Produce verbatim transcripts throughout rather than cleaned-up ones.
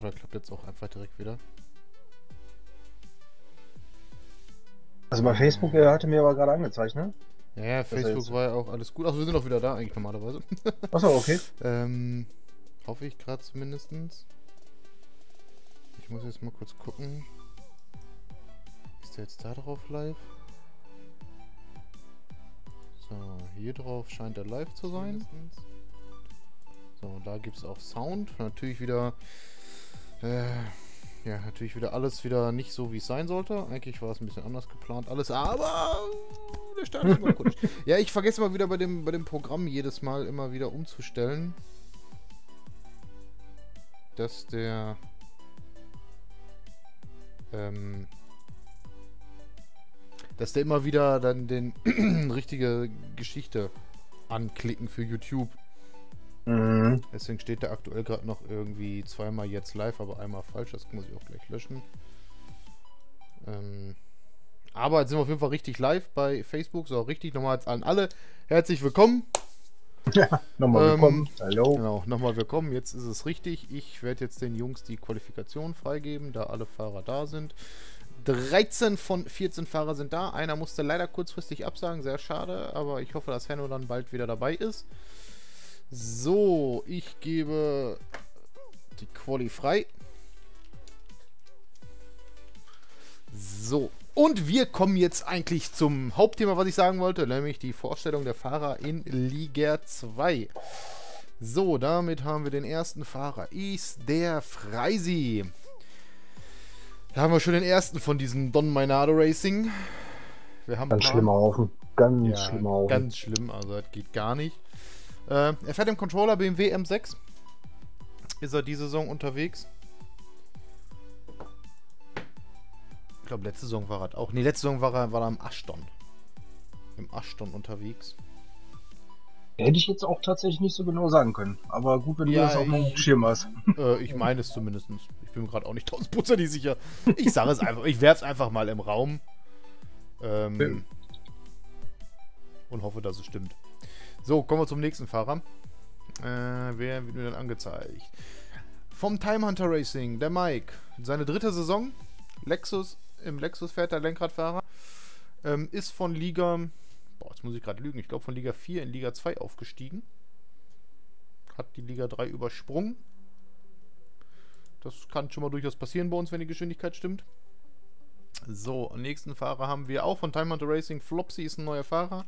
Fall klappt jetzt auch einfach direkt wieder. Also bei Facebook, er hatte mir aber gerade angezeigt, ne? Ja, ja, Facebook war ja auch alles gut. Ach, wir sind auch wieder da, eigentlich normalerweise. Achso, okay. ähm, hoffe ich gerade zumindestens. Ich muss jetzt mal kurz gucken. Ist der jetzt da drauf live? So, hier drauf scheint er live zu sein. So, da gibt es auch Sound. Natürlich wieder, äh, ja, natürlich wieder alles wieder nicht so, wie es sein sollte. Eigentlich war es ein bisschen anders geplant alles, aber der Start ist immer gut. Ja, ich vergesse mal wieder bei dem, bei dem Programm jedes Mal immer wieder umzustellen, dass der, ähm, dass der immer wieder dann den richtige Geschichte anklicken für YouTube. Mhm. Deswegen steht da aktuell gerade noch irgendwie zweimal jetzt live, aber einmal falsch. Das muss ich auch gleich löschen. Ähm, aber jetzt sind wir auf jeden Fall richtig live bei Facebook. So, richtig nochmal an alle. Herzlich willkommen. Ja, nochmal Ähm, willkommen. Hallo. Genau, nochmal willkommen. Jetzt ist es richtig. Ich werde jetzt den Jungs die Qualifikation freigeben, da alle Fahrer da sind. dreizehn von vierzehn Fahrer sind da. Einer musste leider kurzfristig absagen. Sehr schade, aber ich hoffe, dass Henno dann bald wieder dabei ist. So, ich gebe die Quali frei. So, und wir kommen jetzt eigentlich zum Hauptthema, was ich sagen wollte, nämlich die Vorstellung der Fahrer in Liga zwei. So, damit haben wir den ersten Fahrer. Ist der Freisi. Da haben wir schon den ersten von diesen Don Mainardo Racing. Wir haben Ganz schlimmer Haufen. Ganz ja, schlimmer Haufen. Ganz schlimm, also das geht gar nicht. Äh, er fährt im Controller B M W M sechs. Ist er diese Saison unterwegs? Ich glaube, letzte Saison war er auch. Ne, letzte Saison war er, war er im Ashton. Im Ashton unterwegs. Hätte ich jetzt auch tatsächlich nicht so genau sagen können. Aber gut, wenn Ja, du das auf dem Schirm hast. Äh, ich meine es zumindest. Ich bin mir gerade auch nicht tausendprozentig sicher. Ich sage es einfach. Ich werfe es einfach mal im Raum. Ähm, Ja. Und hoffe, dass es stimmt. So, kommen wir zum nächsten Fahrer. Äh, wer wird mir denn angezeigt? Vom Time Hunter Racing, der Mike. Seine dritte Saison. Lexus, im Lexus fährt der Lenkradfahrer. Ähm, ist von Liga, boah, jetzt muss ich gerade lügen, ich glaube von Liga vier in Liga zwei aufgestiegen. Hat die Liga drei übersprungen. Das kann schon mal durchaus passieren bei uns, wenn die Geschwindigkeit stimmt. So, nächsten Fahrer haben wir auch von Time Hunter Racing. Flopsy ist ein neuer Fahrer.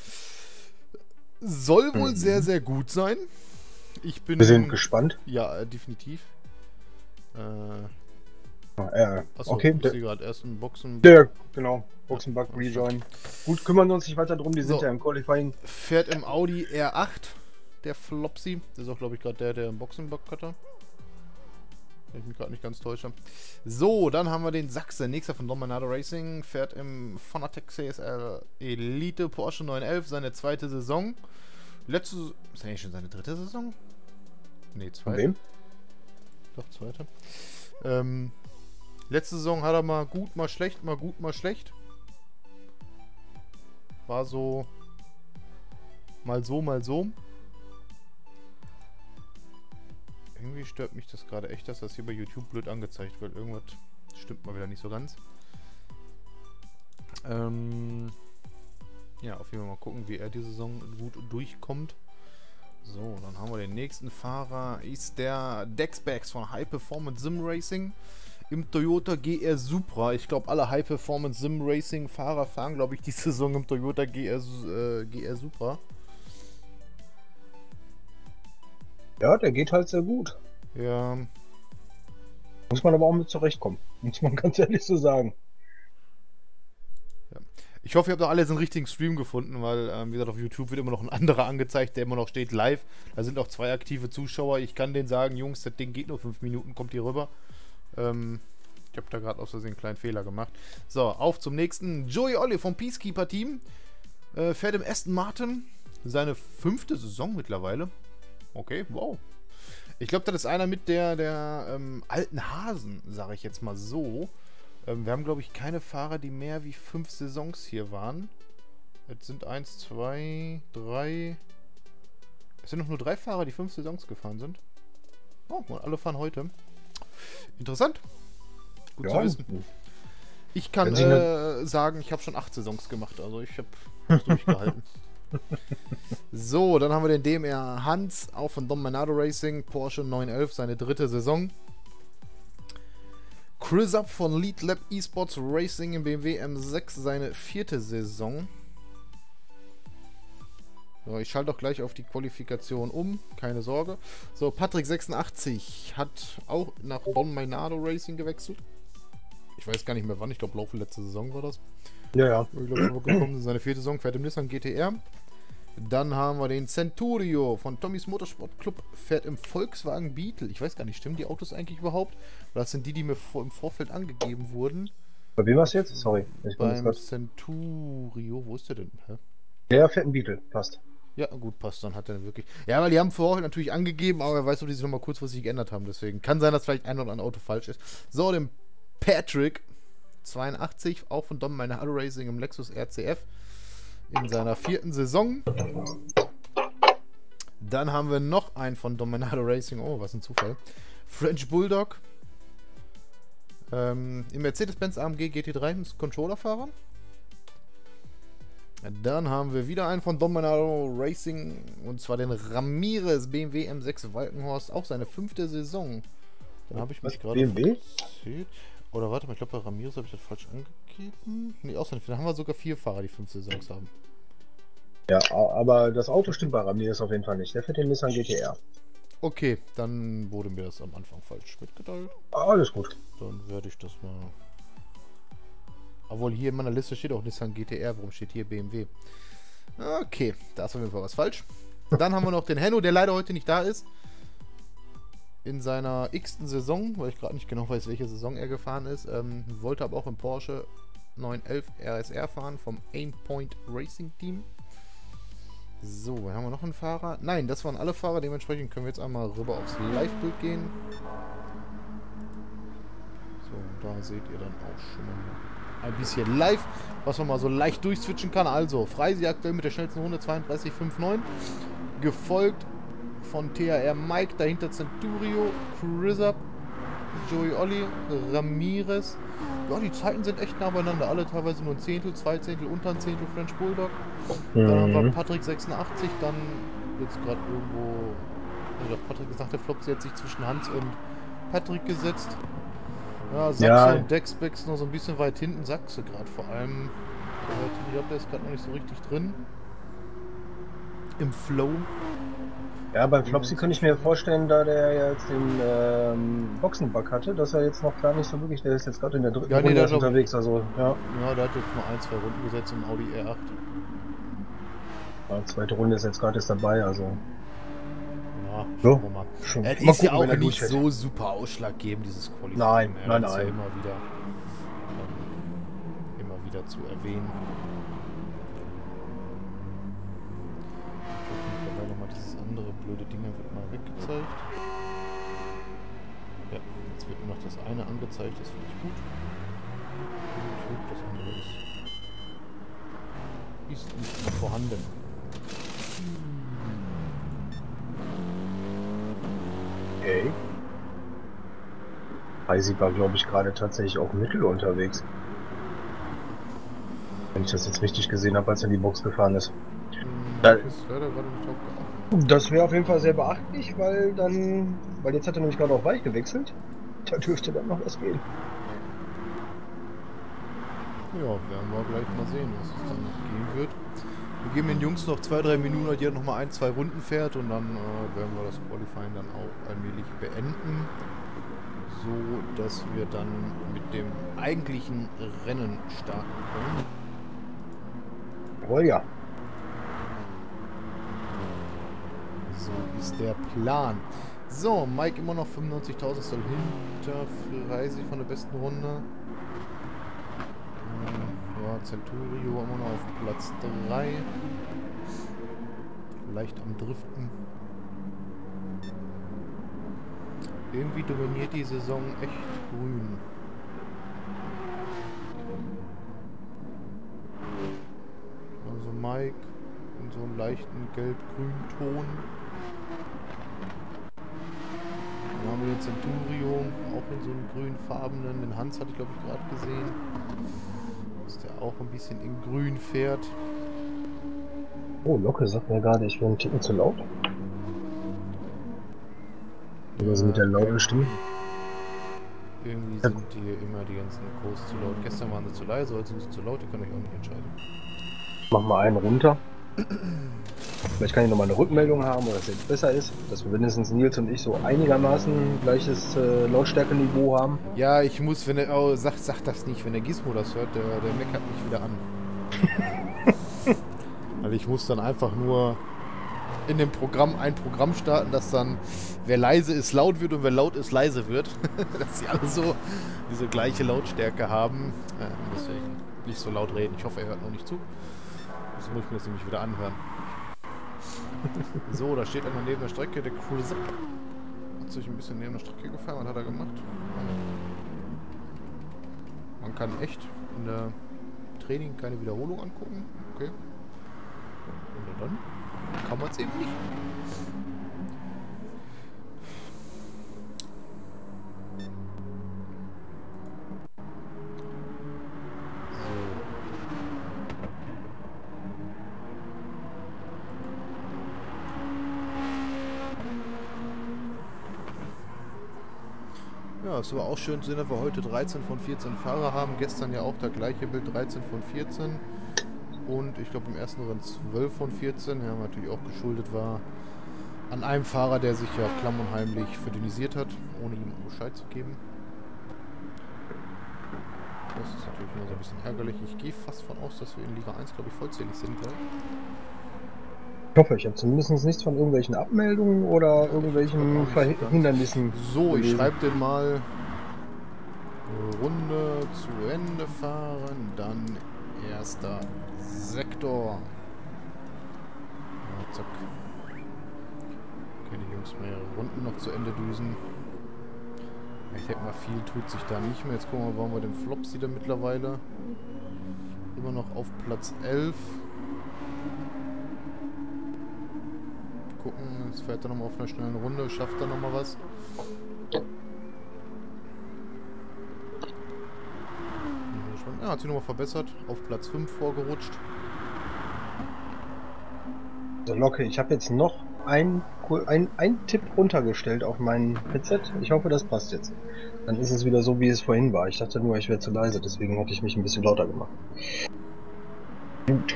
Soll wohl mhm. sehr, sehr gut sein. Ich bin... Wir sind gespannt. Ja, äh, definitiv. Äh... Äh, Achso, okay. ich sehe gerade erst einen Boxen... Der, genau. Boxenbug Rejoin. Gut, kümmern wir uns nicht weiter drum, die sind so. ja im Qualifying. Fährt im Audi R acht, der Flopsy. Das ist auch, glaube ich, gerade der, der im Boxenbug hatte. Wenn ich mich gerade nicht ganz täusche. So, dann haben wir den Sachse. Nächster von Don Mainardo Racing. Fährt im Fanatec C S R Elite Porsche neun elf. Seine zweite Saison. Letzte... Ist das eigentlich schon seine dritte Saison? Ne, zweite. Wem? Doch, zweite. Ähm... Letzte Saison hat er mal gut, mal schlecht, mal gut, mal schlecht. War so... Mal so, mal so. Irgendwie stört mich das gerade echt, dass das hier bei YouTube blöd angezeigt wird. Irgendwas stimmt mal wieder nicht so ganz. Ähm... Ja, auf jeden Fall mal gucken, wie er die Saison gut durchkommt. So, dann haben wir den nächsten Fahrer. Ist der Dexbax von High Performance Sim Racing. Im Toyota G R Supra. Ich glaube, alle High Performance Sim Racing Fahrer fahren, glaube ich, die Saison im Toyota G R, äh, G R Supra. Ja, der geht halt sehr gut. Ja. Muss man aber auch mit zurechtkommen. Muss man ganz ehrlich so sagen. Ja. Ich hoffe, ihr habt auch alle den richtigen Stream gefunden, weil, ähm, wie gesagt, auf YouTube wird immer noch ein anderer angezeigt, der immer noch steht live. Da sind auch zwei aktive Zuschauer. Ich kann denen sagen, Jungs, das Ding geht nur fünf Minuten, kommt hier rüber. Ähm, ich habe da gerade aus Versehen einen kleinen Fehler gemacht. So, auf zum nächsten. Joey Olli vom Peacekeeper Team. Äh, fährt im Aston Martin. Seine fünfte Saison mittlerweile. Okay, wow. Ich glaube, das ist einer mit der, der ähm, alten Hasen, sage ich jetzt mal so. Ähm, wir haben, glaube ich, keine Fahrer, die mehr wie fünf Saisons hier waren. Jetzt sind eins, zwei, drei... Es sind noch nur drei Fahrer, die fünf Saisons gefahren sind. Oh, und alle fahren heute. Interessant. Gut Ja, zu wissen. Ich kann Wenn Sie äh, sagen, ich habe schon acht Saisons gemacht, also ich habe durchgehalten. So, dann haben wir den D M R Hans, auch von Dom Manado Racing, Porsche neun elf, seine dritte Saison. Chris Up von Lead Lab Esports Racing im B M W M sechs, seine vierte Saison. So, ich schalte auch gleich auf die Qualifikation um, keine Sorge. So, Patrick sechsundachtzig hat auch nach Dom Manado Racing gewechselt. Ich weiß gar nicht mehr wann, ich glaube Laufe letzte Saison war das. Ja, ja. Ich glaube, gekommen sind seine vierte Saison, fährt im Nissan G T R. Dann haben wir den Centurio von Tommys Motorsport Club, fährt im Volkswagen Beetle. Ich weiß gar nicht, stimmen die Autos eigentlich überhaupt? Das sind die, die mir vor, im Vorfeld angegeben wurden. Bei wem war es jetzt? Sorry. Ich bin Beim jetzt Centurio, wo ist der denn? Hä? der fährt ein Beetle, passt. Ja, gut, passt, dann hat er wirklich. Ja, weil die haben vorher natürlich angegeben, aber wer weiß, ob die sich nochmal kurzfristig geändert haben. Deswegen kann sein, dass vielleicht ein oder andere Auto falsch ist. So, den Patrick zweiundachtzig, auch von Dom Manado Racing im Lexus R C F. In seiner vierten Saison. Dann haben wir noch einen von Dom Manado Racing. Oh, was ein Zufall. French Bulldog. Ähm, Im Mercedes-Benz A M G G T drei mit Controllerfahrer. Dann haben wir wieder einen von Dom Manado Racing. Und zwar den Ramirez B M W M sechs Walkenhorst. Auch seine fünfte Saison. Dann habe ich mich gerade B M W? erzählt. Oder warte mal, ich glaube bei Ramirez habe ich das falsch angegeben. Nee, außerdem haben wir sogar vier Fahrer, die fünf Saisons haben. Ja, aber das Auto stimmt bei Ramirez auf jeden Fall nicht. Der fährt den Nissan G T R. Okay, dann wurde mir das am Anfang falsch mitgeteilt. Alles gut. Dann werde ich das mal... Obwohl hier in meiner Liste steht auch Nissan G T R, warum steht hier B M W? Okay, da ist auf jeden Fall was falsch. Dann haben wir noch den Henno, der leider heute nicht da ist. In seiner x-ten Saison, weil ich gerade nicht genau weiß, welche Saison er gefahren ist, ähm, wollte aber auch im Porsche neun elf R S R fahren vom Aimpoint Racing Team. So, haben wir noch einen Fahrer? Nein, das waren alle Fahrer, dementsprechend können wir jetzt einmal rüber aufs Live-Bild gehen. So, da seht ihr dann auch schon mal ein bisschen live, was man mal so leicht durchswitchen kann. Also, Freisi aktuell mit der schnellsten Runde zweiunddreißig Komma fünfundneunzig, gefolgt von T H R Mike, dahinter Centurio, Chris Up, Joey Olli, Ramirez. Ja, die Zeiten sind echt nah beieinander. Alle teilweise nur ein Zehntel, zwei Zehntel, unter ein Zehntel French Bulldog. Mhm. Dann haben wir Patrick sechsundachtzig, dann jetzt gerade irgendwo, oder Patrick gesagt, der Flop hat sich zwischen Hans und Patrick gesetzt. Ja, Sachse Ja. und Dexbex noch so ein bisschen weit hinten. Sachse gerade vor allem. Ich glaube, der ist gerade noch nicht so richtig drin. Im Flow. Ja, beim Flopsy könnte ich mir vorstellen, da der ja jetzt den ähm, Boxenbug hatte, dass er jetzt noch gar nicht so wirklich, der ist jetzt gerade in der dritten Ja, nee, Runde der erst glaub- unterwegs, also ja, Ja, der hat jetzt mal ein, zwei Runden gesetzt im Audi R acht. ja, zweite Runde ist jetzt gerade erst dabei, also Ja, So. schauen wir mal. schon. Es Mal ist ja gucken, wenn auch er nicht durchhält. so super ausschlaggebend, dieses Qualifying. Nein, Ja, nein, das ist ja nein. immer wieder, ähm, immer wieder zu erwähnen. Ich hoffe mittlerweile nochmal, dieses andere blöde Ding wird mal weggezeigt. Ja, jetzt wird nur noch das eine angezeigt, das finde ich gut. Und das andere ist, ist nicht mehr vorhanden. Okay. Heisi war, glaube ich, gerade tatsächlich auch mittel unterwegs. Wenn ich das jetzt richtig gesehen habe, als er in die Box gefahren ist. Mark ist leider gerade nicht aufgeachtet. Das wäre auf jeden Fall sehr beachtlich, weil dann, weil jetzt hat er nämlich gerade auf weich gewechselt. Da dürfte dann noch was gehen. Ja, werden wir gleich mal sehen, was es dann noch gehen wird. Wir geben den Jungs noch zwei, drei Minuten, dass jeder noch mal ein, zwei Runden fährt und dann äh, werden wir das Qualifying dann auch allmählich beenden. So, dass wir dann mit dem eigentlichen Rennen starten können. Jawohl, ja. So ist der Plan. So, Mike immer noch fünfundneunzigtausend soll hinter Freisi von der besten Runde. Ja, Centurio immer noch auf Platz drei. Leicht am Driften. Irgendwie dominiert die Saison echt grün. Also Mike in so einem leichten gelb-grün Ton. Dann haben wir den Centurio, auch in so einem grünfarbenen. Den Hans hatte ich glaube ich gerade gesehen. Dass der auch ein bisschen in grün fährt. Oh, Locke sagt mir gerade, ich bin ein Ticken zu laut. Oder so mit der lauten Stimme. Irgendwie sind hier immer die ganzen Codes zu laut. Gestern waren sie zu leise, heute sind sie zu laut, die können euch auch nicht entscheiden. Mach mal einen runter. Vielleicht kann ich nochmal eine Rückmeldung haben, oder es jetzt besser ist, dass wir mindestens Nils und ich so einigermaßen gleiches äh, Lautstärkeniveau haben. Ja, ich muss, wenn er, oh, sag, sag das nicht, wenn der Gizmo das hört, der, der meckert mich wieder an. Weil ich muss dann einfach nur in dem Programm ein Programm starten, dass dann, wer leise ist, laut wird und wer laut ist, leise wird. Dass sie alle so diese gleiche Lautstärke haben. Äh, deswegen nicht so laut reden. Ich hoffe, er hört noch nicht zu. Sonst muss ich mir das nämlich wieder anhören. So, da steht einer neben der Strecke, der Cruiser. Hat sich ein bisschen neben der Strecke gefahren. Was hat er gemacht? Man kann echt in der Training keine Wiederholung angucken. Okay. Und dann kann man es eben nicht. Ja, es war auch schön zu sehen, dass wir heute dreizehn von vierzehn Fahrer haben. Gestern ja auch das gleiche Bild, dreizehn von vierzehn. Und ich glaube im ersten Rennen zwölf von vierzehn. Ja, natürlich auch geschuldet war an einem Fahrer, der sich ja klamm und heimlich verdünnisiert hat, ohne ihm Bescheid zu geben. Das ist natürlich immer so ein bisschen ärgerlich. Ich gehe fast von aus, dass wir in Liga eins, glaube ich, vollzählig sind. Ja? Ich hoffe, ich habe zumindest nichts von irgendwelchen Abmeldungen oder irgendwelchen Hindernissen. So, ich schreibe den mal. Runde zu Ende fahren, dann erster Sektor. Ja, zack. Können die Jungs mehrere Runden noch zu Ende düsen. Ich denke mal, viel tut sich da nicht mehr. Jetzt gucken wir mal, warum wir den Flopsy da mittlerweile. Immer noch auf Platz elf. Gucken, jetzt fährt er nochmal auf einer schnellen Runde, schafft er nochmal was. Ja, hat sich nochmal verbessert, auf Platz fünf vorgerutscht. So, Locke, ich habe jetzt noch ein, ein, ein Tipp runtergestellt auf mein Headset. Ich hoffe, das passt jetzt. Dann ist es wieder so, wie es vorhin war. Ich dachte nur, ich wäre zu leise, deswegen hatte ich mich ein bisschen lauter gemacht. Gut.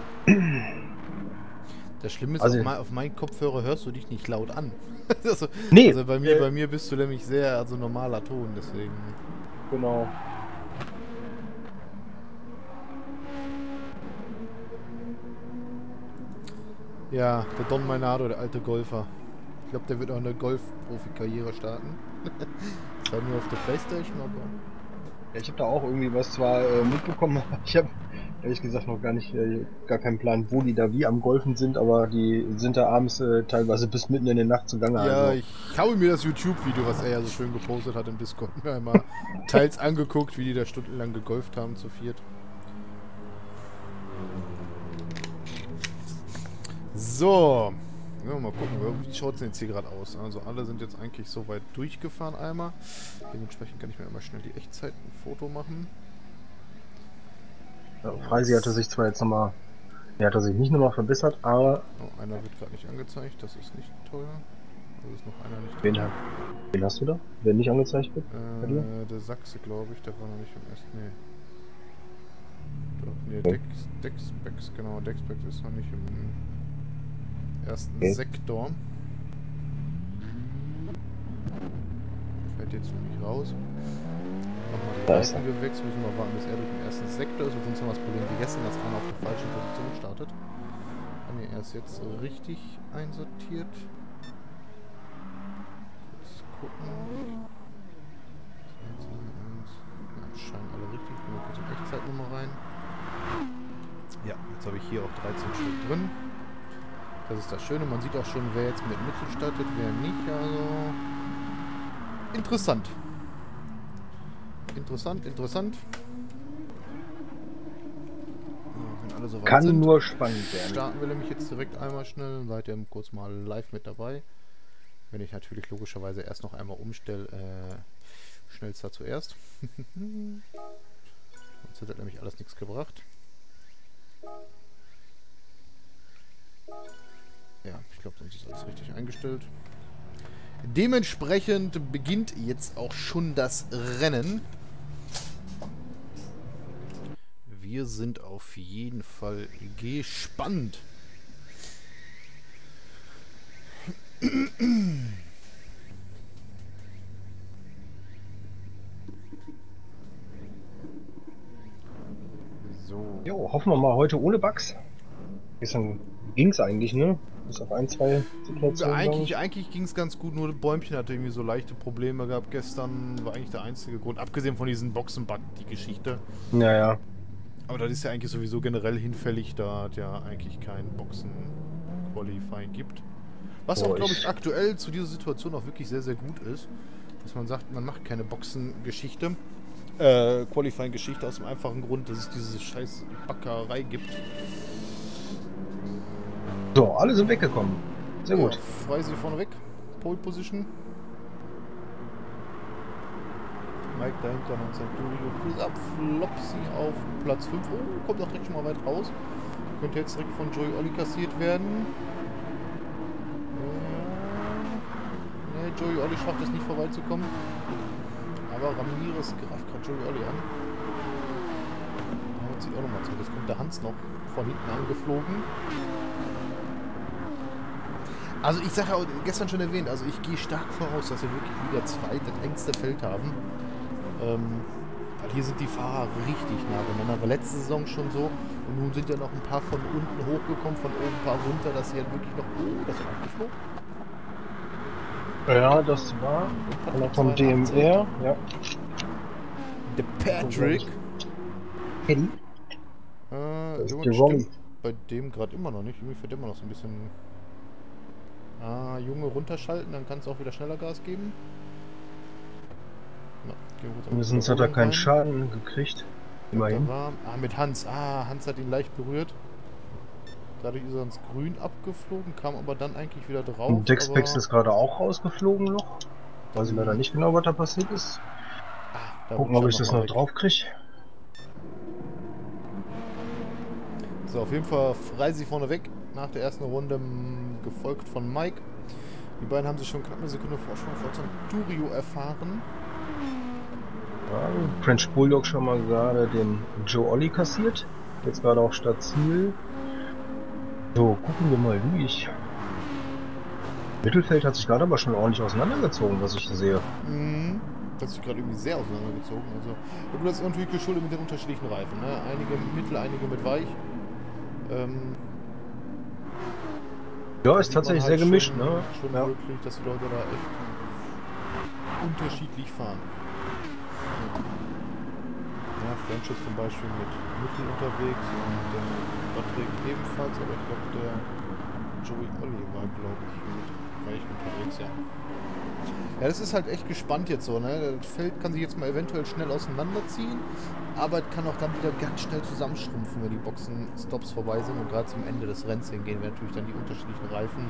Das Schlimme ist, also, auf, mein, auf meinen Kopfhörer hörst du dich nicht laut an. also, nee, also bei mir, äh, bei mir bist du nämlich sehr, also normaler Ton, deswegen. Genau. Ja, der Don Mainardo, der alte Golfer. Ich glaube, der wird auch eine Golf-Profi-Karriere starten. Zwar nur auf der Playstation, aber... Ja, ich habe da auch irgendwie was zwar äh, mitbekommen, aber ich habe ehrlich gesagt noch gar nicht, äh, gar keinen Plan, wo die da wie am Golfen sind, aber die sind da abends äh, teilweise bis mitten in der Nacht zugange. Ja, also. ich habe mir das YouTube-Video, was er ja so schön gepostet hat im Discord, mir einmal teils angeguckt, wie die da stundenlang gegolft haben zu viert. So, ja, mal gucken, wie schaut es denn jetzt hier gerade aus? Also alle sind jetzt eigentlich soweit durchgefahren einmal. Dementsprechend kann ich mir immer schnell die Echtzeit ein Foto machen. Ja, Freisi hatte sich zwar jetzt nochmal, er hat sich nicht nochmal verbessert, aber... Oh, einer wird gerade nicht angezeigt, das ist nicht toll. Also ist noch einer nicht wen, hat, wen hast du da? Wer nicht angezeigt wird? Äh, der Sachse, glaube ich, der war noch nicht im ersten... Nee. Doch, nee, okay. Dex, Dexbex, genau, Dexbex ist noch nicht im... ersten okay. Sektor. Fährt jetzt nämlich raus. Nochmal die Reifen gewechselt, müssen wir warten, bis er durch den ersten Sektor ist. Sonst haben wir das Problem vergessen, dass einer auf der falschen Position startet. Ah ne, er ist jetzt richtig einsortiert. Jetzt gucken. Ja, scheinen alle richtig. Ich mal kurz in Echtzeit nochmal rein. Ja, jetzt habe ich hier auch dreizehn Stück drin. Das ist das Schöne, man sieht auch schon, wer jetzt mit Mittel startet, wer nicht, also interessant. Interessant, interessant. Ja, wenn alle so weit Kann sind, nur spannend werden. Starten wir nämlich jetzt direkt einmal schnell, seid ihr kurz mal live mit dabei. Wenn ich natürlich logischerweise erst noch einmal umstelle, äh, schnellster zuerst. Sonst hat nämlich alles nichts gebracht. Ja, ich glaube, sonst ist alles richtig eingestellt. Dementsprechend beginnt jetzt auch schon das Rennen. Wir sind auf jeden Fall gespannt. So. Jo, hoffen wir mal heute ohne Bugs. Gestern ging es eigentlich, ne? Bis auf ein, zwei Situationen. Eigentlich, eigentlich ging es ganz gut, nur das Bäumchen hatte irgendwie so leichte Probleme gehabt gestern. War eigentlich der einzige Grund, abgesehen von diesen Boxenbug, die Geschichte. Naja. Aber das ist ja eigentlich sowieso generell hinfällig, da es ja eigentlich kein Boxen-Qualifying gibt. Was auch, glaube ich, aktuell zu dieser Situation auch wirklich sehr, sehr gut ist. Dass man sagt, man macht keine Boxen-Geschichte. Äh, Qualifying-Geschichte aus dem einfachen Grund, dass es diese scheiß Backerei gibt. So, alle sind weggekommen. Sehr gut. Ja, Freisi vorne weg. Pole Position. Mike dahinter, Monsanturio, Chris ab, Flopsy auf Platz fünf. Oh, kommt auch direkt schon mal weit raus. Könnte jetzt direkt von Joey Olli kassiert werden. Ne, Joey Olli schafft es nicht vorbeizukommen. Aber Ramirez greift gerade Joey Olli an. Und zieht auch nochmal zurück. Jetzt kommt der Hans noch von hinten angeflogen. Also ich sage ja gestern schon erwähnt, also ich gehe stark voraus, dass wir wirklich Liga zwei das engste Feld haben. Ähm, weil hier sind die Fahrer richtig nah beieinander. War letzte Saison schon so. Und nun sind ja noch ein paar von unten hochgekommen, von oben ein paar runter, dass sie halt wirklich noch... Oh, das war abgeflogen. Ja, das war einer vom D M R. Ja. Der Patrick. Paddy. Äh, Das ist Junge, die Ron. stimmt bei dem gerade immer noch nicht. Irgendwie fährt immer noch so ein bisschen... Ah, Junge, runterschalten, dann kannst du auch wieder schneller Gas geben. Na, gehen wir Mindestens hat er keinen Schaden gekriegt. Immerhin. War, ah, mit Hans. Ah, Hans hat ihn leicht berührt. Dadurch ist er ins Grün abgeflogen, kam aber dann eigentlich wieder drauf. Und Dexpex ist gerade auch rausgeflogen noch. Weiß ich leider nicht genau, was da passiert ist. Ah, Gucken, ob ich das noch drauf kriege. So, auf jeden Fall Freisi vorne weg. Nach der ersten Runde m, gefolgt von Mike. Die beiden haben sich schon knapp eine Sekunde Vorsprung vor Centurio erfahren. Ja, French Bulldog schon mal gerade den Joe Olli kassiert. Jetzt gerade auch statt Ziel. So, gucken wir mal durch. Mittelfeld hat sich gerade aber schon ordentlich auseinandergezogen, was ich sehe. Mhm. Das hat sich gerade irgendwie sehr auseinandergezogen. Also, und das ist natürlich geschuldet mit den unterschiedlichen Reifen. Ne? Einige mit mittel, einige mit weich. Ähm, ja, ist tatsächlich halt sehr gemischt, schon, ne? Schon ja. wirklich, dass die Leute da echt unterschiedlich fahren. Ja, French ist zum Beispiel mit Mittel unterwegs und der Patrick ebenfalls, aber ich glaube der Joey Olli war, glaube ich, mit weich unterwegs, ja. Ja, das ist halt echt gespannt jetzt so, ne? Das Feld kann sich jetzt mal eventuell schnell auseinanderziehen, aber es kann auch dann wieder ganz schnell zusammenschrumpfen, wenn die Boxen-Stops vorbei sind und gerade zum Ende des Rennens hingehen, wenn natürlich dann die unterschiedlichen Reifen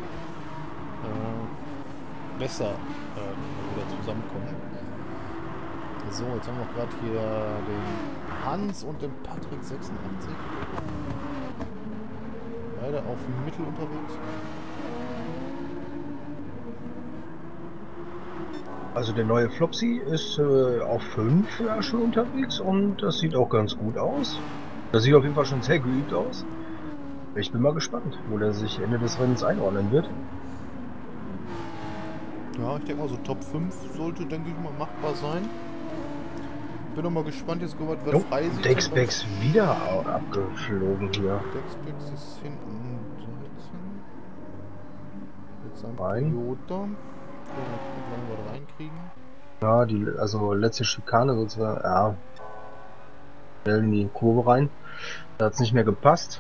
äh, besser äh, wieder zusammenkommen. So, jetzt haben wir gerade hier den Hans und den Patrick sechsundachtzig. Beide auf Mittel unterwegs. Also der neue Flopsy ist äh, auf fünf ja schon unterwegs und das sieht auch ganz gut aus. Das sieht auf jeden Fall schon sehr geübt aus. Ich bin mal gespannt, wo der sich Ende des Rennens einordnen wird. Ja, ich denke mal so Top fünf sollte, denke ich mal, machbar sein. Bin noch mal gespannt, jetzt wird Oh, frei. Dexpex wieder abgeflogen hier. Dexpex ist hinten dreizehn. Jetzt ein Rein. Toyota. Wenn wir da reinkriegen. Ja, die also letzte Schikane sozusagen, ja, schnell in die Kurve rein. Da hat es nicht mehr gepasst.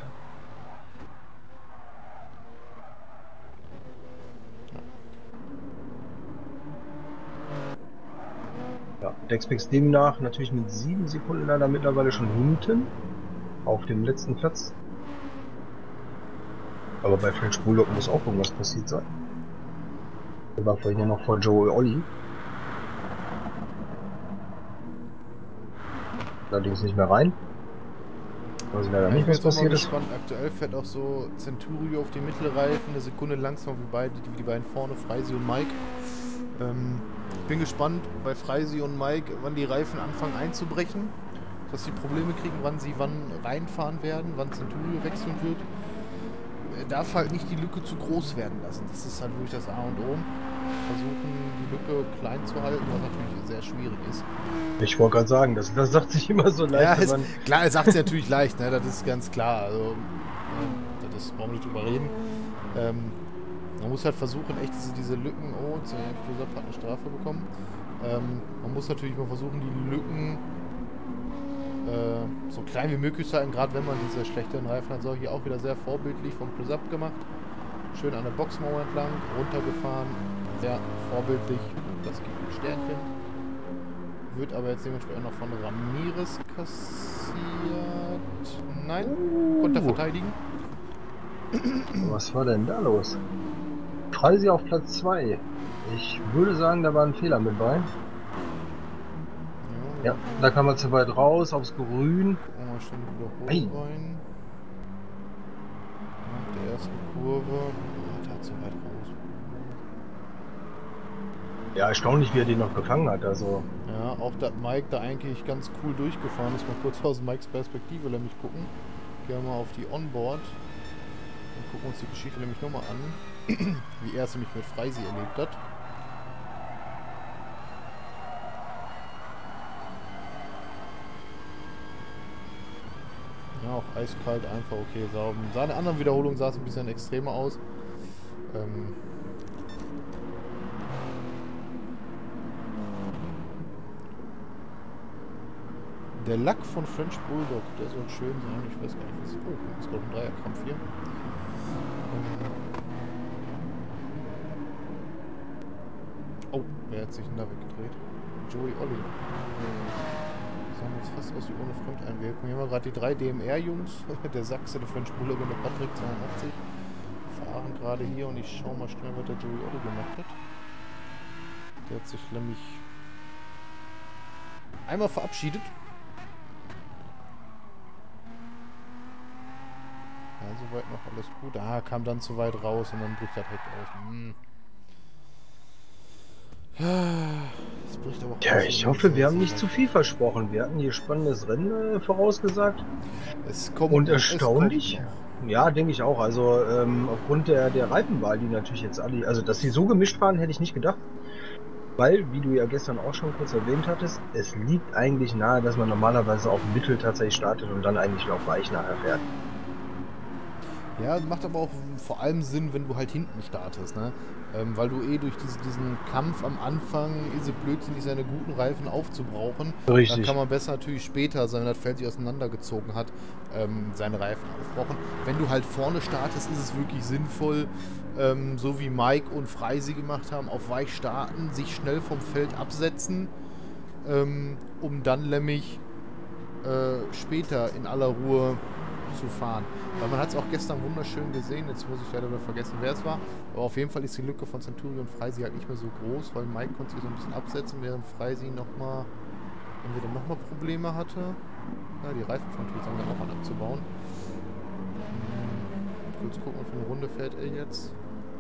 Ja, Dexpex demnach natürlich mit sieben Sekunden leider mittlerweile schon hinten auf dem letzten Platz. Aber bei French Bulldog muss auch irgendwas passiert sein. Der war vorhin ja noch vor Joey Olli. Allerdings nicht mehr rein. Also leider Ja, nicht, ich bin was jetzt auch mal passiert ist. gespannt. Aktuell fährt auch so Centurio auf die Mittelreifen, eine Sekunde langsamer wie, beide, wie die beiden vorne, Freisi und Mike. Ähm, ich bin gespannt bei Freisi und Mike, wann die Reifen anfangen einzubrechen, dass sie Probleme kriegen, wann sie wann reinfahren werden, wann Centurio wechseln wird. Er darf halt nicht die Lücke zu groß werden lassen. Das ist halt wirklich das A und O. Versuchen, die Lücke klein zu halten, was natürlich sehr schwierig ist. Ich wollte gerade sagen, das, das sagt sich immer so leicht. Ja, wenn ist, man klar, er sagt es natürlich leicht, ne? Das ist ganz klar. Also, äh, das brauchen wir nicht drüber reden. Ähm, man muss halt versuchen, echt diese, diese Lücken. Oh, jetzt hat Close-Up hat eine Strafe bekommen. Ähm, man muss natürlich mal versuchen, die Lücken äh, so klein wie möglich zu halten, gerade wenn man diese schlechteren Reifen hat. So, hier auch wieder sehr vorbildlich vom Close-Up gemacht. Schön an der Boxmauer entlang, runtergefahren. Sehr vorbildlich. Das gibt ein Sternchen. Wird aber jetzt dementsprechend noch von Ramirez kassiert. Nein, Uh. konnte er verteidigen. Was war denn da los? Freisi auf Platz zwei. Ich würde sagen, da war ein Fehler mit bei. Ja, da kam er zu weit raus, aufs Grün. Gucken wir mal schnell die Ei. Wiederholung rein. Nach der ersten Kurve. Hat er zu weit raus. Ja, erstaunlich, wie er den noch gefangen hat. Also, Ja, auch dass Mike da eigentlich ganz cool durchgefahren ist. Mal kurz aus Mikes Perspektive nämlich gucken. Gehen wir mal auf die Onboard. Und gucken uns die Geschichte nämlich nochmal an. Wie er es nämlich mit Freisi erlebt hat. Ja, auch eiskalt, einfach okay, sauber. Seine anderen Wiederholungen sah es ein bisschen extremer aus. Ähm Der Lack von French Bulldog, der soll schön sein. Ich weiß gar nicht, was es ist. Oh, das ist glaube ich ein Dreierkampf hier. Ähm oh, wer hat sich denn da weggedreht? Joey Olli. Das sah jetzt fast aus wie ohne Fremdeinwirkung. Hier haben wir gerade die drei D M R-Jungs. Der Sachse, der French Bulldog und der Patrick zweiundachtzig. Fahren gerade hier und ich schaue mal schnell, was der Joey Olli gemacht hat. Der hat sich nämlich einmal verabschiedet. Ja, soweit noch alles gut. Ah, kam dann zu weit raus und dann bricht er direkt aus. Hm. Das bricht aber auch ja, aus, ich wenn hoffe, es wir jetzt haben nicht so zu weit- viel versprochen. Wir hatten hier spannendes Rennen äh, vorausgesagt. Es kommt Und noch, es erstaunlich, kommt noch. ja, denke ich auch. Also ähm, aufgrund der, der Reifenwahl, die natürlich jetzt alle, also dass die so gemischt waren, hätte ich nicht gedacht. Weil, wie du ja gestern auch schon kurz erwähnt hattest, es liegt eigentlich nahe, dass man normalerweise auf Mittel tatsächlich startet und dann eigentlich auf Weich nachher fährt. Ja, macht aber auch vor allem Sinn, wenn du halt hinten startest, ne? Ähm, weil du eh durch diese, diesen Kampf am Anfang ist es blödsinnig, seine guten Reifen aufzubrauchen. Richtig. Da kann man besser natürlich später, wenn das Feld sich auseinandergezogen hat, ähm, seine Reifen aufbrauchen. Wenn du halt vorne startest, ist es wirklich sinnvoll, ähm, so wie Mike und Freisi gemacht haben, auf weich starten, sich schnell vom Feld absetzen, ähm, um dann nämlich äh, später in aller Ruhe zu fahren. Weil man hat es auch gestern wunderschön gesehen, jetzt muss ich leider wieder vergessen, wer es war, aber auf jeden Fall ist die Lücke von Centurio und Freisi halt nicht mehr so groß, weil Mike konnte sich so ein bisschen absetzen, während Freisi nochmal entweder nochmal Probleme hatte. Ja, die Reifen von Tools haben wir auch an abzubauen. Hm, kurz gucken, wie eine Runde fährt er jetzt.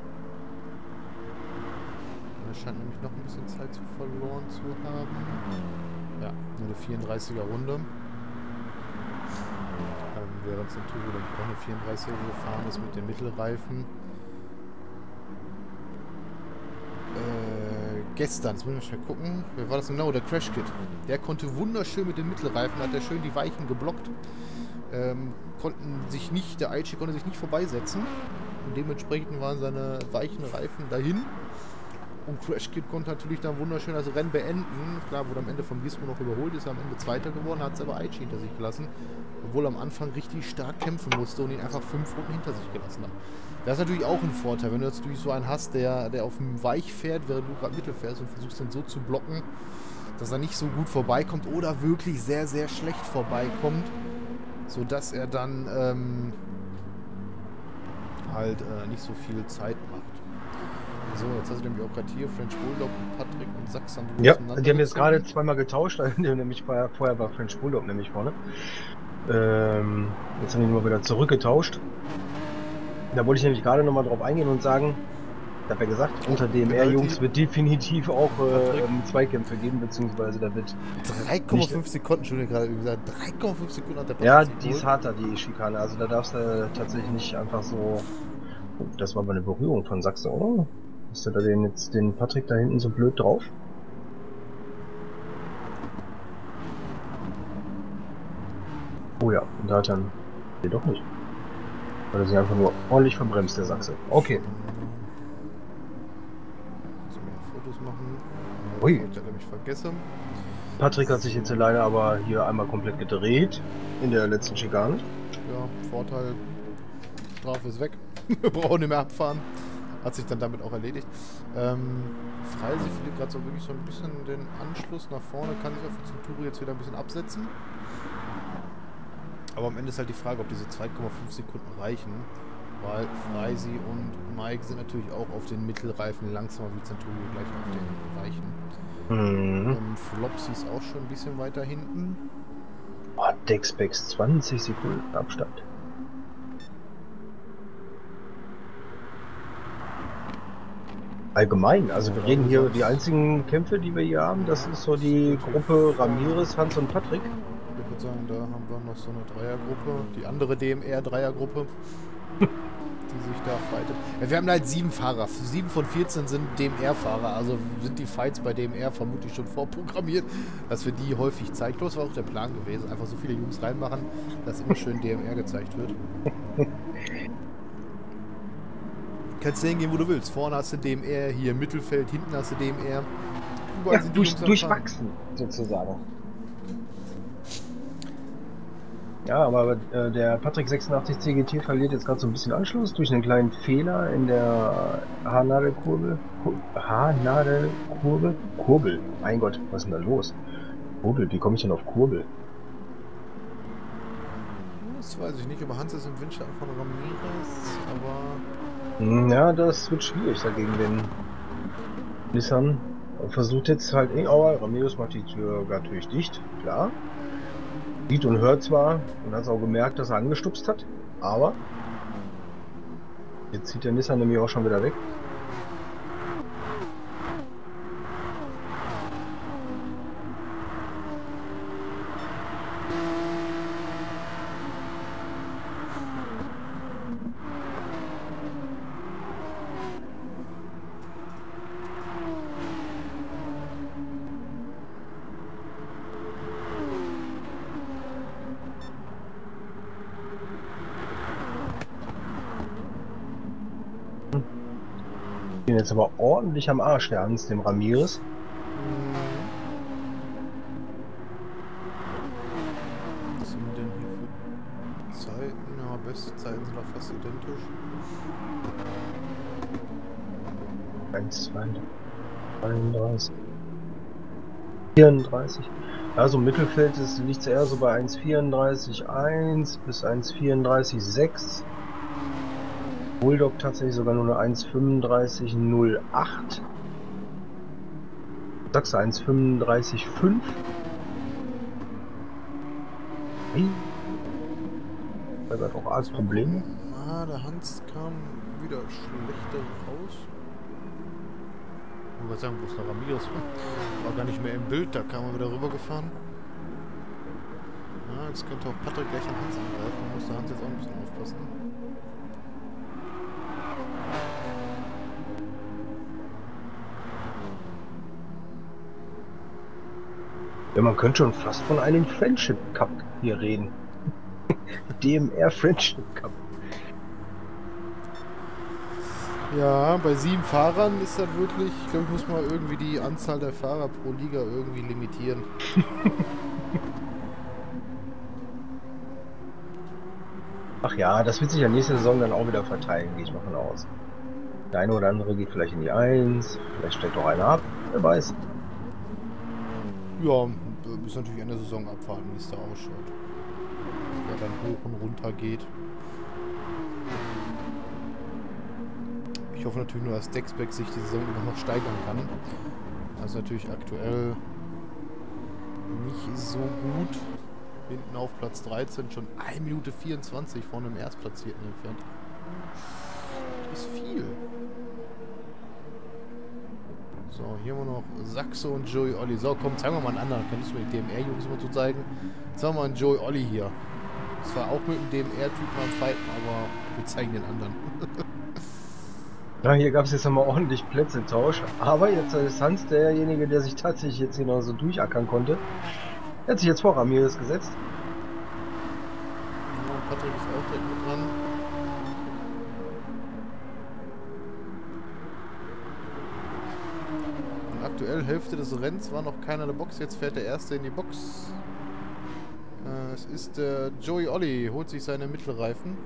Er scheint nämlich noch ein bisschen Zeit zu verloren zu haben. Ja, nur eine vierunddreißiger Runde. Ähm, während Centurio dann auch eine vierunddreißiger gefahren ist mit den Mittelreifen. Äh, gestern, jetzt müssen wir schnell gucken. Wer war das genau? Der Crash Kid. Der konnte wunderschön mit den Mittelreifen, hat er schön die Weichen geblockt. Ähm, konnten sich nicht, der Aichi konnte sich nicht vorbeisetzen. Und dementsprechend waren seine weichen Reifen dahin. Und Crash Kid konnte natürlich dann wunderschön das Rennen beenden. Klar, wurde am Ende vom Gizmo noch überholt, ist am Ende Zweiter geworden, hat es aber Aichi hinter sich gelassen. Obwohl er am Anfang richtig stark kämpfen musste und ihn einfach fünf Runden hinter sich gelassen hat. Das ist natürlich auch ein Vorteil, wenn du jetzt natürlich so einen hast, der, der auf dem Weich fährt, während du gerade Mittel fährst und versuchst den so zu blocken, dass er nicht so gut vorbeikommt oder wirklich sehr, sehr schlecht vorbeikommt, sodass er dann ähm, halt äh, nicht so viel Zeit macht. So, jetzt hast du nämlich auch gerade hier French Bulldog, Patrick und Sachsen. Ja, die haben jetzt gerade zweimal getauscht, nämlich vorher, vorher war French Bulldog nämlich vorne. Ähm, jetzt haben die nur wieder zurückgetauscht. Da wollte ich nämlich gerade nochmal drauf eingehen und sagen, ich habe ja gesagt, unter D M R-Jungs wird definitiv auch äh, ähm, Zweikämpfe geben, beziehungsweise da wird drei Komma fünf Sekunden, Entschuldigung, gerade gesagt, drei Komma fünf Sekunden hat der Ja, die ist harter, die Schikane, also da darfst du tatsächlich nicht einfach so... Oh, das war aber eine Berührung von Sachse, oder? Ist der da den, jetzt den Patrick da hinten so blöd drauf? Oh ja, und da hat dann... Nee, doch nicht. Weil er sich einfach nur ordentlich verbremst, der Sachse. Okay. Kannst du mir Fotos machen? Ui. Ich habe nämlich vergessen. Patrick hat sich jetzt leider aber hier einmal komplett gedreht. In der letzten Schikane. Ja, Vorteil. Strafe ist weg. Wir brauchen nicht mehr abfahren. Hat sich dann damit auch erledigt. Ähm, Freisi fliegt gerade so wirklich so ein bisschen den Anschluss nach vorne. Kann sich auf die Centuri jetzt wieder ein bisschen absetzen. Aber am Ende ist halt die Frage, ob diese zwei Komma fünf Sekunden reichen, weil Freisi und Mike sind natürlich auch auf den Mittelreifen langsamer wie Centurio gleich auf den Weichen. Mhm. Ähm, Flopsy ist auch schon ein bisschen weiter hinten. Oh, Dexpex zwanzig Sekunden Abstand. Allgemein, also wir reden hier, die einzigen Kämpfe, die wir hier haben, das ist so die Gruppe Ramirez, Hans und Patrick. Ich würde sagen, da haben wir noch so eine Dreiergruppe, die andere D M R-Dreiergruppe, die sich da fightet. Ja, wir haben halt sieben Fahrer, sieben von vierzehn sind D M R-Fahrer, also sind die Fights bei D M R vermutlich schon vorprogrammiert, dass wir die häufig zeigen. Das war auch der Plan gewesen, einfach so viele Jungs reinmachen, dass immer schön D M R gezeigt wird. Kannst du hingehen, wo du willst. Vorne hast du D M R, hier im Mittelfeld, hinten hast du D M R. Ja, durch, durchwachsen, sozusagen. Ja, aber äh, der Patrick sechsundachtzig C G T verliert jetzt gerade so ein bisschen Anschluss durch einen kleinen Fehler in der Haarnadelkurve. Haarnadelkurve? Kurbel. Mein Gott, was ist denn da los? Kurbel, wie komme ich denn auf Kurbel? Das weiß ich nicht, aber Hans ist im Windschatten von Ramirez, aber... Ja, das wird schwierig dagegen den Nissan. Versucht jetzt halt, eh, aber Ramirez macht die Tür natürlich dicht, klar. Sieht und hört zwar und hat auch gemerkt, dass er angestupst hat, aber jetzt zieht der Nissan nämlich auch schon wieder weg. Den jetzt aber ordentlich am Arsch, der Hans, dem Ramirez. Was sind denn hier für Zeiten? Ja, beste Zeiten sind doch fast identisch. eins, zwei, dreiunddreißig, vierunddreißig. Ja, so im Mittelfeld liegt es eher so bei eins vierunddreißig eins bis eins vierunddreißig sechs. Bulldog tatsächlich sogar nur eine eins fünfunddreißig null acht. Sagst du eins fünfunddreißig fünf? Hey. Da war doch alles Problem. Ah, der Hans kam wieder schlechter raus. Ich wollte sagen, wo ist der Ramirez? War gar nicht mehr im Bild, da kam er wieder rübergefahren. Ja, jetzt könnte auch Patrick gleich den Hans angreifen. Da muss der Hans jetzt auch ein bisschen aufpassen. Ja, man könnte schon fast von einem Friendship Cup hier reden. D M R Friendship Cup. Ja, bei sieben Fahrern ist das wirklich, ich glaube, ich muss mal irgendwie die Anzahl der Fahrer pro Liga irgendwie limitieren. Ach ja, das wird sich ja nächste Saison dann auch wieder verteilen, gehe ich mal von aus. Der eine oder andere geht vielleicht in die eins, vielleicht stellt doch einer ab, wer weiß. Ja, bis natürlich Ende der Saison abwarten, wie es da ausschaut. Wer dann hoch und runter geht. Ich hoffe natürlich nur, dass Dexback sich die Saison über noch steigern kann. Also natürlich aktuell nicht so gut. Hinten auf Platz dreizehn, schon eine Minute vierundzwanzig von einem Erstplatzierten entfernt. Das ist viel. So, hier haben wir noch Saxo und Joey Olli. So, komm, zeigen wir mal einen anderen. Kannst du mir die D M R-Jungs mal so zeigen? Jetzt haben wir mal einen Joey Olli hier. Das war auch mit dem D M R-Typen am Fighten, aber wir zeigen den anderen. Ja, hier gab es jetzt nochmal ordentlich Plätzetausch. Aber jetzt ist Hans derjenige, der sich tatsächlich jetzt hier noch so durchackern konnte. Er hat sich jetzt vor Ramirez gesetzt. Ja, Patrick ist auch direkt mit dran. Und aktuell Hälfte des Rennens war noch keiner in der Box. Jetzt fährt der Erste in die Box. Äh, es ist der Joey Olli. Holt sich seine Mittelreifen.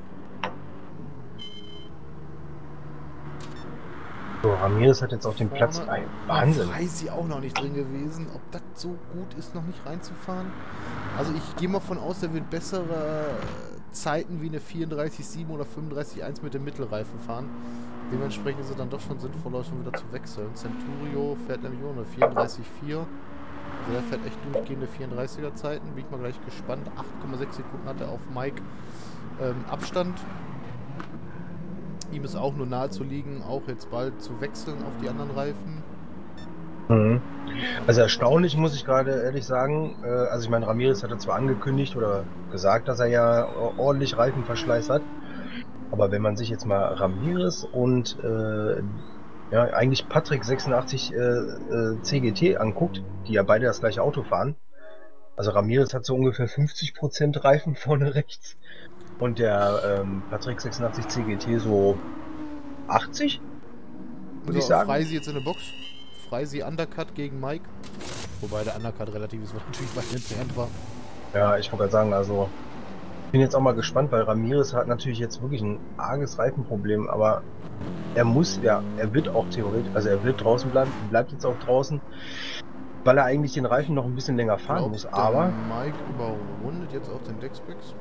So, Ramirez hat jetzt auf den Vorne. Platz ein. Wahnsinn. Freisi auch noch nicht drin gewesen. Ob das so gut ist, noch nicht reinzufahren? Also ich gehe mal von aus, er wird bessere Zeiten wie eine vierunddreißig Komma sieben oder fünfunddreißig Komma eins mit dem Mittelreifen fahren. Dementsprechend ist es dann doch schon sinnvoller, schon wieder zu wechseln. Centurio fährt nämlich nur eine vierunddreißig Komma vier. Also der fährt echt durchgehende vierunddreißiger Zeiten. Bin ich mal gleich gespannt. acht Komma sechs Sekunden hat er auf Mike ähm, Abstand. Ihm ist auch nur nahe zu liegen, auch jetzt bald zu wechseln auf die anderen Reifen. Mhm. Also erstaunlich, muss ich gerade ehrlich sagen. Äh, also ich meine, Ramirez hatte zwar angekündigt oder gesagt, dass er ja ordentlich Reifenverschleiß hat. Aber wenn man sich jetzt mal Ramirez und äh, ja, eigentlich Patrick sechsundachtzig äh, äh, C G T anguckt, die ja beide das gleiche Auto fahren. Also Ramirez hat so ungefähr fünfzig Prozent Reifen vorne rechts. Und der ähm, Patrick sechsundachtzig C G T so achtzig, muss So, ich sagen. Freisi jetzt in der Box. Freisi Undercut gegen Mike. Wobei der Undercut relativ ist, weil natürlich weit entfernt war. Ja, ich wollte gerade sagen, also ich bin jetzt auch mal gespannt, weil Ramirez hat natürlich jetzt wirklich ein arges Reifenproblem, aber er muss, ja, er wird auch theoretisch, also er wird draußen bleiben, bleibt jetzt auch draußen, weil er eigentlich den Reifen noch ein bisschen länger fahren Glaub, muss, der aber... Mike überrundet jetzt auch den Dexbacks.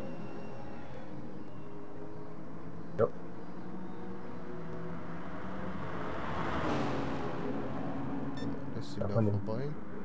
Ja. Lässt ihn Ja, da von dem- vorbei.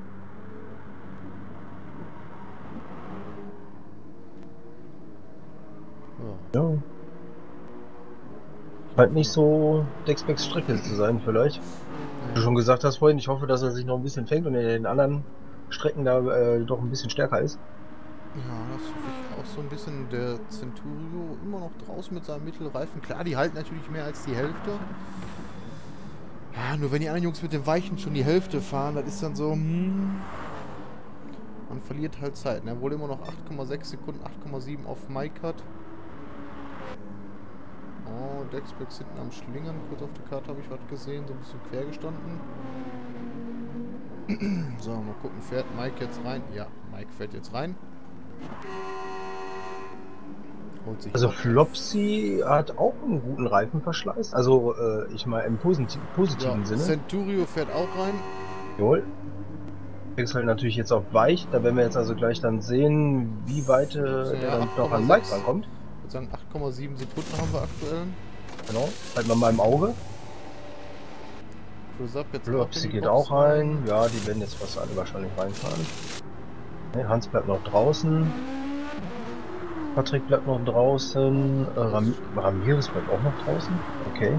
Ja. Ja. Scheint nicht so Dexbacks Strecke zu sein, vielleicht. Wie du schon gesagt hast vorhin, ich hoffe, dass er sich noch ein bisschen fängt und in den anderen Strecken da äh, doch ein bisschen stärker ist. Ja, das hoffe ich auch so ein bisschen. Der Centurio immer noch draußen mit seinem Mittelreifen. Klar, die halten natürlich mehr als die Hälfte. Ja, nur wenn die anderen Jungs mit den Weichen schon die Hälfte fahren, das ist dann so, hm, man verliert halt Zeit. Ne? Wohl immer noch acht Komma sechs Sekunden, acht Komma sieben auf Mike hat. Oh, Dexbacks hinten am Schlingern. Kurz auf der Karte habe ich was gesehen, so ein bisschen quer gestanden. So, mal gucken, fährt Mike jetzt rein? Ja, Mike fährt jetzt rein. Holt sich Also noch- Flopsy hat auch einen guten Reifenverschleiß. Also äh, ich meine im posit positiven ja, Sinne. Centurio fährt auch rein. Jawohl. Wechselt natürlich jetzt auf weich. Da werden wir jetzt also gleich dann sehen, wie weit äh, Ja, der dann acht noch Komma an Mike sechs. rankommt. Ich würde sagen, acht Komma sieben Sekunden haben wir aktuell. Genau. Halt mal mal im Auge. Chris Up jetzt Flopsy in die geht Box auch rein. Ja, die werden jetzt fast alle wahrscheinlich reinfahren. Ne, Hans bleibt noch draußen. Patrick bleibt noch draußen. Äh, Ram Ramirez bleibt auch noch draußen. Okay.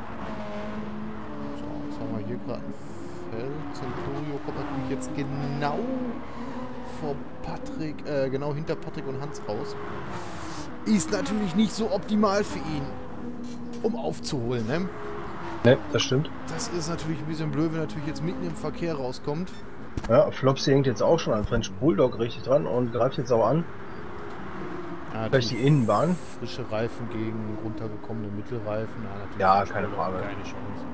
So, jetzt haben wir hier gerade ein Feld. Centurio kommt natürlich jetzt genau vor Patrick, äh, genau hinter Patrick und Hans raus. Ist natürlich nicht so optimal für ihn, um aufzuholen, ne? Ne, das stimmt. Das ist natürlich ein bisschen blöd, wenn er natürlich jetzt mitten im Verkehr rauskommt. Ja, Flopsy hängt jetzt auch schon an French Bulldog richtig dran und greift jetzt auch an. Ja, Vielleicht die Innenbahn. Frische Reifen gegen runtergekommene Mittelreifen. Ja, natürlich Ja, French keine Bulldog Frage. Keine Chance.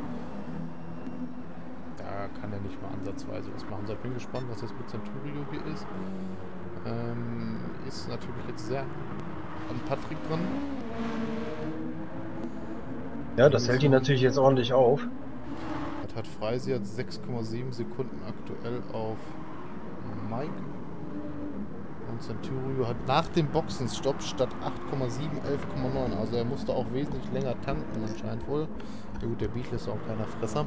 Da kann er nicht mal ansatzweise was machen. So, ich bin gespannt, was jetzt mit Centurio hier ist. Ähm, ist natürlich jetzt sehr an Patrick dran. Ja, das hält ihn natürlich jetzt ordentlich auf. Das hat Freisi jetzt sechs Komma sieben Sekunden aktuell auf Mike. Und Und Centurio hat nach dem Boxenstopp statt acht Komma sieben elf Komma neun. Also er musste auch wesentlich länger tanken anscheinend wohl. Ja gut, der Beetle ist auch ein kleiner Fresser.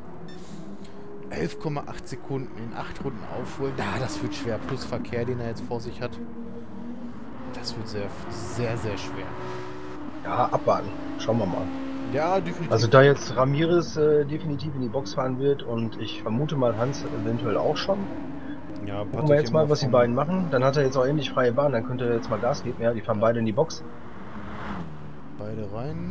elf Komma acht Sekunden in acht Runden aufholen. Ah, das wird schwer. Plus Verkehr, den er jetzt vor sich hat. Das wird sehr, sehr, sehr schwer. Ja, abwarten. Schauen wir mal. Ja, definitiv. Also da jetzt Ramirez äh, definitiv in die Box fahren wird und ich vermute mal Hans eventuell auch schon. Ja, gucken wir jetzt mal, was die beiden machen. Dann hat er jetzt auch endlich freie Bahn, dann könnte er jetzt mal Gas geben. Ja, die fahren beide in die Box. Beide rein.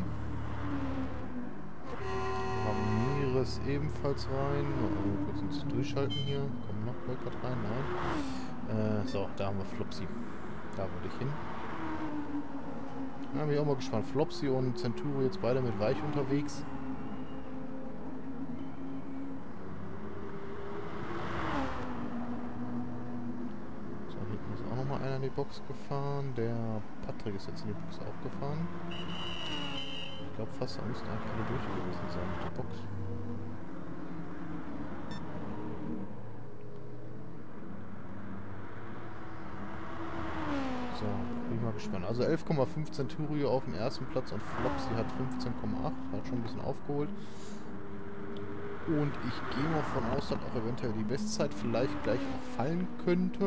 Ramirez ebenfalls rein. Mal kurz uns durchschalten hier. Kommen noch Leute rein? Nein. Äh, so, da haben wir Flopsy. Da wollte ich hin. Da bin ich auch mal gespannt. Flopsy und Centurio jetzt beide mit Weich unterwegs. So, hinten ist auch nochmal einer in die Box gefahren. Der Patrick ist jetzt in die Box auch gefahren. Ich glaube fast, da müssten eigentlich alle durch gewesen sein mit der Box. So, bin ich mal gespannt. Also elf Komma fünf Centurio auf dem ersten Platz und Flopsy hat fünfzehn Komma acht. Hat schon ein bisschen aufgeholt. Und ich gehe mal von aus, dass auch eventuell die Bestzeit vielleicht gleich auch fallen könnte.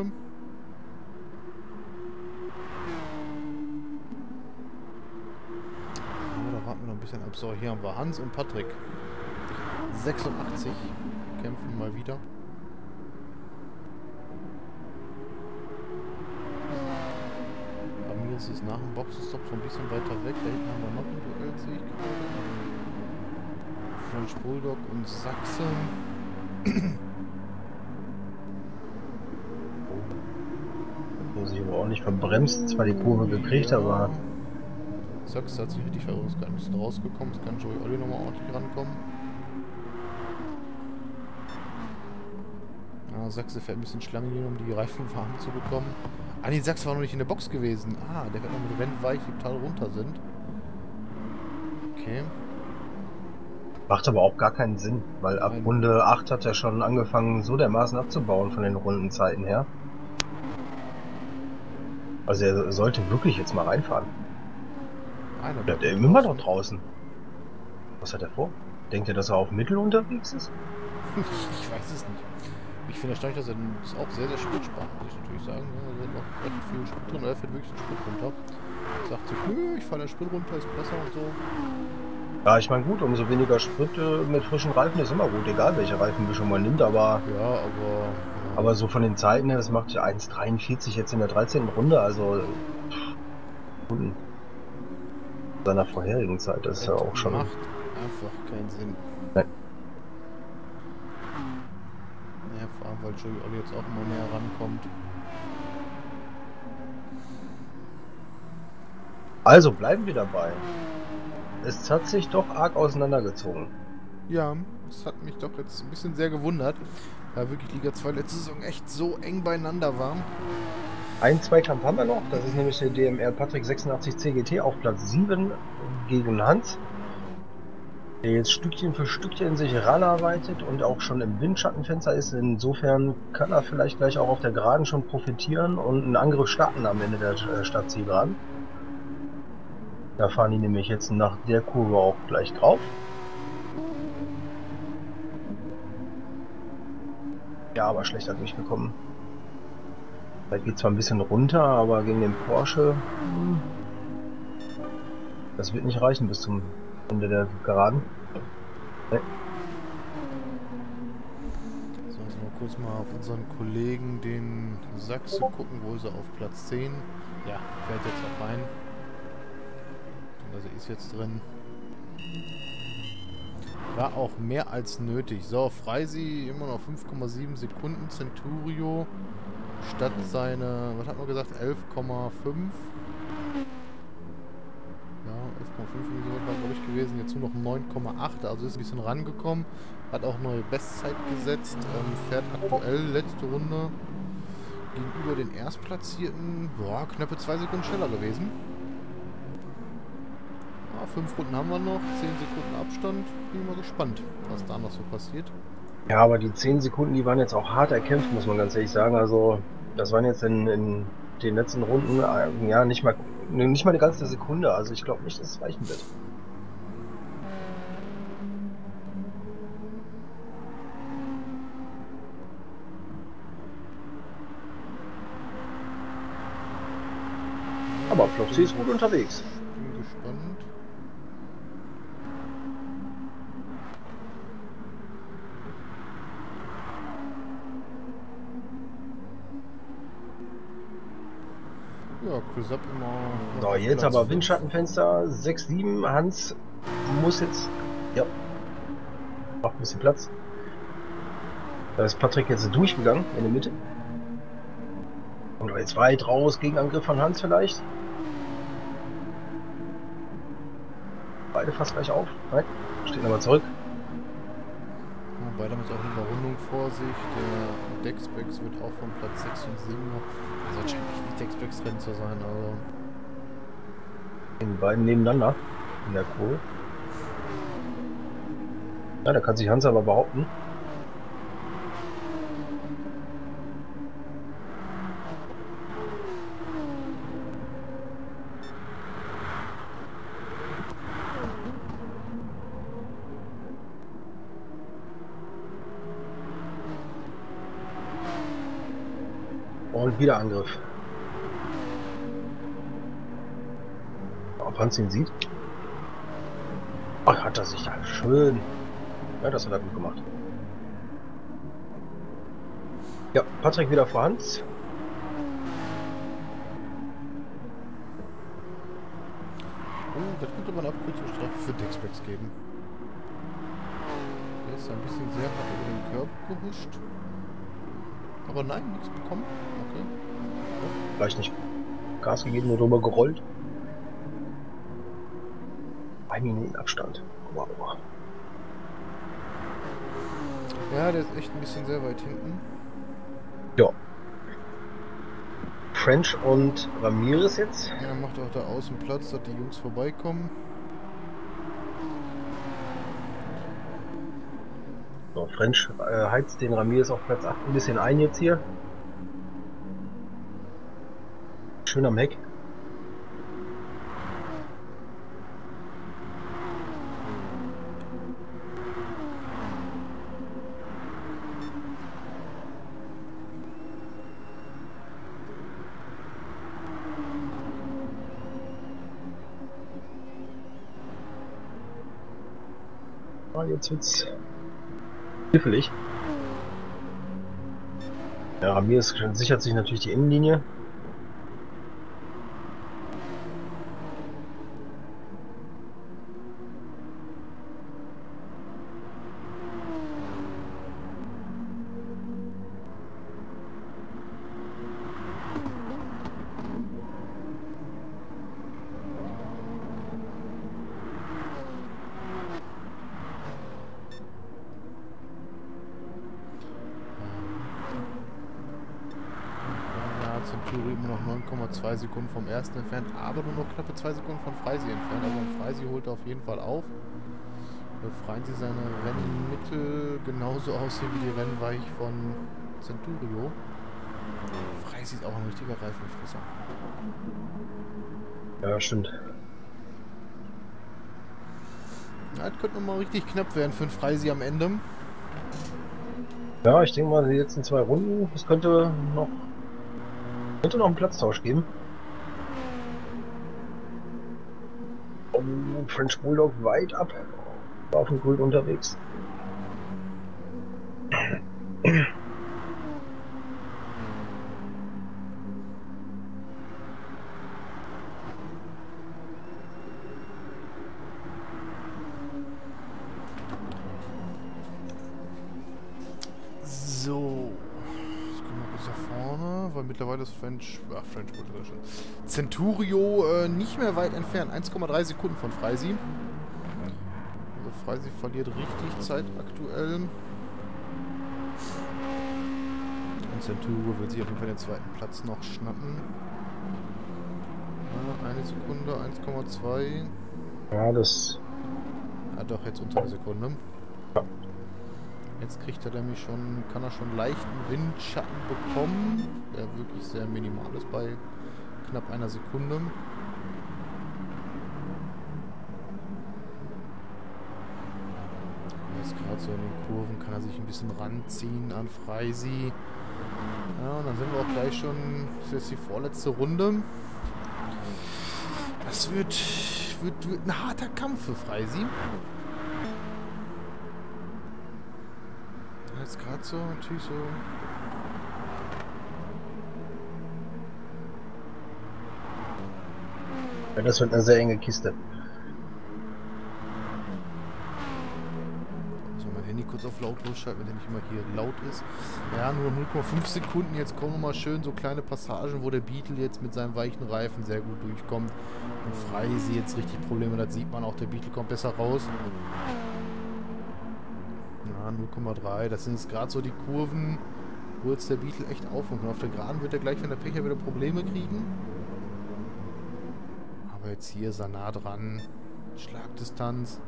Aber da warten wir noch ein bisschen ab. So, hier haben wir Hans und Patrick. sechsundachtzig. Kämpfen mal wieder. Ramirez ist nach dem Boxenstopp so ein bisschen weiter weg. Da hinten haben wir noch ein Duell, sehe ich gerade. French Bulldog und Sachsen. Oh. Sie aber auch nicht verbremst, zwar die Kurve gekriegt, ja. Aber... Sachsen hat sich richtig verrückt, ist gerade ein bisschen rausgekommen. Jetzt kann Joey Olli nochmal ordentlich rankommen. Ja, Sachse fährt ein bisschen Schlange hier, um die Reifen warm zu bekommen. Ah, nee, Sachse war noch nicht in der Box gewesen. Ah, der wird noch mit Rennweich, die total runter sind. Okay. Macht aber auch gar keinen Sinn, weil ab Runde acht hat er schon angefangen, so dermaßen abzubauen von den Rundenzeiten her. Also er sollte wirklich jetzt mal reinfahren. Einer bleibt er immer noch draußen. Was hat er vor? Denkt er, dass er auf Mittel unterwegs ist? Ich weiß es nicht. Ich finde erstaunlich, dass er das auch sehr, sehr Sprit spart, muss ich natürlich sagen. Er hat noch recht viel Sprit drin, er fährt wirklich den Sprit runter. Sagt sich, nö, ich fahre den Sprit runter, ist besser und so. Ja, ich meine gut, umso weniger Sprit äh, mit frischen Reifen ist immer gut, egal welche Reifenmischung man nimmt, aber... Ja, aber... Ja. Aber so von den Zeiten her, das macht ja eins dreiundvierzig jetzt in der dreizehnten Runde, also... Pff, seiner vorherigen Zeit, das ist ja auch schon... macht einfach keinen Sinn. Nein. Ja, vor allem, weil Joey Olli jetzt auch immer näher rankommt. Also bleiben wir dabei. Es hat sich doch arg auseinandergezogen. Ja, das hat mich doch jetzt ein bisschen sehr gewundert, weil wirklich Liga zwei letzte Saison echt so eng beieinander war. Ein Zweikampf haben wir noch, das ist nämlich der D M R Patrick sechsundachtzig C G T auf Platz sieben gegen Hans, der jetzt Stückchen für Stückchen sich ranarbeitet und auch schon im Windschattenfenster ist. Insofern kann er vielleicht gleich auch auf der Geraden schon profitieren und einen Angriff starten am Ende der Stadtzielgeraden. Da fahren die nämlich jetzt nach der Kurve auch gleich drauf. Ja, aber schlechter durchgekommen. Da geht zwar ein bisschen runter, aber gegen den Porsche, das wird nicht reichen bis zum Ende der Geraden. Nee. So, jetzt mal kurz mal auf unseren Kollegen, den Sachse, gucken, wo ist er auf Platz zehn. Ja, fährt jetzt auch rein. Also ist jetzt drin. War auch mehr als nötig. So, Freisi immer noch fünf Komma sieben Sekunden. Centurio statt seine, was hat man gesagt, elf Komma fünf. Ja, elf Komma fünf war glaube ich gewesen. Jetzt nur noch neun Komma acht. Also ist ein bisschen rangekommen. Hat auch neue Bestzeit gesetzt. Ähm, fährt aktuell letzte Runde gegenüber den Erstplatzierten. Boah, knappe zwei Sekunden schneller gewesen. Fünf Runden haben wir noch, zehn Sekunden Abstand. Bin mal gespannt, was da noch so passiert. Ja, aber die zehn Sekunden, die waren jetzt auch hart erkämpft, muss man ganz ehrlich sagen. Also, das waren jetzt in, in den letzten Runden, äh, ja, nicht mal, nicht mal eine ganze Sekunde. Also ich glaube nicht, dass es reichen wird. Aber Flopsy ist gut unterwegs. Bin gespannt. Ja, Chris Up immer. So, jetzt aber Windschattenfenster, sechs, sieben, Hans muss jetzt, ja, noch ein bisschen Platz. Da ist Patrick jetzt durchgegangen in der Mitte. Und jetzt weit raus, Gegenangriff von Hans vielleicht. Beide fast gleich auf. Nein, stehen aber zurück. Beide haben jetzt auch eine Überrundung vor sich. Der Dexbex wird auch von Platz sechs und sieben noch. Also wahrscheinlich nicht Dexbex-Rennen zu sein, also. Die beiden nebeneinander in der Kurve. Ja, da kann sich Hans aber behaupten. Und wieder Angriff. Ob Hans ihn sieht? Ach, hat er sich da schön. Ja, das hat er gut gemacht. Ja, Patrick wieder vor Hans. Oh, das könnte man eine Abkürzungsstrafe für Dexbex geben. Der ist ein bisschen sehr hart über den Körper gehuscht. Aber nein, nichts bekommen. Okay. Ja, vielleicht nicht Gas gegeben, nur drüber gerollt. Ein Minuten Abstand. Wow. Ja, der ist echt ein bisschen sehr weit hinten. Ja. French und Ramirez jetzt. Ja, macht auch da außen Platz, dass die Jungs vorbeikommen. So, French äh, heizt den Ramirez auf Platz acht ein bisschen ein jetzt hier. Schön am Heck. Ah, jetzt wird's knifflig. Ja, Ramirez sichert sich natürlich die Innenlinie. Centurio immer noch neun Komma zwei Sekunden vom ersten entfernt, aber nur noch knappe zwei Sekunden von Freisi entfernt. Also Freisi holt auf jeden Fall auf. Befreien sie seine Rennmittel genauso aussehen wie die Rennweich von Centurio. Freisi ist auch ein richtiger Reifenfresser. Ja, stimmt. Ja, das könnte nochmal richtig knapp werden für den Freisi am Ende. Ja, ich denke mal, die letzten zwei Runden, das könnte noch Könnte noch einen Platztausch geben. Oh, French Bulldog weit ab. War auf dem Grün unterwegs. So. Vorne, weil mittlerweile ist French, ach, French wollte das schon. Centurio äh, nicht mehr weit entfernt, eins Komma drei Sekunden von Freisi. Also Freisi verliert richtig Zeit aktuell. Und Centurio will sich auf jeden Fall den zweiten Platz noch schnappen. Ja, eine Sekunde, eins Komma zwei. Ja, das... Ah, doch, jetzt unter einer Sekunde. Ja. Jetzt kriegt er nämlich schon, kann er schon leichten Windschatten bekommen, der wirklich sehr minimal ist bei knapp einer Sekunde. Jetzt gerade so in den Kurven kann er sich ein bisschen ranziehen an Freisi. Ja, und dann sind wir auch gleich schon, das ist jetzt die vorletzte Runde. Das wird, wird, wird ein harter Kampf für Freisi. Jetzt gerade so, natürlich so. Ja, das wird eine sehr enge Kiste. So, mein Handy kurz auf lautlos schalten, wenn der nicht immer hier laut ist. Ja, nur null Komma fünf Sekunden. Jetzt kommen nochmal schön so kleine Passagen, wo der Beetle jetzt mit seinem weichen Reifen sehr gut durchkommt. Und Freisi jetzt richtig Probleme. Das sieht man auch, der Beetle kommt besser raus. Ja, null Komma drei. Das sind jetzt gerade so die Kurven, wo jetzt der Beetle echt aufhört. Und auf der Geraden wird er gleich, wenn der Pecher wieder Probleme kriegen. Aber jetzt hier ist er nah dran. Schlagdistanz.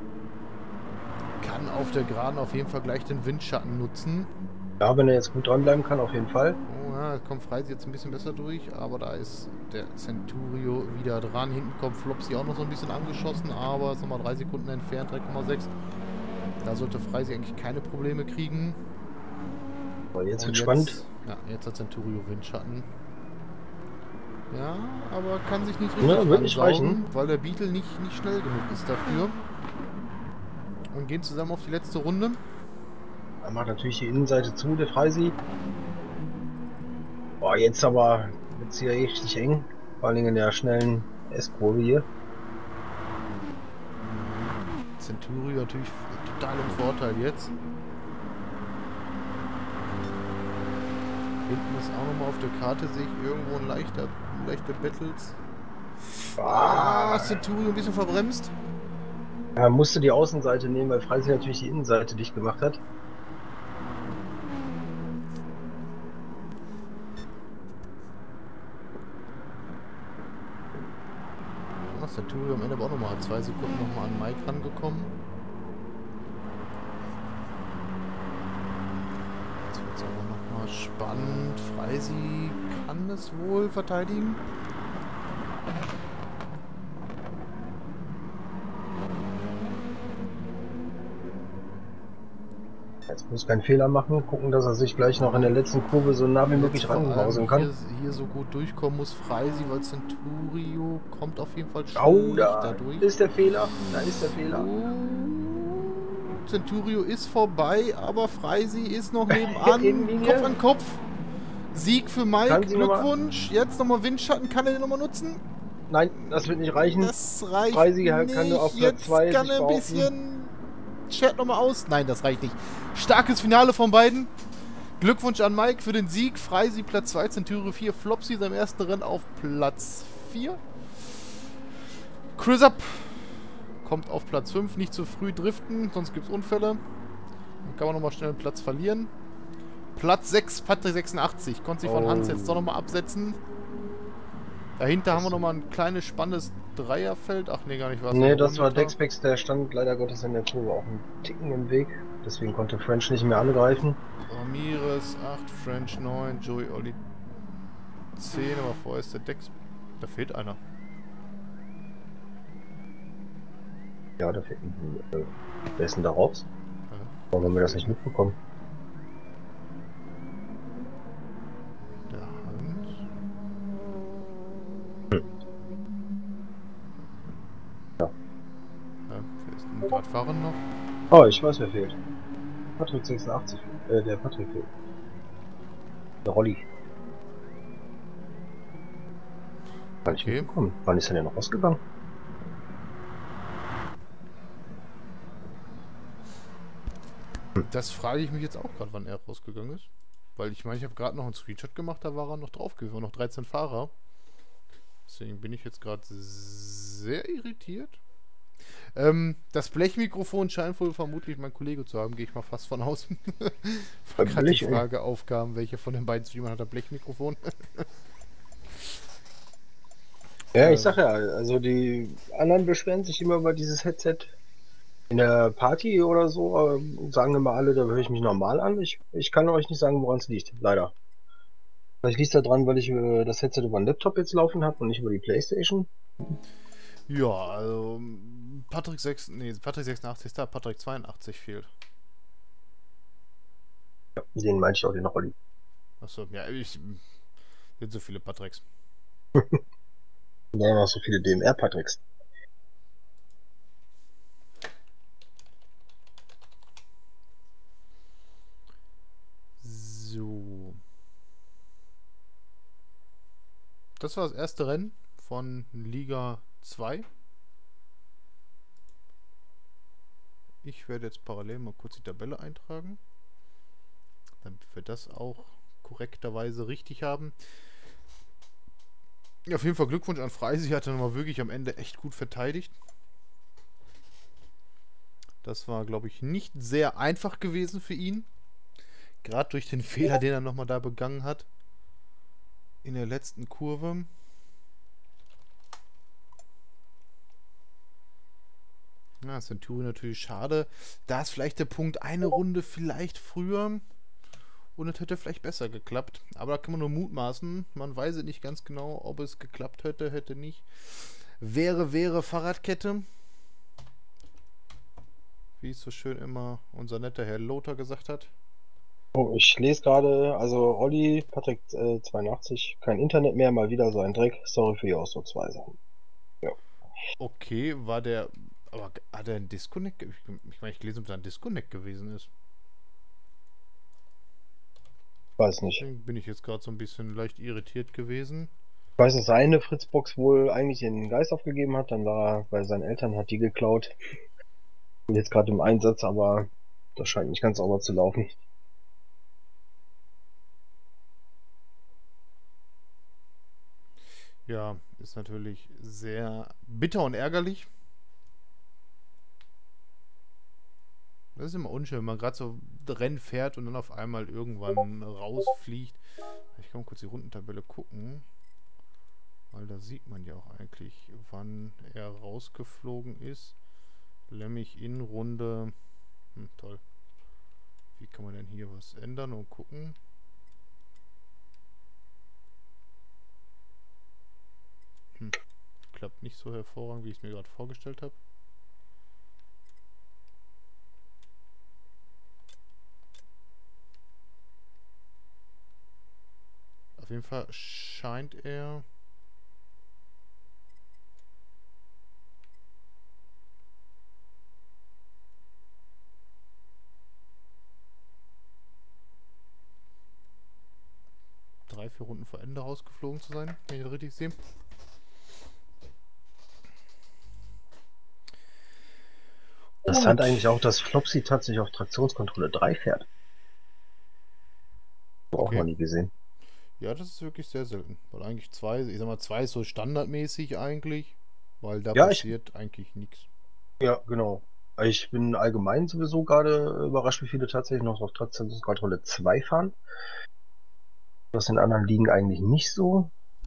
Kann auf der Geraden auf jeden Fall gleich den Windschatten nutzen. Ja, wenn er jetzt gut dranbleiben kann, auf jeden Fall. Oh ja, kommt Freisi jetzt ein bisschen besser durch, aber da ist der Centurio wieder dran. Hinten kommt Flopsy auch noch so ein bisschen angeschossen, aber ist nochmal drei Sekunden entfernt, drei Komma sechs. Da sollte Freisi eigentlich keine Probleme kriegen. Aber jetzt Und wird spannend. Ja, jetzt hat Centurio Windschatten. Ja, aber kann sich nicht richtig Ja, wird nicht reichen, weil der Beetle nicht, nicht schnell genug ist dafür. Und gehen zusammen auf die letzte Runde. Er macht natürlich die Innenseite zu, der Freisi. Boah, jetzt aber wird es hier richtig eng. Vor allem in der schnellen S-Kurve hier. Centurio natürlich total im Vorteil jetzt. Hinten ist auch nochmal auf der Karte, sehe ich irgendwo ein leichter, ein leichter Battles. Ah, Centurio ein bisschen verbremst. Er musste die Außenseite nehmen, weil Freisi natürlich die Innenseite dicht gemacht hat. Ja, Centurio am Ende aber auch nochmal zwei Sekunden nochmal an Mike rangekommen. Jetzt wird es aber nochmal spannend. Freisi kann es wohl verteidigen. Jetzt muss keinen Fehler machen, gucken, dass er sich gleich noch in der letzten Kurve so nah wie möglich ranhausen kann. Hier, hier so gut durchkommen muss Freisi, weil Centurio kommt auf jeden Fall Oh, da dadurch. ist der Fehler, da ist der Fehler. Oh, Centurio ist vorbei, aber Freisi ist noch nebenan, Kopf an Kopf. Sieg für Mike, Glückwunsch. Noch jetzt nochmal Windschatten, kann er den nochmal nutzen? Nein, das wird nicht reichen. Das reicht Freisi nicht. kann nur auf Platz zwei Jetzt kann er ein bisschen... Chat nochmal aus. Nein, das reicht nicht. Starkes Finale von beiden. Glückwunsch an Mike für den Sieg. Freisi Platz zwei, Centurio vier, Flopsy seinem ersten Rennen auf Platz vier. Chris Up kommt auf Platz fünf. Nicht zu früh driften, sonst gibt es Unfälle. Dann kann man nochmal schnell einen Platz verlieren. Platz sechs, Patrick sechsundachtzig. Konnte sich von oh. Hans jetzt doch nochmal absetzen. Dahinter haben wir nochmal ein kleines, spannendes Dreierfeld. Ach nee, gar nicht. Was nee, das war Dexpex, der stand leider Gottes in der Kurve auch einen Ticken im Weg. Deswegen konnte French nicht mehr angreifen. Ramirez acht, French neun, Joey Olli zehn, aber vorher ist der Dex... Da fehlt einer. Ja, da fehlt ein... Äh, wer ist denn da raus? Ja. Warum haben wir das nicht mitbekommen? Der Hans. Hm. Ja. Ja, wer ist denn Radfahrer noch? Oh, ich weiß, wer fehlt. Patrick sechsundachtzig. Äh, der Patrick fehlt. Der Rolli. War nicht Okay. mitbekommen. Wann ist er denn noch rausgegangen? Das frage ich mich jetzt auch gerade, wann er rausgegangen ist. Weil ich meine, ich habe gerade noch einen Screenshot gemacht, da war er noch drauf gewesen, noch dreizehn Fahrer. Deswegen bin ich jetzt gerade sehr irritiert. Ähm, das Blechmikrofon scheint wohl vermutlich mein Kollege zu haben, gehe ich mal fast von aus. Gerade die Frage aufkam, welche von den beiden Streamern hat ein Blechmikrofon? Ja, ich sag ja, also die anderen beschweren sich immer über dieses Headset. In der Party oder so äh, sagen immer alle, da höre ich mich normal an. Ich, ich kann euch nicht sagen, woran es liegt, leider. Vielleicht liegt es daran, weil ich äh, das Headset über den Laptop jetzt laufen habe und nicht über die Playstation. Ja, also Patrick sechs, nee, Patrick sechsundachtzig ist da, Patrick zweiundachtzig fehlt. Den meinte ich auch, den Rolli. Achso, ja, ich sind so viele Patricks. Da haben noch so viele D M R-Patricks. So. Das war das erste Rennen von Liga zwei. Ich werde jetzt parallel mal kurz die Tabelle eintragen, damit wir das auch korrekterweise richtig haben. Ja, auf jeden Fall Glückwunsch an Freisi, hat er nochmal wirklich am Ende echt gut verteidigt. Das war, glaube ich, nicht sehr einfach gewesen für ihn. Gerade durch den Fehler, den er nochmal da begangen hat. In der letzten Kurve. Na, Centurion natürlich schade. Da ist vielleicht der Punkt, eine Runde vielleicht früher. Und es hätte vielleicht besser geklappt. Aber da kann man nur mutmaßen. Man weiß es nicht ganz genau, ob es geklappt hätte, hätte nicht. Wäre, wäre Fahrradkette. Wie es so schön immer unser netter Herr Lothar gesagt hat. Oh, ich lese gerade, also Olli, Patrick äh, zweiundachtzig, kein Internet mehr, mal wieder so ein Dreck. Sorry für die Ausdrucksweise. Ja. Okay, war der. Aber hat er ein Disconnect? Ich, ich meine, ich lese, ob da ein Disconnect gewesen ist. Weiß nicht. Deswegen bin ich jetzt gerade so ein bisschen leicht irritiert gewesen. Ich weiß, dass seine Fritzbox wohl eigentlich den Geist aufgegeben hat, dann war er bei seinen Eltern, hat die geklaut. Bin jetzt gerade im Einsatz, aber das scheint nicht ganz sauber zu laufen. Ja, ist natürlich sehr bitter und ärgerlich. Das ist immer unschön, wenn man gerade so Rennen fährt und dann auf einmal irgendwann rausfliegt. Ich kann mal kurz die Rundentabelle gucken. Weil da sieht man ja auch eigentlich, wann er rausgeflogen ist. Nämlich in Runde... Hm, toll. Wie kann man denn hier was ändern und gucken? Hm, klappt nicht so hervorragend, wie ich es mir gerade vorgestellt habe. Auf jeden Fall scheint er... drei, vier Runden vor Ende rausgeflogen zu sein, wenn ich das richtig sehe. Interessant eigentlich auch, dass Flopsy tatsächlich auf Traktionskontrolle drei fährt. Auch Okay. mal nie gesehen. Ja, das ist wirklich sehr selten. Weil eigentlich zwei, ich sag mal, zwei ist so standardmäßig eigentlich. Weil da Ja, ich, passiert eigentlich nichts. ja, genau. Ich bin allgemein sowieso gerade überrascht, wie viele tatsächlich noch auf Traktionskontrolle zwei fahren. Das in anderen Ligen eigentlich nicht so.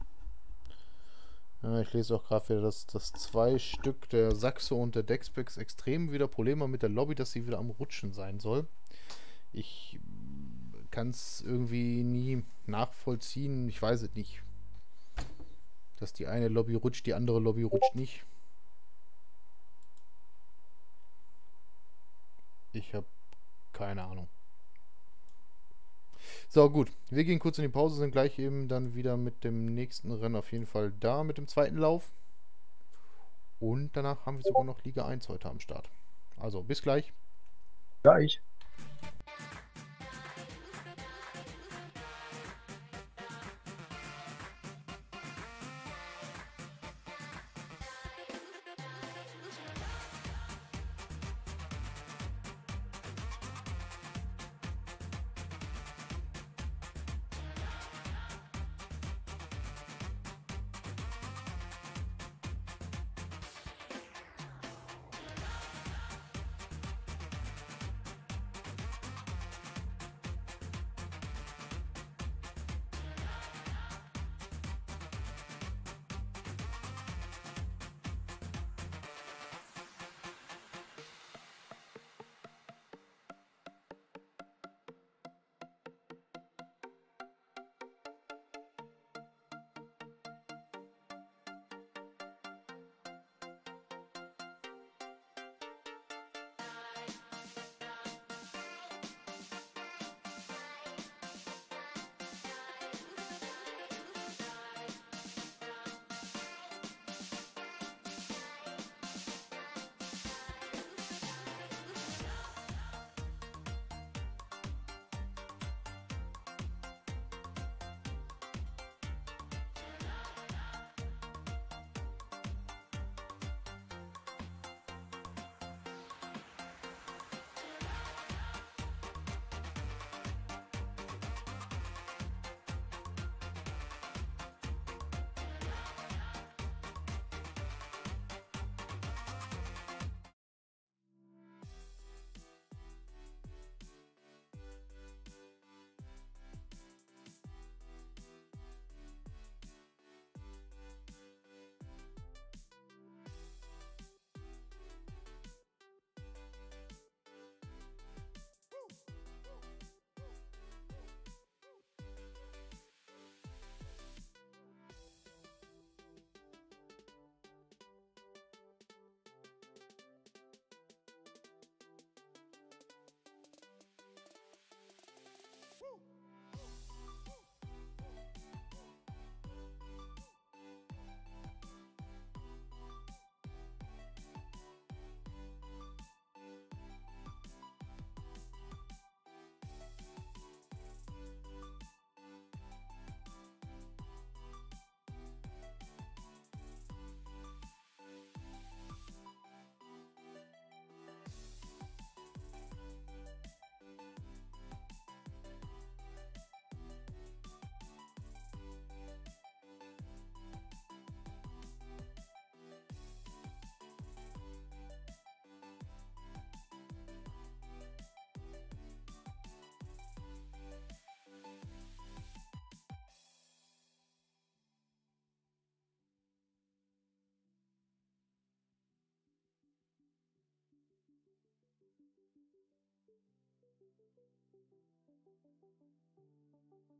Ja, ich lese auch gerade wieder, dass, dass zwei Stück, der Saxo und der Dexpex, extrem wieder Probleme haben mit der Lobby, dass sie wieder am Rutschen sein soll. Ich kann es irgendwie nie nachvollziehen. Ich weiß es nicht. Dass die eine Lobby rutscht, die andere Lobby rutscht nicht. Ich habe keine Ahnung. So, gut. Wir gehen kurz in die Pause, sind gleich eben dann wieder mit dem nächsten Rennen auf jeden Fall da, mit dem zweiten Lauf. Und danach haben wir sogar noch Liga eins heute am Start. Also, bis gleich. Gleich.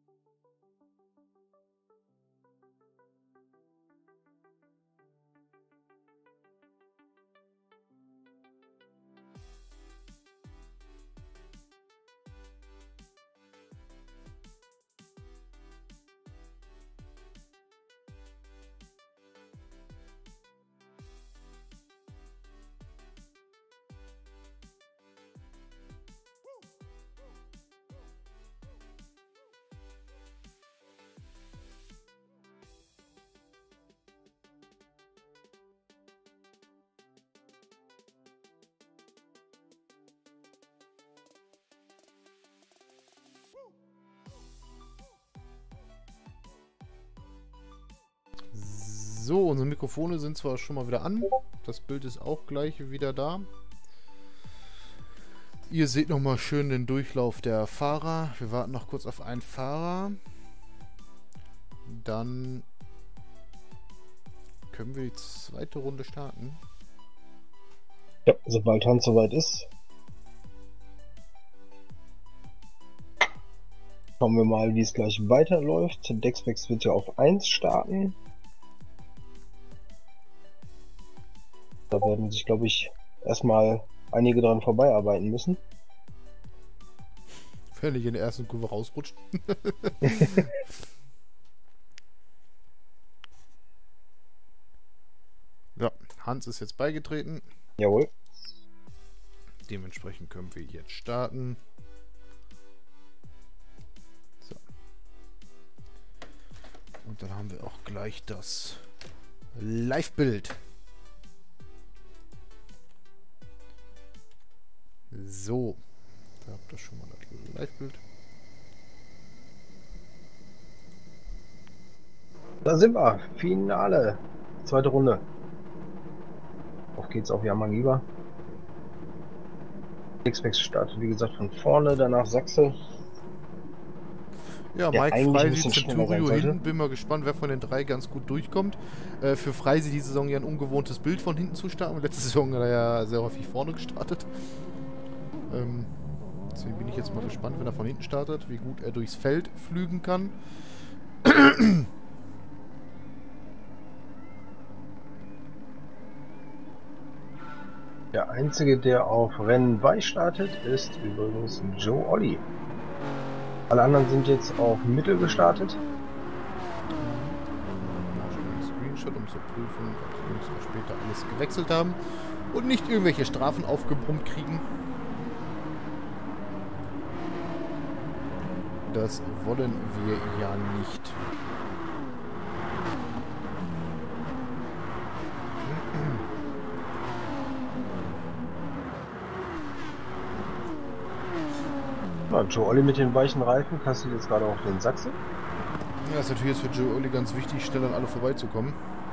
So, unsere Mikrofone sind zwar schon mal wieder an. Das Bild ist auch gleich wieder da. Ihr seht nochmal schön den Durchlauf der Fahrer. Wir warten noch kurz auf einen Fahrer. Dann können wir die zweite Runde starten. Ja, sobald Hans soweit ist. Schauen wir mal, wie es gleich weiterläuft. Dexpex wird ja auf eins starten. Da werden sich, glaube ich, erstmal einige dran vorbeiarbeiten müssen. Wenn ich in der ersten Kurve rausrutscht. Ja, Hans ist jetzt beigetreten. Jawohl. Dementsprechend können wir jetzt starten. So. Und dann haben wir auch gleich das Live-Bild. So, da habt ihr schon mal das Live-Bild. Da sind wir. Finale. Zweite Runde. Auf geht's auf Yamagiba. Dexpex startet, wie gesagt, von vorne, danach Sachse. Ja, Der Mike eigentlich ein Freisi, bisschen schneller sein Centurio sollte. hinten. Bin mal gespannt, wer von den drei ganz gut durchkommt. Äh, für Freisi die Saison ja ein ungewohntes Bild von hinten zu starten. Letzte Saison hat er ja sehr häufig vorne gestartet. Ähm, deswegen bin ich jetzt mal gespannt, wenn er von hinten startet, wie gut er durchs Feld flügen kann. Der einzige, der auf Rennen bei startet, ist übrigens Joe Olli. Alle anderen sind jetzt auf Mittel gestartet. Screenshot, um zu prüfen, ob die Jungs auch später alles gewechselt haben und nicht irgendwelche Strafen aufgebrummt kriegen. Das wollen wir ja nicht. Ja, Joe Olli mit den weichen Reifen kassiert jetzt gerade auch den Sachse. Ja, ist natürlich jetzt für Joe Olli ganz wichtig, schnell an alle vorbeizukommen.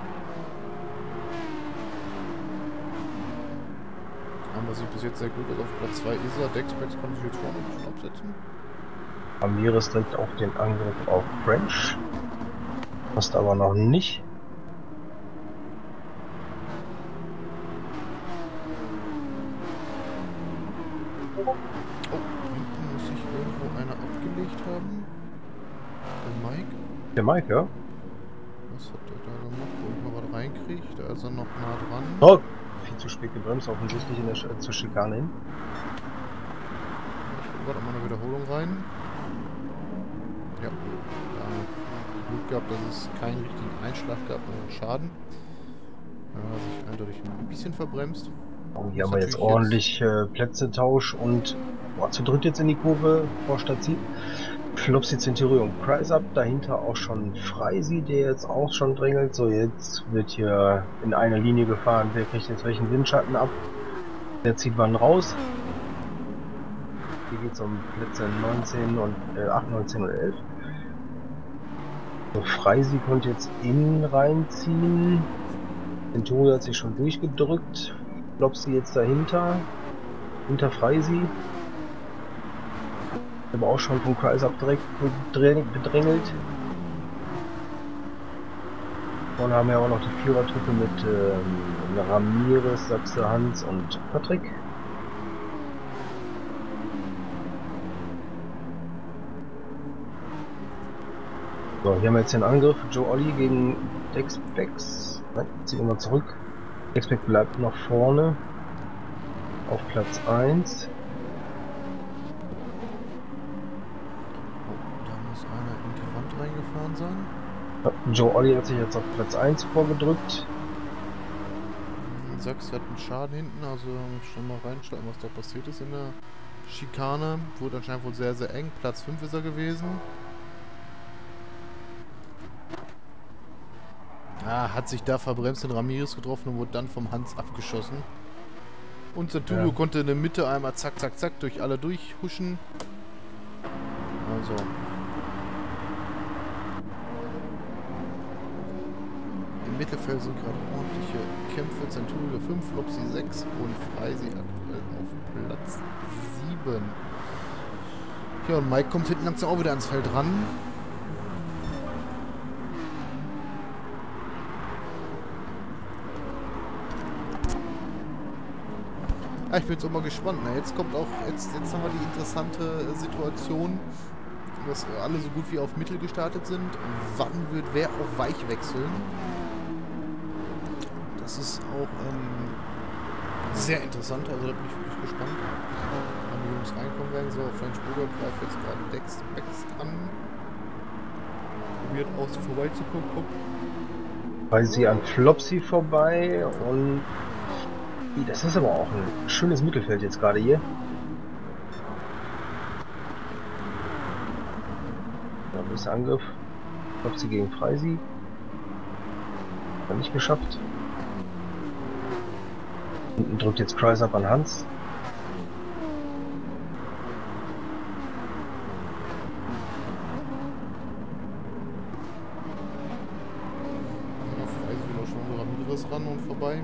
Aber sieht bis jetzt sehr gut aus. Auf Platz zwei ist er. Dexpex kann sich jetzt vorne ein bisschen absetzen. Ramirez trägt auch den Angriff auf French. Passt aber noch nicht. Oh, hinten muss sich irgendwo einer abgelegt haben. Der Mike. Der Mike, ja? Was hat der da gemacht? Wo ich mal was reinkriegt? Da ist er noch nah dran. Oh, viel zu spät gebremst, offensichtlich in der Sch zur Schikane hin. Ich gucke gerade mal eine Wiederholung rein. Ja, da Glück gehabt, dass es keinen richtigen Einschlag gab und Schaden. Da hat sich eindeutig ein bisschen verbremst. Oh, hier haben wir jetzt ordentlich äh, Plätzetausch und boah, zu dritt jetzt in die Kurve vor Stadtziel. Flopsy Centurion Kreis ab, dahinter auch schon Freisi, der jetzt auch schon drängelt. So, jetzt wird hier in einer Linie gefahren. Wer kriegt jetzt welchen Windschatten ab? Wer zieht wann raus? Hier geht es um Plätze neunzehn und äh, acht, neunzehn und elf. So, Freisi konnte jetzt innen reinziehen. Centurion hat sich schon durchgedrückt. Flopsy jetzt dahinter. Hinter Freisi. Aber auch schon vom Kreis abdrängt, bedrängelt. Vorne haben wir auch noch die Führertruppe mit ähm, Ramirez, Sachse, Hans und Patrick. So, hier haben wir jetzt den Angriff. Joe Olli gegen Dexpex. Nein, ziehen wir mal zurück. Dexpex bleibt noch vorne. Auf Platz eins. Oh, da muss einer in die Wand reingefahren sein. Ja, Joe Olli hat sich jetzt auf Platz eins vorgedrückt. Sachs hat einen Schaden hinten, also schon mal reinschauen, was da passiert ist in der Schikane. Wurde anscheinend wohl sehr, sehr eng. Platz fünf ist er gewesen. Ah, hat sich da verbremst, den Ramirez getroffen und wurde dann vom Hans abgeschossen. Und Centurio ja. konnte in der Mitte einmal zack, zack, zack durch alle durchhuschen. Also. Im Mittelfeld sind gerade ordentliche Kämpfe. Centurio fünf, Flopsy sechs und Freisi aktuell auf Platz sieben. Ja, und Mike kommt hinten langsam auch wieder ans Feld ran. Ja, ich bin jetzt auch mal gespannt. Na, jetzt kommt auch, jetzt, jetzt haben wir die interessante Situation, dass alle so gut wie auf Mittel gestartet sind. Wann wird wer auf Weich wechseln? Das ist auch ähm, sehr interessant, also da bin ich wirklich gespannt, wann die Jungs reinkommen werden. So, French Burger greift jetzt gerade Dexpex an. Probiert aus vorbeizukommen. Weil sie an Flopsy vorbei und das ist aber auch ein schönes Mittelfeld jetzt gerade hier. Da ist der Angriff. Flopsy gegen Freisi. Hat nicht geschafft. Hinten drückt jetzt Kreis ab an Hans. Ja, Freisi will auch schon Ramirez ran und vorbei.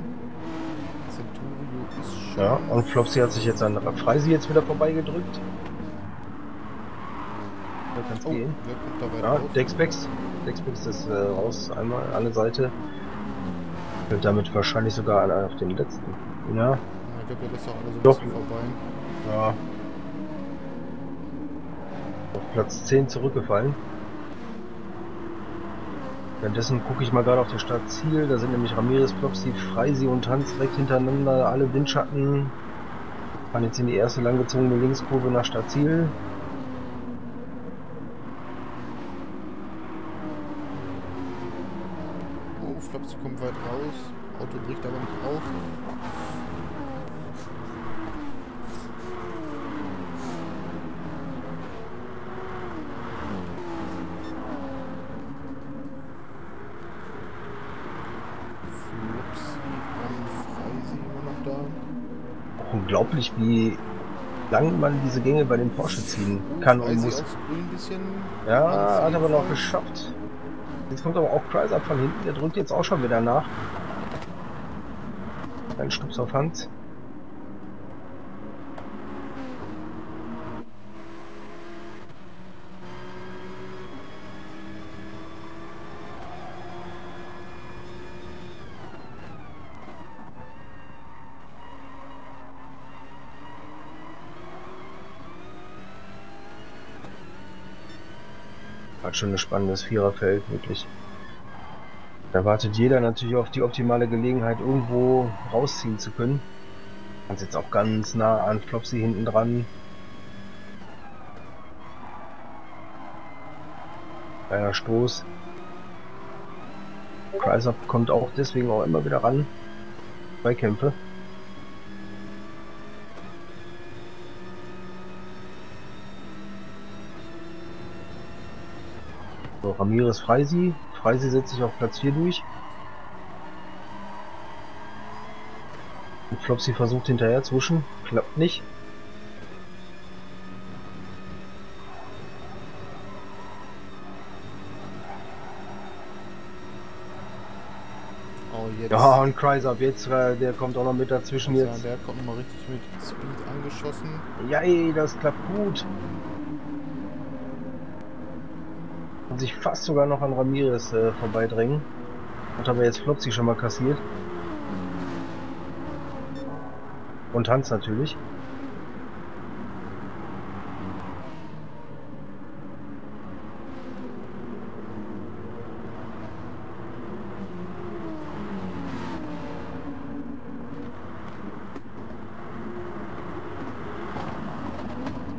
Ist schon Ja, und Flopsy hat sich jetzt an Freisi jetzt wieder vorbeigedrückt. Da kann's oh, gehen. Wer kommt da Ja, weiter Dexpex. Dexpex ist äh, raus, einmal eine Seite. Wird damit wahrscheinlich sogar an, auf den letzten. Ja. Ja, ich glaube, der ist doch alle so ein Doch. bisschen vorbei. Ja. Auf Platz zehn zurückgefallen. Währenddessen gucke ich mal gerade auf das Startziel. Da sind nämlich Ramirez, Flopsy, Freisi und Hans direkt hintereinander. Alle Windschatten. Fahren jetzt in die erste langgezogene Linkskurve nach Startziel. Oh, Flopsy kommt weit raus. Auto bricht aber nicht auf. Unglaublich, wie lang man diese Gänge bei den Porsche ziehen kann und muss. Ja, hat aber noch geschafft. Jetzt kommt aber auch Kreis ab von hinten, der drückt jetzt auch schon wieder nach. Ein Stups auf Hand. Hat schon ein spannendes Viererfeld, wirklich. Da wartet jeder natürlich auf die optimale Gelegenheit, irgendwo rausziehen zu können. Und jetzt auch ganz nah an Flopsy hinten dran. Kleiner Stoß. Kreiser kommt auch deswegen auch immer wieder ran. Zwei Kämpfe. So, Ramirez, Freisi. Freisi setzt sich auf Platz vier durch. Und Flopsy versucht hinterher zu huschen. Klappt nicht. Oh, jetzt. Ja, und Kreiser, jetzt, äh, der kommt auch noch mit dazwischen ja, jetzt. Der kommt nochmal richtig mit Speed angeschossen. Ja, ey, das klappt gut. Und sich fast sogar noch an Ramirez äh, vorbeidrängen. Hat aber jetzt Flopsy schon mal kassiert. Und Hans natürlich.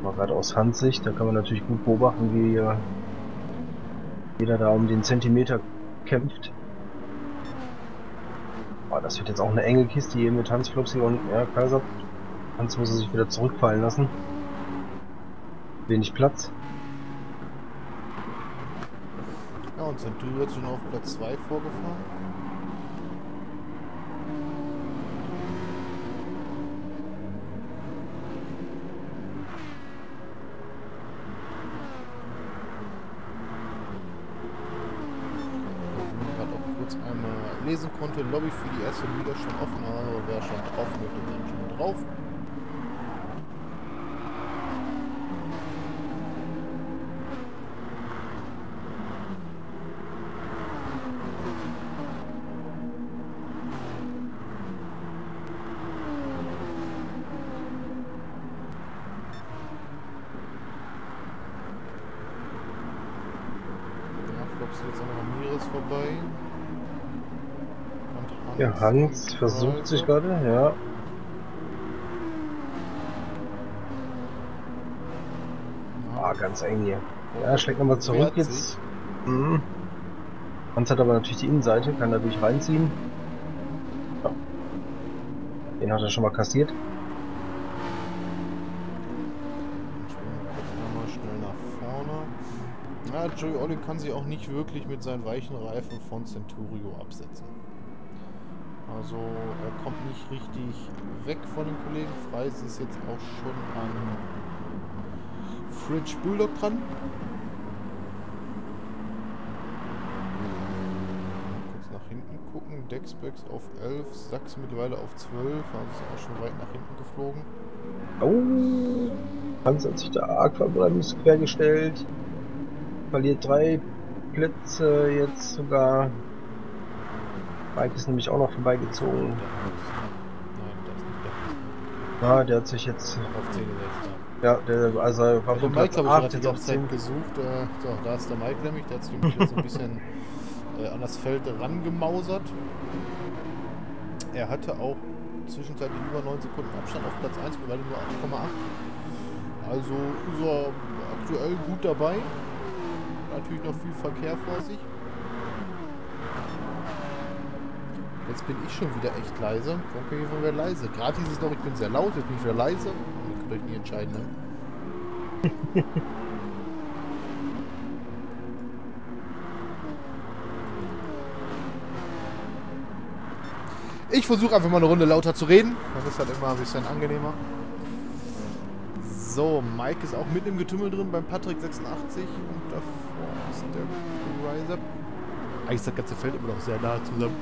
mal gerade aus Handsicht, da kann man natürlich gut beobachten, wie äh, jeder da um den Zentimeter kämpft. Oh, das wird jetzt auch eine enge Kiste hier mit Hans, Flopsy und ja, Kaiser. Hans muss er sich wieder zurückfallen lassen. Wenig Platz. Ja, und Centurio hat schon auf Platz zwei vorgefahren. Lesen konnte, Lobby für die erste Liga schon offen, aber wer schon drauf möchte, dann schon drauf. Ja, Flops jetzt an Ramirez vorbei. Ja, Hans versucht sich gerade, ja. Ah, ganz eng hier. Ja, schlägt nochmal zurück jetzt. Mhm. Hans hat aber natürlich die Innenseite, kann dadurch reinziehen. Ja. Den hat er schon mal kassiert. Mal schnell nach vorne. Ja, Joey Olli kann sich auch nicht wirklich mit seinen weichen Reifen von Centurio absetzen. Also er kommt nicht richtig weg von den Kollegen. Freise ist jetzt auch schon an Fridge Bulldog dran. Kurz nach hinten gucken. Dexbex auf elf, Sachs mittlerweile auf zwölf. Also ist auch schon weit nach hinten geflogen. Oh, Hans hat sich da arg verbremst, quergestellt. Verliert drei Plätze jetzt sogar. Mike ist nämlich auch noch vorbeigezogen. Nein, das ist nicht der. Ja, der hat sich jetzt Auf zehn gesetzt. Ja, der, also er war Also von Mike Platz habe ich acht gerade die jetzt auf ganze zehn. Zeit gesucht. Äh, so, da ist der Mike nämlich. Der hat sich nämlich jetzt ein bisschen äh, an das Feld rangemausert. Er hatte auch zwischenzeitlich über neun Sekunden Abstand auf Platz eins, mittlerweile nur acht Komma acht. Also ist er aktuell gut dabei. Natürlich noch viel Verkehr vor sich. Jetzt bin ich schon wieder echt leise. Warum bin ich schon wieder leise? Gerade hieß es noch, ich bin sehr laut, jetzt bin ich wieder leise. Ihr könnt euch nie entscheiden, ne? Ich versuche einfach mal eine Runde lauter zu reden. Das ist halt immer ein bisschen angenehmer. So, Mike ist auch mit im Getümmel drin beim Patrick sechsundachtzig. Und davor ist der Riser. Eigentlich ist das ganze Feld immer noch sehr nah zusammen.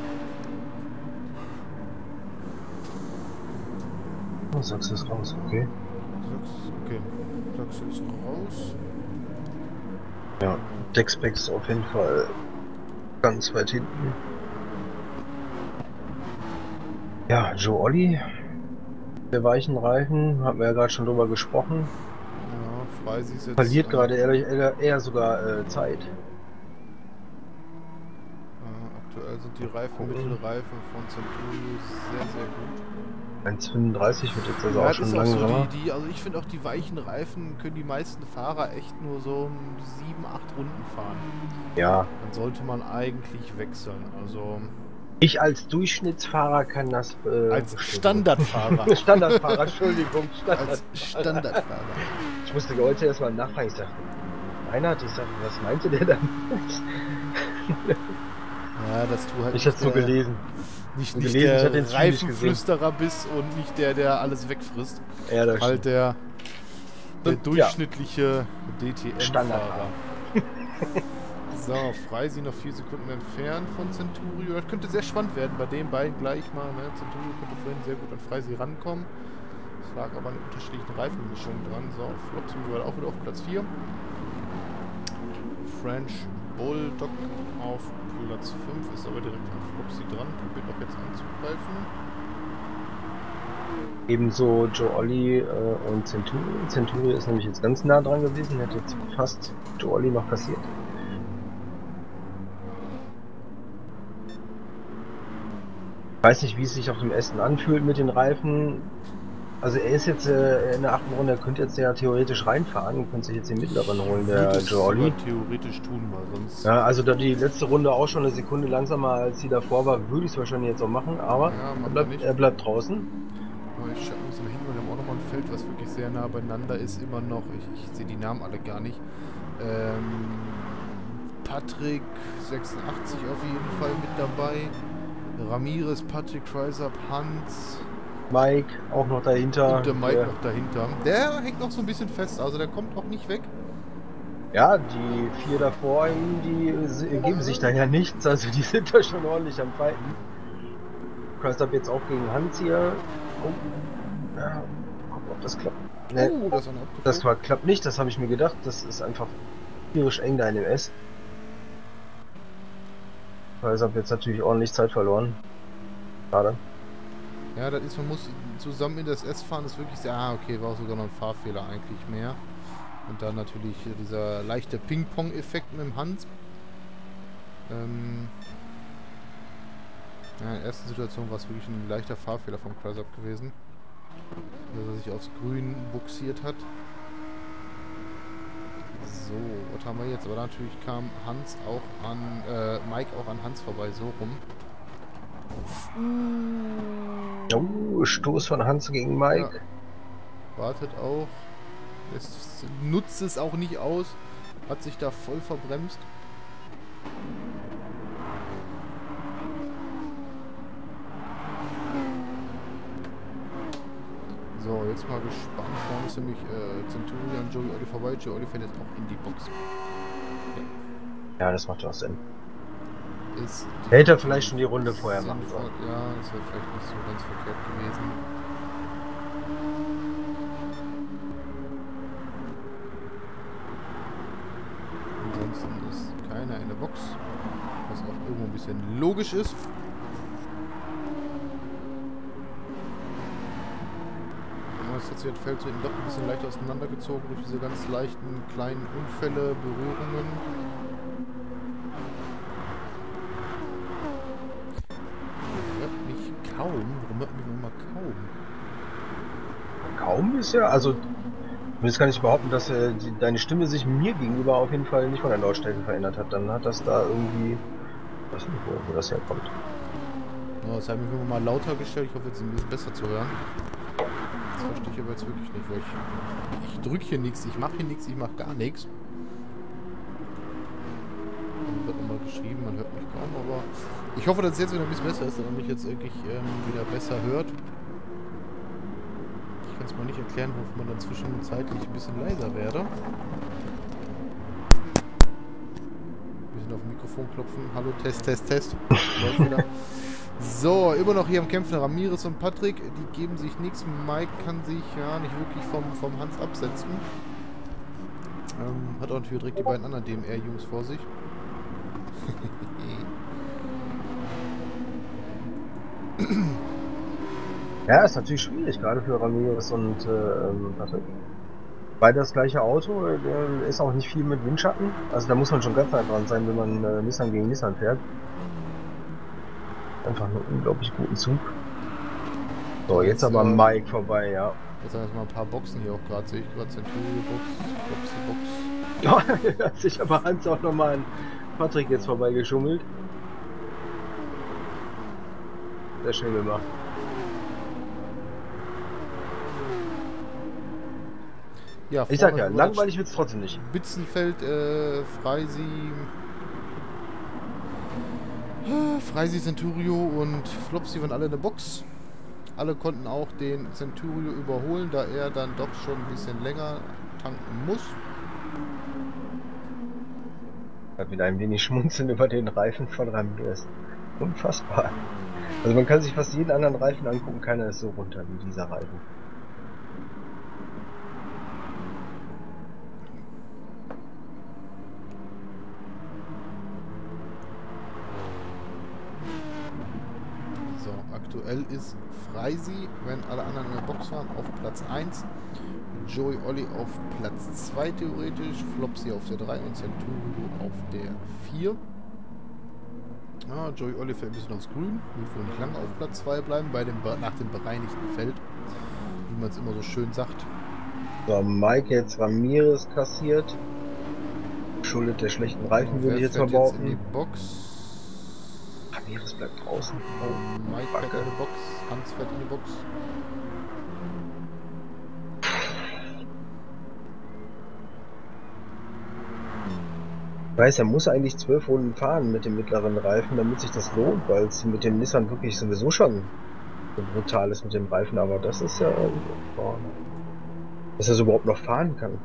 Oh, Sachs ist raus, okay. Sachs, okay. Sachs ist raus. Ja, Dexbex ist auf jeden Fall ganz weit hinten. Ja, Joe Olli, der weichen Reifen, haben wir ja gerade schon drüber gesprochen. Ja, Freisi ist jetzt... Verliert äh, gerade eher, eher, eher sogar äh, Zeit. Äh, aktuell sind die Reifen, Mittelreifen von Centurio sehr, sehr gut. eins fünfunddreißig wird jetzt also Ja, auch das schon ist auch so langsamer. die, die, also ich finde auch die weichen Reifen können die meisten Fahrer echt nur so sieben, acht Runden fahren. Ja. Dann sollte man eigentlich wechseln. Also Ich als Durchschnittsfahrer kann das... Äh, als bestimmen. Standardfahrer. Standardfahrer, Entschuldigung. Standardfahrer. als Standardfahrer. Ich musste heute erstmal nachfragen. Ich dachte, Reinhard, ich dachte, was meinte der dann? Ja, dass du halt Ich hab's so der- gelesen. nicht, Und nicht gelesen, ich der hab den Stream nicht gesehen. Reifenflüsterer bist und nicht der, der alles wegfrisst. Ja, das Halt der, der Und, ja. durchschnittliche D T M-Fahrer. Standardfahrer. So, Freisi noch vier Sekunden entfernt von Centurio. Das könnte sehr spannend werden bei den beiden gleich mal. Ne? Centurio könnte vorhin sehr gut an Freisi rankommen. Es lag aber an unterschiedlichen Reifenmischungen dran. So, Flops mittlerweile auch wieder auf Platz vier. French Bulldog auf Platz fünf ist aber direkt an Flopsy dran. Probiert auch jetzt anzugreifen. Ebenso Joe Olli äh, und Centurio. Centurio ist nämlich jetzt ganz nah dran gewesen, hätte jetzt fast Joe Olli noch kassiert. Weiß nicht, wie es sich auf dem Essen anfühlt mit den Reifen. Also er ist jetzt äh, in der achten Runde, er könnte jetzt ja theoretisch reinfahren und könnte sich jetzt den mittleren holen, der Würde es Jolly. sogar theoretisch tun, weil sonst... Ja, also da die letzte Runde auch schon eine Sekunde langsamer als die davor war, würde ich es wahrscheinlich jetzt auch machen, aber Ja, er, macht er bleibt, nicht. er bleibt draußen. Aber ich schaue muss mal hin, weil wir haben auch nochmal ein Feld, was wirklich sehr nah beieinander ist, immer noch. Ich, ich sehe die Namen alle gar nicht. Ähm, Patrick sechsundachtzig auf jeden Fall mit dabei. Ramirez, Patrick, Kreisab, Hans... Mike auch noch dahinter. Und der Mike der, noch dahinter. Der hängt noch so ein bisschen fest, also der kommt auch nicht weg. Ja, die vier davor ihm, die äh, geben sich da ja nichts, also die sind da schon ordentlich am Fighten. Kreisab jetzt auch gegen Hans hier. Oh, ja, gucken, ob das klappt. Ne, Oh, das ist eine das war, klappt nicht, das habe ich mir gedacht. Das ist einfach tierisch eng da in dem S. Kreisab jetzt natürlich ordentlich Zeit verloren. Schade. Ja, das ist, man muss zusammen in das S fahren, ist wirklich sehr... Ah, okay, war sogar noch ein Fahrfehler eigentlich mehr. Und dann natürlich dieser leichte Ping-Pong-Effekt mit dem Hans. Ähm ja, in der ersten Situation war es wirklich ein leichter Fahrfehler vom Kreisab gewesen. Dass er sich aufs Grün buxiert hat. So, was haben wir jetzt? Aber natürlich kam Hans auch an... Äh, Mike auch an Hans vorbei, so rum. Oh, Stoß von Hans gegen Mike. Ja. Wartet auch. Es nutzt es auch nicht aus. Hat sich da voll verbremst. So, jetzt mal gespannt. Vorne ist nämlich äh, Centurion, Joey Olli vorbei. Joey Olli fährt jetzt auch in die Box. Ja, ja, das macht auch Sinn. Ist Hätte er vielleicht schon die Runde vorher machen sollen. Ja, das wäre vielleicht nicht so ganz verkehrt gewesen. Ansonsten ist keiner in der Box, was auch irgendwo ein bisschen logisch ist. Das hat sich das Feld so eben doch ein bisschen leicht auseinandergezogen durch diese ganz leichten kleinen Unfälle, Berührungen. Kaum? Warum hört mich immer kaum? Kaum ist ja, also ich will jetzt gar nicht behaupten, dass äh, die, deine Stimme sich mir gegenüber auf jeden Fall nicht von der Lautstärke verändert hat. Dann hat das da irgendwie, ich weiß nicht, wo, wo das herkommt. Ja, das habe ich mir mal lauter gestellt. Ich hoffe, jetzt ist ein bisschen besser zu hören. Das verstehe ich aber jetzt wirklich nicht, weil ich, ich drücke hier nichts, ich mache hier nichts, ich mache gar nichts. Dann wird nochmal geschrieben, man hört mich kaum, aber ich hoffe, dass es jetzt wieder ein bisschen besser ist, dass man mich jetzt wirklich ähm, wieder besser hört. Ich kann es mal nicht erklären, wofür man dann zwischenzeitlich ein bisschen leiser werde. Ein bisschen auf dem Mikrofon klopfen. Hallo, Test, Test, Test. Läuft wieder. So, immer noch hier am Kämpfen Ramirez und Patrick. Die geben sich nichts. Mike kann sich ja nicht wirklich vom, vom Hans absetzen. Ähm, hat auch natürlich direkt die beiden anderen D M R-Jungs vor sich. Ja, ist natürlich schwierig, gerade für Ramirez und äh, Patrick. Beide das gleiche Auto, der ist auch nicht viel mit Windschatten. Also da muss man schon ganz nah dran sein, wenn man äh, Nissan gegen Nissan fährt. Einfach einen unglaublich guten Zug. So, jetzt, jetzt aber äh, Mike vorbei, ja. Jetzt haben wir mal ein paar Boxen hier auch gerade, sehe ich gerade Centurio-Box, Box. Ja, da hat sich aber Hans auch nochmal an Patrick jetzt vorbeigeschummelt. Sehr schön gemacht. Ja, ich sag ja, langweilig wird es trotzdem nicht. Bitzenfeld, äh, Freisi, Freisi, Centurio und Flopsy waren alle in der Box. Alle konnten auch den Centurio überholen, da er dann doch schon ein bisschen länger tanken muss. Ich habe wieder ein wenig schmunzeln über den Reifen von Ramirez. Unfassbar. Also man kann sich fast jeden anderen Reifen angucken, keiner ist so runter wie dieser Reifen. So, aktuell ist Freisi, wenn alle anderen in der Box waren, auf Platz eins. Joey Olli auf Platz zwei theoretisch, Flopsy auf der drei und Centurio auf der vier. Ah, Joey Olli fällt ein bisschen aufs Grün, wird wohl nicht lange auf Platz zwei bleiben, bei dem, nach dem bereinigten Feld. wie man es immer so schön sagt. So, Mike jetzt Ramirez kassiert. Schuldet der schlechten Reifen, Genau, würde ich wer jetzt mal fährt jetzt in die behaupten. Box? Ramirez bleibt draußen. Oh, Mike fährt in die Box, Hans fährt in die Box. Ich weiß, er muss eigentlich zwölf Runden fahren mit dem mittleren Reifen, damit sich das lohnt, weil es mit dem Nissan wirklich sowieso schon so brutal ist mit dem Reifen, aber das ist ja, boah, dass er so überhaupt noch fahren kann.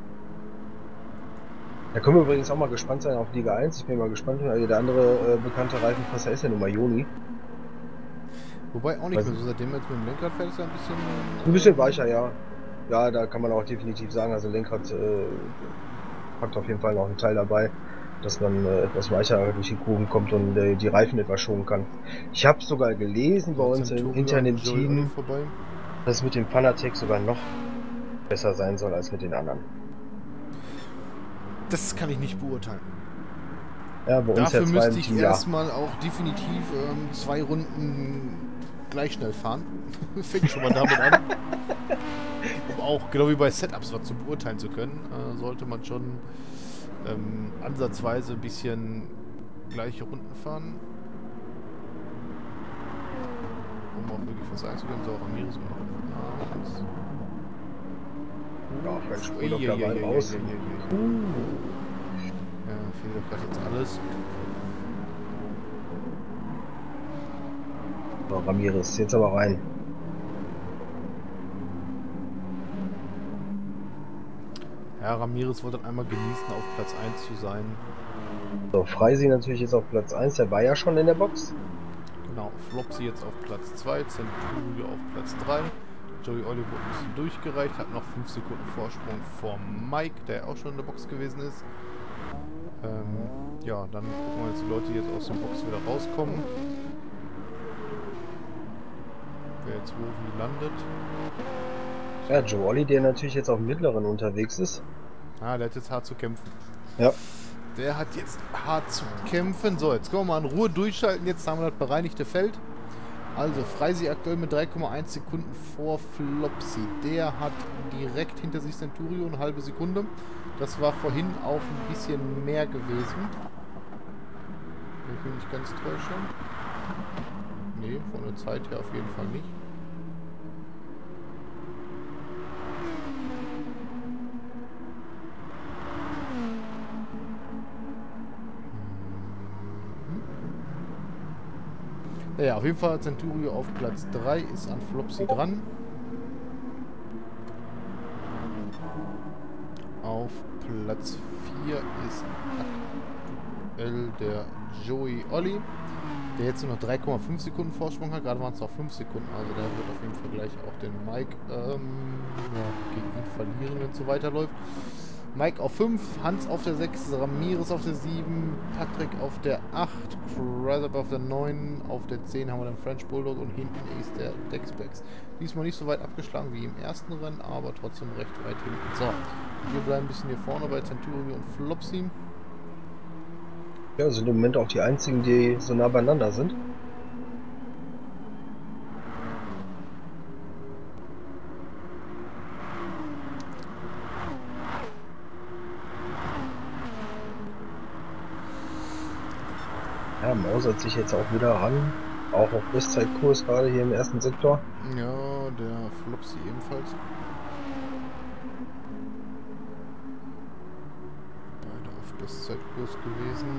Da können wir übrigens auch mal gespannt sein auf Liga eins. Ich bin mal gespannt, weil der andere äh, bekannte Reifenfresser ist ja nun mal Joni. Wobei auch nicht Was? mehr so, seitdem er jetzt mit dem Lenkrad fährt, ist er ein bisschen... Ein bisschen weicher, ja. Ja, da kann man auch definitiv sagen, also Lenkrad äh, packt auf jeden Fall noch einen Teil dabei, dass man äh, etwas weicher durch die Kurven kommt und äh, die Reifen etwas schonen kann. Ich habe sogar gelesen bei uns in, intern im Team, dass es mit dem Fanatec sogar noch besser sein soll als mit den anderen. Das kann ich nicht beurteilen. Ja, bei uns Dafür ja zwei müsste ich im Team, ja. erstmal auch definitiv ähm, zwei Runden gleich schnell fahren. Fängt schon mal damit an. Um auch, genau wie bei Setups, was zu beurteilen zu können, äh, sollte man schon ähm, ansatzweise ein bisschen gleiche Runden fahren. Um auch wirklich was sagen zu können. So, Ramirez immer noch auf eins. Ja, French Ui, Bulldog ui, dabei ui, ui, raus. ui, ui, ui. Uh. Ja, fehlt doch gerade jetzt alles. So, Ramirez, jetzt aber rein. Ja, Ramirez wollte dann einmal genießen, auf Platz eins zu sein. So, Freisi natürlich jetzt auf Platz eins, der war ja schon in der Box. Genau, Flopsy jetzt auf Platz zwei, Centurio auf Platz drei. Joey Olli wurde ein bisschen durchgereicht, hat noch fünf Sekunden Vorsprung vor Mike, der auch schon in der Box gewesen ist. Ähm, ja, dann gucken wir jetzt die Leute, die jetzt aus der Box wieder rauskommen. Wer jetzt wo wie landet. Ja, Joe Olli, der natürlich jetzt auf dem mittleren unterwegs ist. Ah, der hat jetzt hart zu kämpfen. Ja. Der hat jetzt hart zu kämpfen. So, jetzt können wir mal in Ruhe durchschalten. Jetzt haben wir das bereinigte Feld. Also, Freisi aktuell mit drei Komma eins Sekunden vor Flopsy. Der hat direkt hinter sich Centurio eine halbe Sekunde. Das war vorhin auch ein bisschen mehr gewesen. Wenn ich mich nicht ganz täusche. Nee, von der Zeit her auf jeden Fall nicht. Ja, auf jeden Fall Centurio auf Platz drei, ist an Flopsy dran. Auf Platz vier ist aktuell der Joey Olli, der jetzt nur noch drei Komma fünf Sekunden Vorsprung hat. Gerade waren es noch fünf Sekunden, also der wird auf jeden Fall gleich auch den Mike ähm, ja, gegen ihn verlieren, wenn es so weiterläuft. Mike auf fünf, Hans auf der sechs, Ramirez auf der sieben, Patrick auf der acht, Krasab auf der neun, auf der zehn haben wir den French Bulldog und hinten ist der Dexpex. Diesmal nicht so weit abgeschlagen wie im ersten Rennen, aber trotzdem recht weit hinten. So, wir bleiben ein bisschen hier vorne bei Centurio und Flopsy. Ja, sind im Moment auch die einzigen, die so nah beieinander sind. Ja, mausert sich jetzt auch wieder ran. Auch auf Bestzeitkurs gerade hier im ersten Sektor. Ja, der Flopsy ebenfalls. Beide auf Bestzeitkurs gewesen.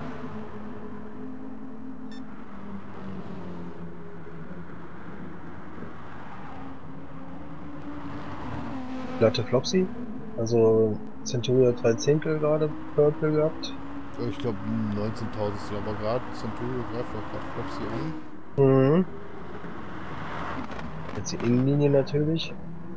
Glatte Flopsy. Also Centurio drei Zehntel gerade Purple gehabt. Ich glaube neunzehntausend, aber gerade Centurio greift auch gerade Flopsy an. Mhm. Jetzt die Innenlinie natürlich.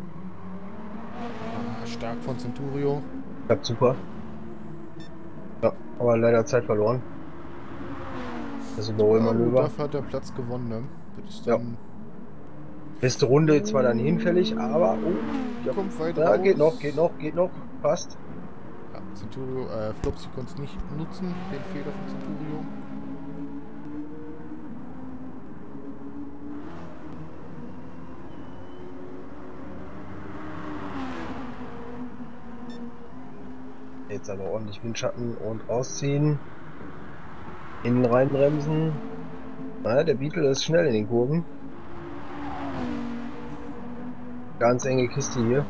Ah, stark von Centurio. Klappt super. Ja, aber leider Zeit verloren. Das Überholmanöver. Ja, dafür hat der Platz gewonnen, ne? Das ist dann ja. Beste Runde zwar dann hinfällig, aber oh, ja, kommt weit ja, raus. geht noch, geht noch, geht noch, passt. Ja, Centurio, äh, Flopsy konnte es nicht nutzen, den Fehler von Centurio. Jetzt aber ordentlich Windschatten und rausziehen. Innen reinbremsen. Naja, der Beetle ist schnell in den Kurven. Ganz enge Kiste hier.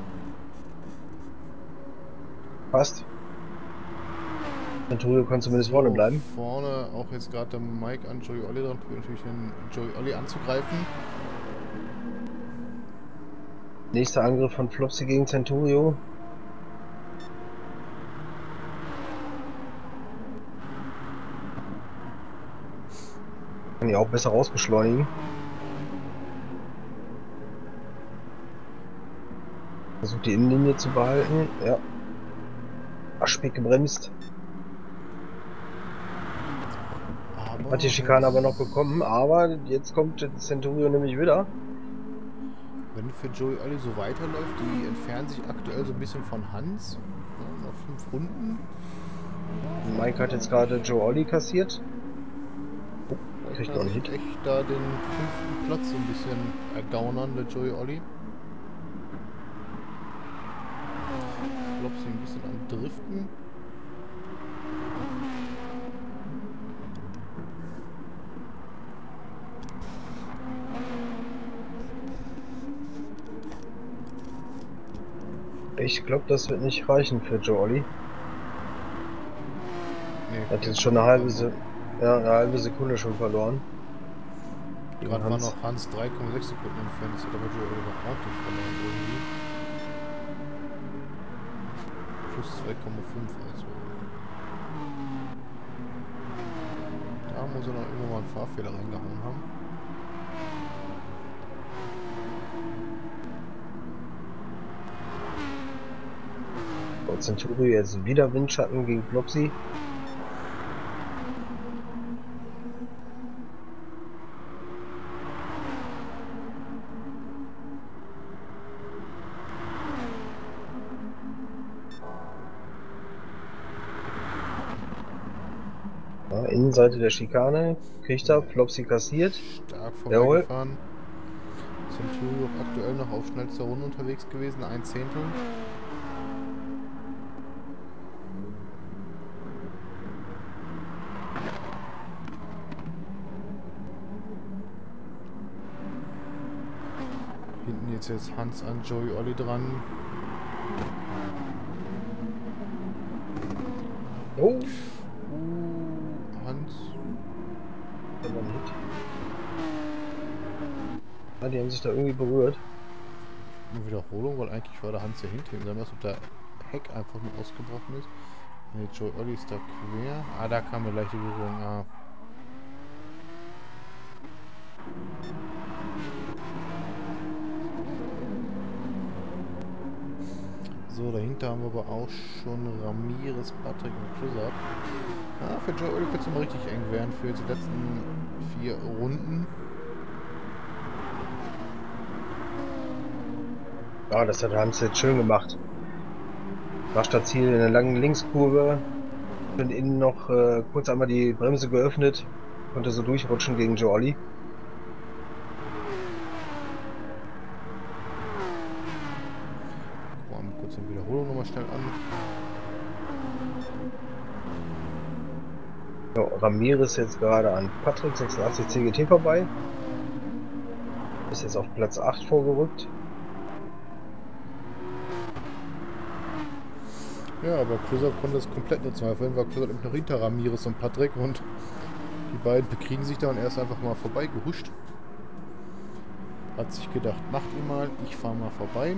Passt. Centurio kann zumindest So, vorne bleiben. Vorne auch jetzt gerade der Mike an Joey Olli dran, probiert natürlich den Joey Olli anzugreifen. Nächster Angriff von Flopsy gegen Centurio. Kann die auch besser rausbeschleunigen. Versucht die Innenlinie zu behalten. Ja. Ach, spät gebremst. Aber Hat die Schikane aber noch bekommen. Aber jetzt kommt Centurio nämlich wieder. wenn für Joey Olli so weiterläuft, die entfernen sich aktuell so ein bisschen von Hans. Ja, noch fünf Runden. Mike hat jetzt gerade Joe Olli kassiert. Oh, Vielleicht kriegt kann noch er einen sich Hit. echt da den fünften Platz so ein bisschen ergaunern, der Joey Olli. Flopsy ein bisschen am Driften. Ich glaube, das wird nicht reichen für Joe Olli. Nee, Er hat jetzt schon eine halbe, Se ja, eine halbe Sekunde schon verloren. Gerade war Hans. noch Hans drei Komma sechs Sekunden entfernt, das hat aber Joey Olli noch ordentlich verloren irgendwie. Plus zwei Komma fünf also. Da muss er noch irgendwann mal einen Fahrfehler reingehauen haben. Und Centurio jetzt wieder Windschatten gegen Flopsy. Ja, Innenseite der Schikane. Kriegt er. Flopsy kassiert. Stark Jawohl. vorbeigefahren. Centurio aktuell noch auf schnellster Runde unterwegs gewesen, ein Zehntel. Hinten jetzt jetzt Hans an Joey Olli dran. Oh. Uh, Hans. Da war ein Hit. Ja, die haben sich da irgendwie berührt. Eine Wiederholung, weil eigentlich war der Hans ja hinter ihm. Sagen wir, als ob der Heck einfach nur ausgebrochen ist. Ne, Joey Olli ist da quer. Ah, da kam eine leichte Berührung. Ah. So, dahinter haben wir aber auch schon Ramirez, Patrick und Chisap. Ah, für Joey Olli könnte es mal richtig eng werden für die letzten vier Runden. Ja, das hat Hans jetzt schön gemacht. Macht das Ziel in der langen Linkskurve. Und innen noch äh, kurz einmal die Bremse geöffnet. Konnte so durchrutschen gegen Joe Olli. Gucken wir mal kurz eine Wiederholung nochmal schnell an. Ja, Ramirez jetzt gerade an Patrick sechsundachtzig C G T vorbei. Ist jetzt auf Platz acht vorgerückt. Ja, aber Chisap konnte das komplett nutzen, weil vorhin war Chisap noch hinter Ramirez und Patrick und die beiden bekriegen sich da und er ist einfach mal vorbei gehuscht. Hat sich gedacht, macht ihr mal, ich fahre mal vorbei.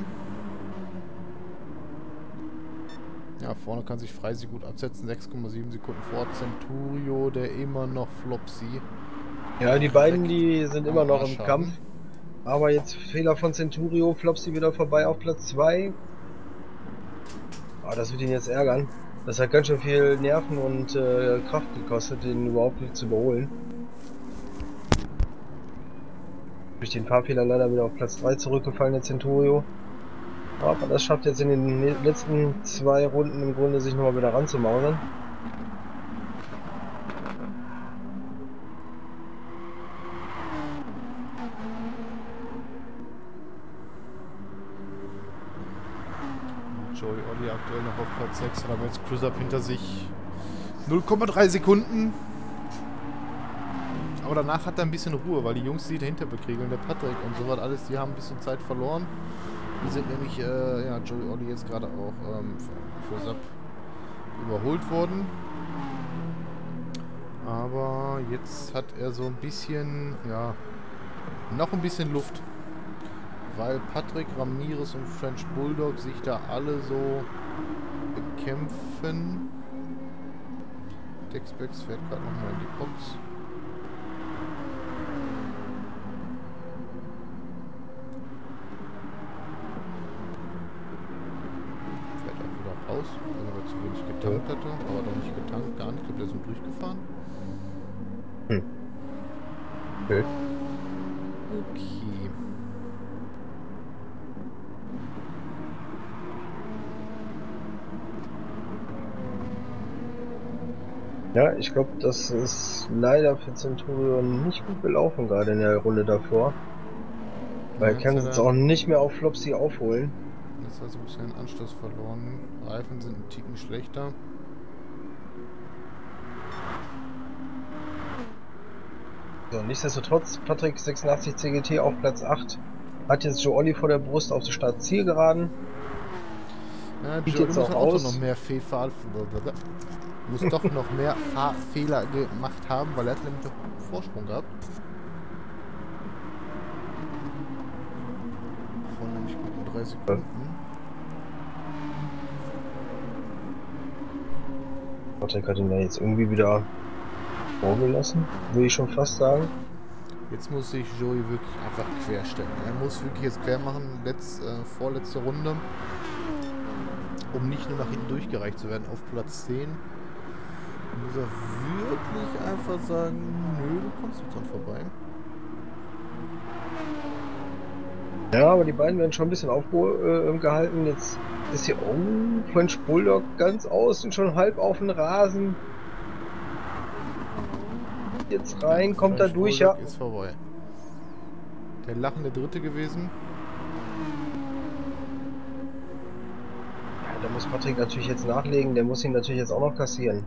Ja, vorne kann sich Freisi gut absetzen, sechs Komma sieben Sekunden vor Centurio, der immer noch Flopsy. Ja, die beiden, die sind immer noch im Arsch haben. Kampf. Aber jetzt Fehler von Centurio, Flopsy wieder vorbei auf Platz zwei. Ah, das wird ihn jetzt ärgern. Das hat ganz schön viel Nerven und äh, Kraft gekostet, den überhaupt nicht zu überholen. Durch den Fahrfehler leider wieder auf Platz drei zurückgefallen, der Centurio. Aber das schafft jetzt in den letzten zwei Runden im Grunde sich nochmal wieder ranzumausern. Joey Olli aktuell noch auf Platz sechs und haben jetzt Cruiser hinter sich. null Komma drei Sekunden. Aber danach hat er ein bisschen Ruhe, weil die Jungs, die dahinter bekriegeln, der Patrick und so was alles, die haben ein bisschen Zeit verloren. Die sind nämlich, äh, ja, Joey Olli jetzt gerade auch ähm, für Cruiser überholt worden. Aber jetzt hat er so ein bisschen, ja, noch ein bisschen Luft. Weil Patrick, Ramirez und French Bulldog sich da alle so bekämpfen. Textbacks fährt gerade nochmal in die Box. Fährt auch wieder raus, weil er zu wenig getankt hatte. Aber doch nicht getankt, gar nicht. Ich glaube, der ist so durchgefahren. Hm. Okay. Okay. Ja, ich glaube, das ist leider für Centurion nicht gut gelaufen, gerade in der Runde davor. Weil er kann jetzt auch nicht mehr auf Flopsy aufholen. Jetzt hat er ein bisschen Anschluss verloren. Reifen sind ein Ticken schlechter. So, nichtsdestotrotz, Patrick sechsundachtzig C G T auf Platz acht. Hat jetzt Joe Olli vor der Brust auf die Startzielgeraden. Ja, Joe jetzt auch Auto noch mehr Fehlfahr muss doch noch mehr Fahrfehler gemacht haben, weil er hat nämlich noch einen Vorsprung gehabt. Von nämlich guten drei Sekunden. Patrick hat ihn ja jetzt irgendwie wieder vorgelassen, würde ich schon fast sagen. Jetzt muss sich Joey wirklich einfach querstellen. Er muss wirklich jetzt quer machen, letzt, äh, vorletzte Runde, um nicht nur nach hinten durchgereicht zu werden auf Platz zehn. Muss er wirklich einfach sagen, nö, du kommst nicht dran vorbei. Ja, aber die beiden werden schon ein bisschen aufgehalten. Äh, jetzt ist hier, oh, French Bulldog ganz außen, schon halb auf den Rasen. Jetzt rein, ja, kommt er durch, ja. Ist vorbei. Der lachende Dritte gewesen. Ja, da muss Patrick natürlich jetzt nachlegen, der muss ihn natürlich jetzt auch noch kassieren.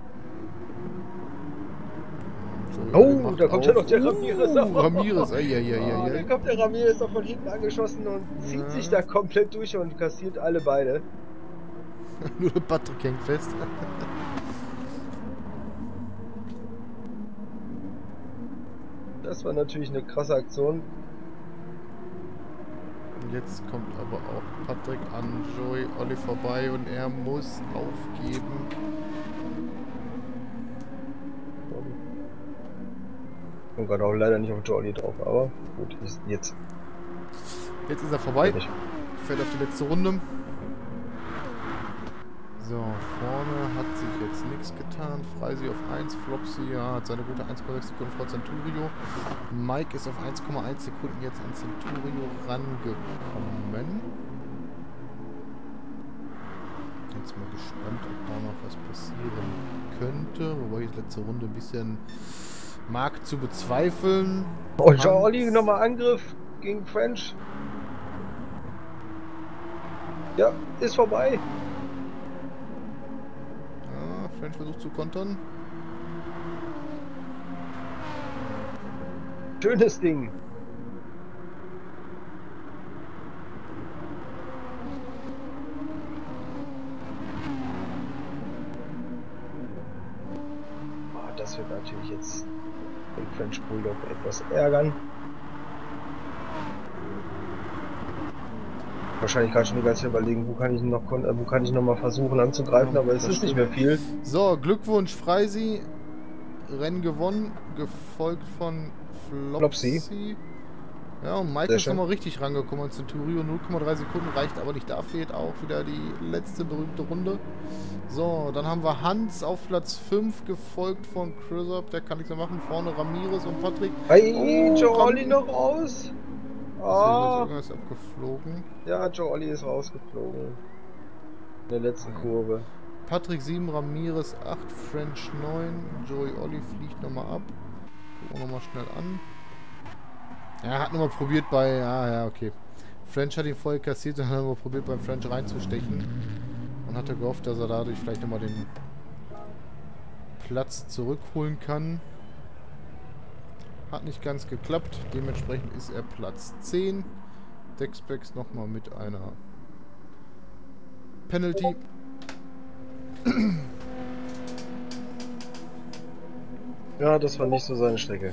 Oh, da kommt ja noch der Ramirez. Uh, Ramirez, ey, ey, ey, oh, ey. Da kommt der Ramirez noch von hinten angeschossen und zieht ja. sich da komplett durch und kassiert alle beide. Nur der Patrick hängt fest. Das war natürlich eine krasse Aktion. Jetzt kommt aber auch Patrick an Joey Olli vorbei und er muss aufgeben. Ich komme gerade auch leider nicht auf Joey Olli drauf, aber gut, jetzt. Jetzt ist er vorbei. Fällt auf die letzte Runde. So, vorne hat sich jetzt nichts getan. Freisi auf eins, Flopsy ja, hat seine gute eins Komma sechs Sekunden vor Centurio. Mike ist auf eins Komma eins Sekunden jetzt an Centurio rangekommen. Jetzt mal gespannt, ob da noch was passieren könnte. Wobei ich letzte Runde ein bisschen mag zu bezweifeln. Oh, Joe Olli, nochmal Angriff gegen French. Ja, ist vorbei. French versucht zu kontern. Schönes Ding. Oh, das wird natürlich jetzt den French Bulldog etwas ärgern. Wahrscheinlich gerade schon die ganze Zeit überlegen, wo kann ich noch wo kann ich noch mal versuchen anzugreifen, aber es ist nicht mehr viel. So, Glückwunsch Freisi. Rennen gewonnen, gefolgt von Flopsy. Flopsy. Ja, und Mike ist nochmal richtig rangekommen an Centurio. null Komma drei Sekunden reicht aber nicht. Da fehlt auch wieder die letzte berühmte Runde. So, dann haben wir Hans auf Platz fünf, gefolgt von Cruiser. Der kann nichts mehr machen. Vorne Ramirez und Patrick. Hey, oh, Joe Olli noch raus. Ah. Irgendwas ist abgeflogen. Ja, Joe Olli ist rausgeflogen. In der letzten Kurve. Patrick sieben, Ramirez acht, French neun, Joey Olli fliegt nochmal ab. Gucken wir nochmal schnell an. Ja, er hat nochmal probiert bei... Ah ja, okay. French hat ihn voll kassiert und hat nochmal probiert beim French reinzustechen. Man hatte gehofft, dass er dadurch vielleicht nochmal den Platz zurückholen kann. Hat nicht ganz geklappt. Dementsprechend ist er Platz zehn. Dexpex nochmal mit einer Penalty. Ja, das war nicht so seine Strecke.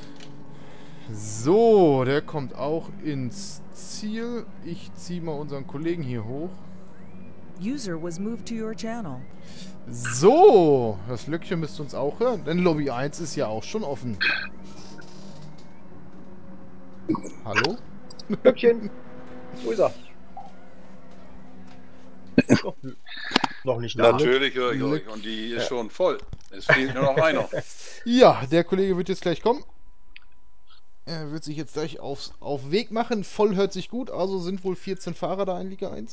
So, der kommt auch ins Ziel. Ich ziehe mal unseren Kollegen hier hoch. User was moved to your channel. So, das Löckchen müsst ihr uns auch hören, denn Lobby eins ist ja auch schon offen. Hallo? Löckchen, wo ist er? noch, noch nicht da. Natürlich höre ich euch und die ist ja schon voll. Es fehlt nur noch einer. Ja, der Kollege wird jetzt gleich kommen. Er wird sich jetzt gleich aufs, auf Weg machen. Voll hört sich gut, also sind wohl vierzehn Fahrer da in Liga eins.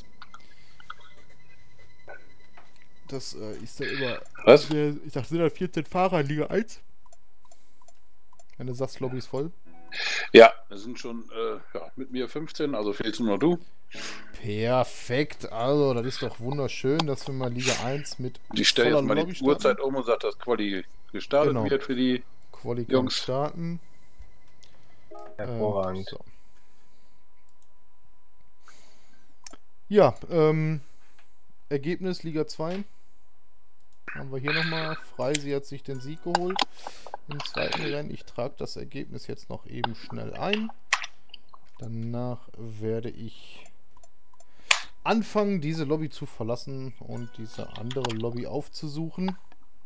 Das äh, ist ja über... Was? Der, ich dachte, sind da vierzehn Fahrer in Liga eins? Wenn du sagst, Lobby ist voll. Ja, es sind schon äh, ja, mit mir fünfzehn, also fehlst nur noch du. Perfekt, also das ist doch wunderschön, dass wir mal Liga eins mit Die stelle jetzt mal Lobby die starten. Uhrzeit um und sagt, dass Quali gestartet Genau. wird für die Quali kann Jungs. starten. Hervorragend. Ähm, so. Ja, ähm, Ergebnis Liga zwei. Haben wir hier nochmal. Freisi hat sich den Sieg geholt im zweiten Rennen. Ich trage das Ergebnis jetzt noch eben schnell ein. Danach werde ich anfangen, diese Lobby zu verlassen und diese andere Lobby aufzusuchen,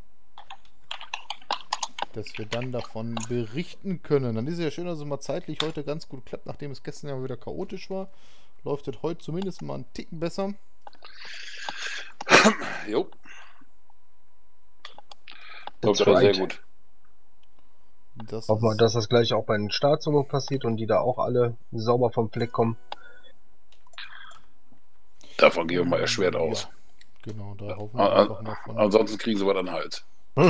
dass wir dann davon berichten können. Dann ist es ja schön, dass es mal zeitlich heute ganz gut klappt, nachdem es gestern ja wieder chaotisch war. Läuft es heute zumindest mal einen Ticken besser. Jo. That's Läuft aber right. sehr gut. Das Hoffen wir, ist, dass das gleich auch bei den Startsummen passiert und die da auch alle sauber vom Fleck kommen. Davon gehen wir mal erschwert ja, aus. genau, da hoffen wir An, einfach mal von. ansonsten kriegen sie was an den Hals.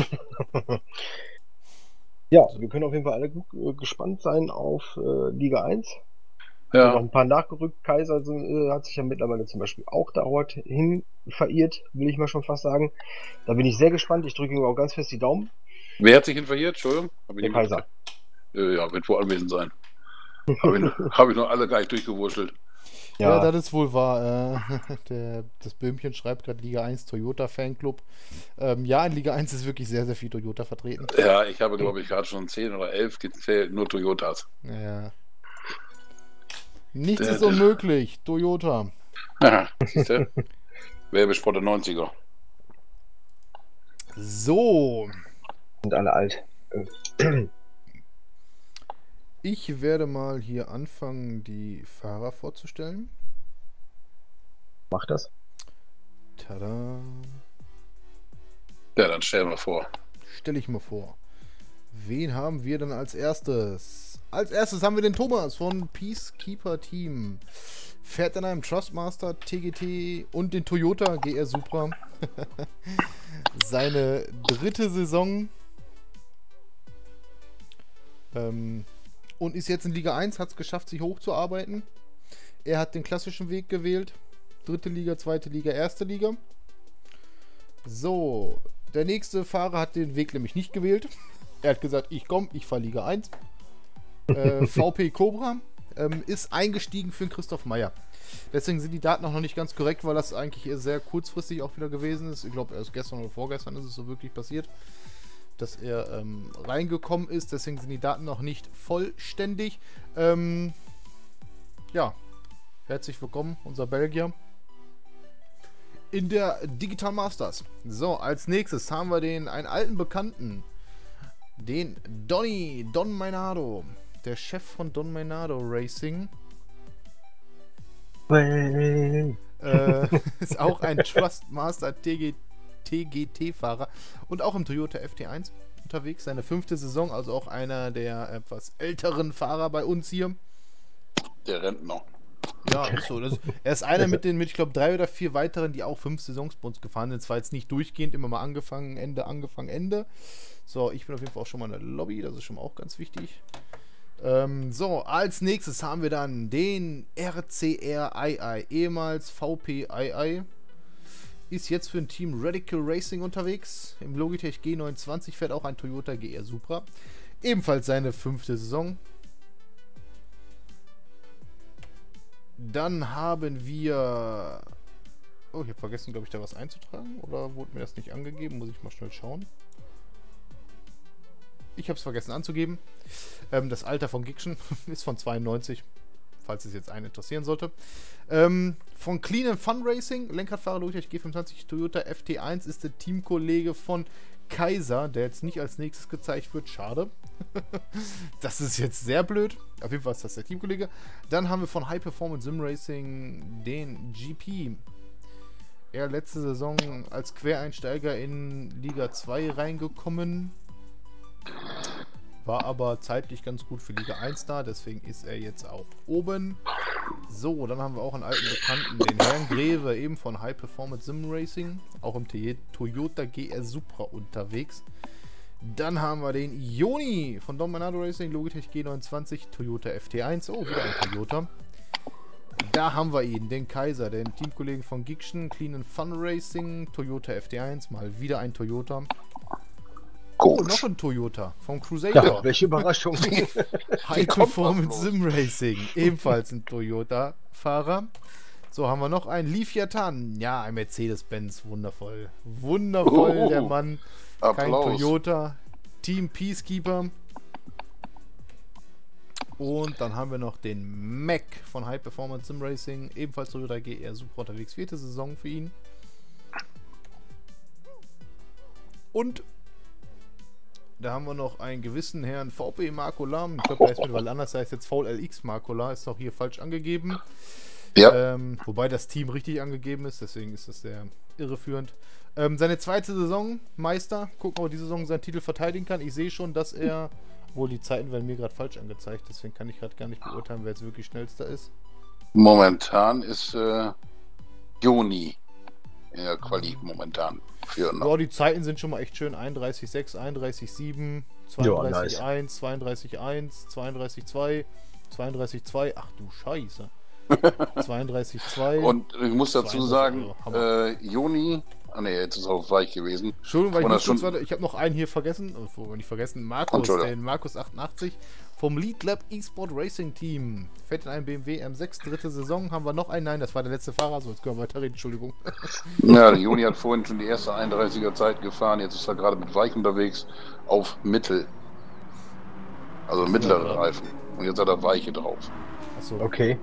Ja, wir können auf jeden Fall alle gut, äh, gespannt sein auf äh, Liga eins. Noch Ja, ein paar nachgerückt. Kaiser sind, äh, hat sich ja mittlerweile zum Beispiel auch dort hin verirrt, will ich mal schon fast sagen. Da bin ich sehr gespannt. Ich drücke ihm auch ganz fest die Daumen. wer hat sich hin verirrt? Entschuldigung. Hab ich Der nicht Kaiser. mitgekriegt. Äh, Ja, wird wohl anwesend sein. Habe ich, noch- hab ich noch alle gleich durchgewurschtelt. Ja, Ja, das ist wohl wahr. Äh, der, das Böhmchen schreibt gerade Liga eins Toyota Fanclub. Ähm, ja, in Liga eins ist wirklich sehr, sehr viel Toyota vertreten. Ja, ich habe, glaube ich, gerade schon zehn oder elf gezählt, nur Toyotas. Ja. Nichts Der- ist der- unmöglich. Toyota. Ja, siehst du? Werbesport der neunziger. So. sind alle alt. Ich werde mal hier anfangen, die Fahrer vorzustellen. Mach das. Tada. Ja, dann stellen wir vor. Stelle ich mal vor. Wen haben wir denn als erstes? Als erstes haben wir den Thomas von Peacekeeper Team. Fährt in einem Trustmaster T G T und den Toyota G R Supra. Seine dritte Saison. Ähm, und ist jetzt in Liga eins, hat es geschafft, sich hochzuarbeiten. Er hat den klassischen Weg gewählt. Dritte Liga, zweite Liga, erste Liga. So, der nächste Fahrer hat den Weg nämlich nicht gewählt. Er hat gesagt, ich komme, ich fahre Liga eins. Äh, V P Cobra ähm, ist eingestiegen für den Christoph Meyer. Deswegen sind die Daten auch noch nicht ganz korrekt, weil das eigentlich eher sehr kurzfristig auch wieder gewesen ist. Ich glaube, erst gestern oder vorgestern ist es so wirklich passiert, dass er ähm, reingekommen ist. Deswegen sind die Daten noch nicht vollständig. Ähm, ja, herzlich willkommen, unser Belgier. In der Digital Masters. So, als nächstes haben wir den einen alten Bekannten. Den Donny, Don Mainardo. Der Chef von Don Mainardo Racing. Hey. Äh, ist auch ein Trustmaster T G T-Fahrer und auch im Toyota F T eins unterwegs. Seine fünfte Saison, also auch einer der etwas älteren Fahrer bei uns hier. Der Rentner. Ja, ist so. Das, er ist einer mit den, mit, ich glaube, drei oder vier weiteren, die auch fünf Saisons bei uns gefahren sind. Zwar jetzt nicht durchgehend, immer mal angefangen, Ende, angefangen, Ende. So, ich bin auf jeden Fall auch schon mal in der Lobby, das ist schon mal auch ganz wichtig. Ähm, so, als nächstes haben wir dann den R C R I I, ehemals V P I I. ist jetzt für ein Team Radical Racing unterwegs. Im Logitech G neunundzwanzig fährt auch ein Toyota G R Supra. Ebenfalls seine fünfte Saison. Dann haben wir... Oh, ich habe vergessen, glaube ich, da was einzutragen. Oder wurde mir das nicht angegeben? Muss ich mal schnell schauen. Ich habe es vergessen anzugeben. Ähm, das Alter von Gikschen ist von zweiundneunzig. Falls es jetzt einen interessieren sollte. Ähm, von Clean and Fun Racing, Lenkradfahrer Logitech G fünfundzwanzig Toyota F T eins, ist der Teamkollege von Kaiser, der jetzt nicht als nächstes gezeigt wird. Schade. Das ist jetzt sehr blöd. Auf jeden Fall ist das der Teamkollege. Dann haben wir von High Performance Sim Racing den G P. Er letzte Saison als Quereinsteiger in Liga zwei reingekommen. War aber zeitlich ganz gut für Liga eins da, deswegen ist er jetzt auch oben. So, dann haben wir auch einen alten Bekannten, den Herrn Greve, eben von High Performance Sim Racing, auch im Toyota G R Supra unterwegs. Dann haben wir den Joni von Don Bernardo Racing, Logitech G neunundzwanzig, Toyota F T eins, oh, wieder ein Toyota. Da haben wir ihn, den Kaiser, den Teamkollegen von Gikschen, Clean and Fun Racing, Toyota F T eins, mal wieder ein Toyota. Oh, noch ein Toyota vom Crusader. Ja, welche Überraschung. High Performance Sim Racing. Ebenfalls ein Toyota-Fahrer. So, haben wir noch einen Leafjatan. Ja, ein Mercedes-Benz. Wundervoll. Wundervoll, oh, der Mann. Kein Applaus. Toyota. Team Peacekeeper. Und dann haben wir noch den Mac von High Performance Sim Racing. Ebenfalls Toyota G R Supra unterwegs. Vierte Saison für ihn. Und da haben wir noch einen gewissen Herrn V P Marco Lam. Ich glaube, der ist mittlerweile anders. Der heißt jetzt V L X Marco Lam. Ist noch hier falsch angegeben. Ja. Ähm, wobei das Team richtig angegeben ist. Deswegen ist das sehr irreführend. Ähm, seine zweite Saison, Meister. Gucken, ob er diese Saison seinen Titel verteidigen kann. Ich sehe schon, dass er... Wohl, die Zeiten werden mir gerade falsch angezeigt. Deswegen kann ich gerade gar nicht beurteilen, wer jetzt wirklich schnellster ist. Momentan ist äh, Joni in der Quali momentan. Für Ja, die Zeiten sind schon mal echt schön. einunddreißig sechs, einunddreißig sieben, zweiunddreißig eins, zweiunddreißig eins, zweiunddreißig zwei, zweiunddreißig zwei. Ach du Scheiße. zweiunddreißig zwei. Und ich muss dazu sagen, also, äh, Joni, ah ne, jetzt ist es auf weich gewesen. Entschuldigung, weil ich, Und das muss schon- kurz, ich habe noch einen hier vergessen, oh, nicht vergessen, Markus, Entschuldigung. den Markus achtundachtzig vom Lead Lab eSport Racing Team. Fährt in einem B M W M sechs, dritte Saison. Haben wir noch einen? Nein, das war der letzte Fahrer, so jetzt können wir weiterreden, Entschuldigung. Ja, der Joni hat vorhin schon die erste einunddreißiger Zeit gefahren, jetzt ist er gerade mit Weich unterwegs auf Mittel. Also mittlere Ja. Reifen. Und jetzt hat er Weiche drauf. Achso, Okay.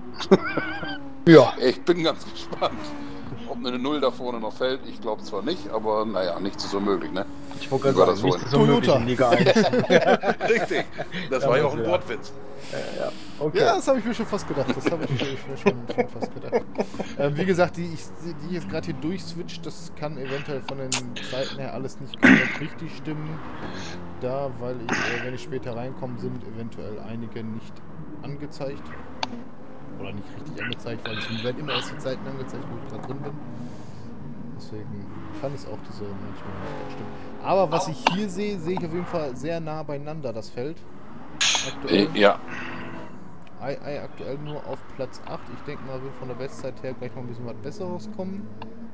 Ja. Ich bin ganz gespannt, ob eine Null da vorne noch fällt. Ich glaube zwar nicht, aber naja, nichts ist unmöglich, ne? Ich wollte Wie war gerade das sagen, nichts vorhin? ist unmöglich Toyota. in Liga eins. Richtig, das Ja, war ja das auch ein wär- Wortwitz. Ja, okay. ja, das habe ich mir schon fast gedacht. Das habe ich, ich mir schon, schon fast gedacht. Ähm, wie gesagt, die, ich, die jetzt gerade hier durchswitcht, das kann eventuell von den Zeiten her alles nicht komplett richtig stimmen. Da, weil ich, äh, wenn ich später reinkomme, sind eventuell einige nicht angezeigt. Oder nicht richtig angezeigt, weil es werden immer erst die Zeiten angezeigt, wo ich gerade drin bin. Deswegen kann es auch diese manchmal nicht ganz stimmen. Aber was ich hier sehe, sehe ich auf jeden Fall sehr nah beieinander, das Feld. Aktuell. Äh, Ja, I I aktuell nur auf Platz acht. Ich denke mal, wird von der Bestzeit her gleich noch ein bisschen was Besseres kommen.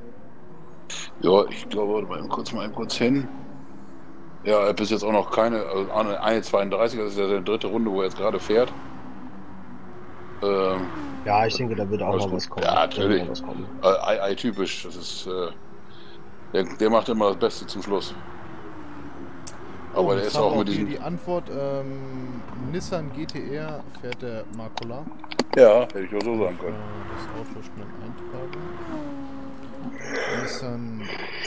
ja, ich glaube, warte mal eben kurz mal eben kurz hin. Ja, er hat bis jetzt auch noch keine, also eine eine zweiunddreißiger, das ist ja seine dritte Runde, wo er jetzt gerade fährt. Ähm, Ja, ich denke, da wird auch Alles noch gut. was kommen. Ja, Da wird natürlich. noch was kommen. äh, I I typisch, das ist, äh, der, der macht immer das Beste zum Schluss. Aber Oh, der jetzt ist haben auch wir mit hier diesem, die Antwort. Ähm, Nissan G T R fährt der Marcola. ja, hätte ich auch so sagen Äh, können. das Auto schnell eintragen. Nissan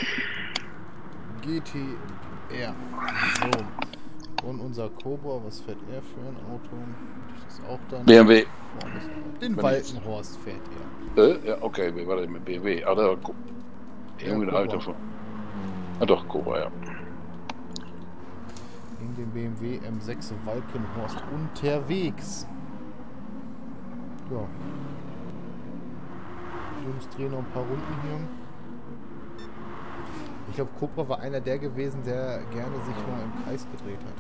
G T R. So. Und unser Cobra, was fährt er für ein Auto? Das ist auch dann. B M W, Den Wenn Walkenhorst fährt er. äh, ja, okay, wie war der mit B M W? Ah, da, Ko- irgendwie Ja, ein Cobra. Alter von. Ah, doch, Cobra, ja. In den B M W M sechs Walkenhorst unterwegs. Ja. Jungs drehen noch ein paar Runden hier. Ich glaube, Cobra war einer der gewesen, der gerne sich mal im Kreis gedreht hat.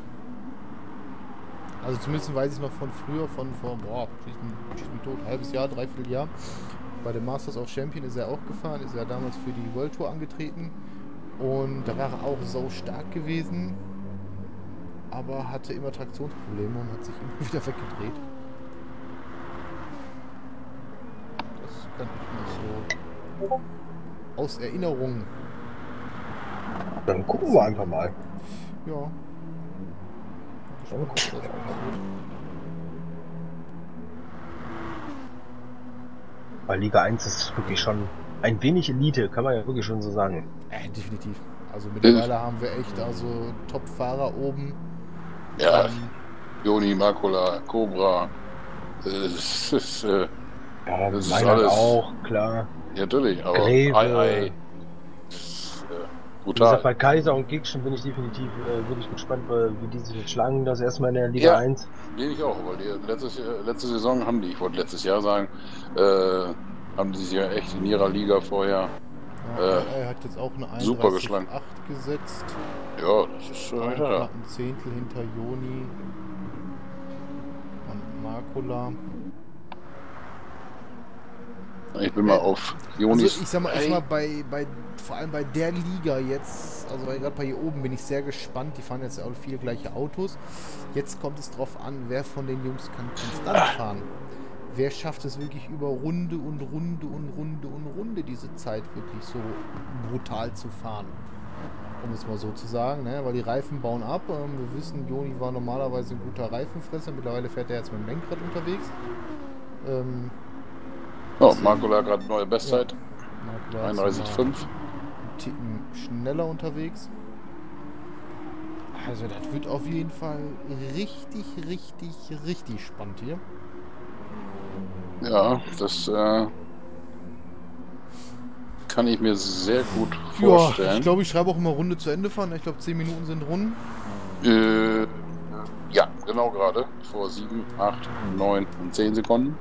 Also zumindest weiß ich noch von früher, von vor, boah, schieß mich, schieß mich tot, halbes Jahr, dreiviertel Jahr. Bei dem Masters of Champion ist er auch gefahren, ist er damals für die World Tour angetreten. Und da war er auch so stark gewesen, aber hatte immer Traktionsprobleme und hat sich immer wieder weggedreht. Das kann ich noch so aus Erinnerung. Dann gucken wir einfach mal. Ja. Dann gucken wir einfach mal. Weil Liga eins ist wirklich schon ein wenig Elite, kann man ja wirklich schon so sagen. Äh, definitiv. Also mittlerweile haben wir echt also Top-Fahrer oben. Ja, Ähm, Joni, Makula, Cobra. Das ist, äh, Ja, das ist Meinert alles. auch, klar. Ja, natürlich, aber Greve. Ei, Ei. Das ist, äh, Wie gesagt, brutal. bei Kaiser und Gigschen bin ich definitiv äh, wirklich gespannt, weil, wie die sich jetzt schlagen, das erstmal in der Liga Ja. eins. Bin ich auch, weil die letztes, Jahr- letzte Saison haben die, ich wollte letztes Jahr sagen, äh, haben die sich ja echt in ihrer Liga vorher. ja, Äh, er hat jetzt auch eine super geschlagen. einunddreißig acht gesetzt. Ja, das ist Auch äh, ja. knapp ein Zehntel hinter Joni und Makula. Ich bin mal auf Jonis. Also ich sag mal, Ei. ich mal bei, bei, vor allem bei der Liga jetzt, also gerade bei hier oben bin ich sehr gespannt. Die fahren jetzt auch viele gleiche Autos. Jetzt kommt es drauf an, wer von den Jungs kann konstant fahren. Wer schafft es wirklich über Runde und Runde und Runde und Runde diese Zeit wirklich so brutal zu fahren? Um es mal so zu sagen, ne? Weil die Reifen bauen ab. Ähm, wir wissen, Joni war normalerweise ein guter Reifenfresser. Mittlerweile fährt er jetzt mit dem Lenkrad unterwegs. Ähm, Oh, Makula hat gerade neue Bestzeit. Makula ist einunddreißig Komma fünf. einen Ticken schneller unterwegs. Also das wird auf jeden Fall richtig, richtig, richtig spannend hier. Ja, das äh, kann ich mir sehr gut Ja, vorstellen. ich glaube, ich schreibe auch immer Runde zu Ende fahren. Ich glaube, zehn Minuten sind rum. Äh, ja, genau gerade. Vor sieben, acht, neun und zehn Sekunden.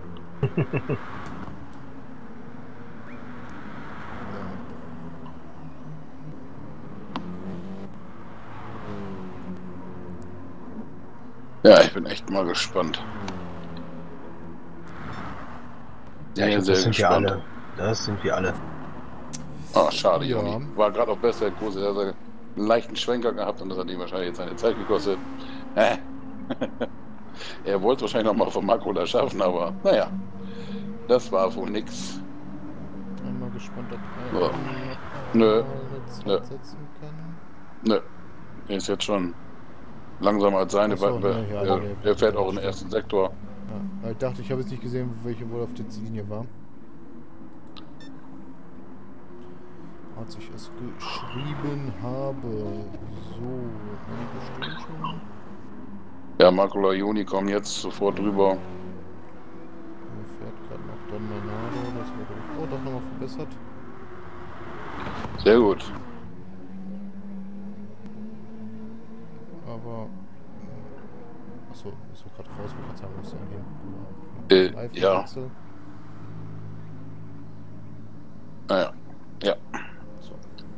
Ja, ich bin echt mal gespannt. Ja, ich Sehr, glaub, sehr das sind wir gespannt. alle. Das sind wir alle. Ah, schade, Ja. Joni. War gerade auf Bestzeitkurse, er hat einen leichten Schwenker gehabt und das hat ihm wahrscheinlich jetzt seine Zeit gekostet. Äh. Er wollte es wahrscheinlich noch mal von Makula schaffen, aber naja, das war wohl nix. Bin mal gespannt, ob er Ja. noch Nö. mal eine Zeit Nö. setzen kann. Nö, er ist jetzt schon langsamer als seine, Ach so, weil ne, ja, er, nee, er fährt auch im stimmt. ersten Sektor. Ja. Ich dachte, ich habe jetzt nicht gesehen, welche wohl auf der Ziellinie war. Als ich es geschrieben habe. So, eine Bestätigung. Ja, Makula, Joni kommen jetzt sofort drüber. Mir fährt gerade noch Don Menado, das wird oh, doch nochmal verbessert. Sehr gut. Aber. äh, Achso, ist so gerade raus, wo gerade sagen muss, Äh, ja hier. ja. Reifenwechsel. Naja, ja. So.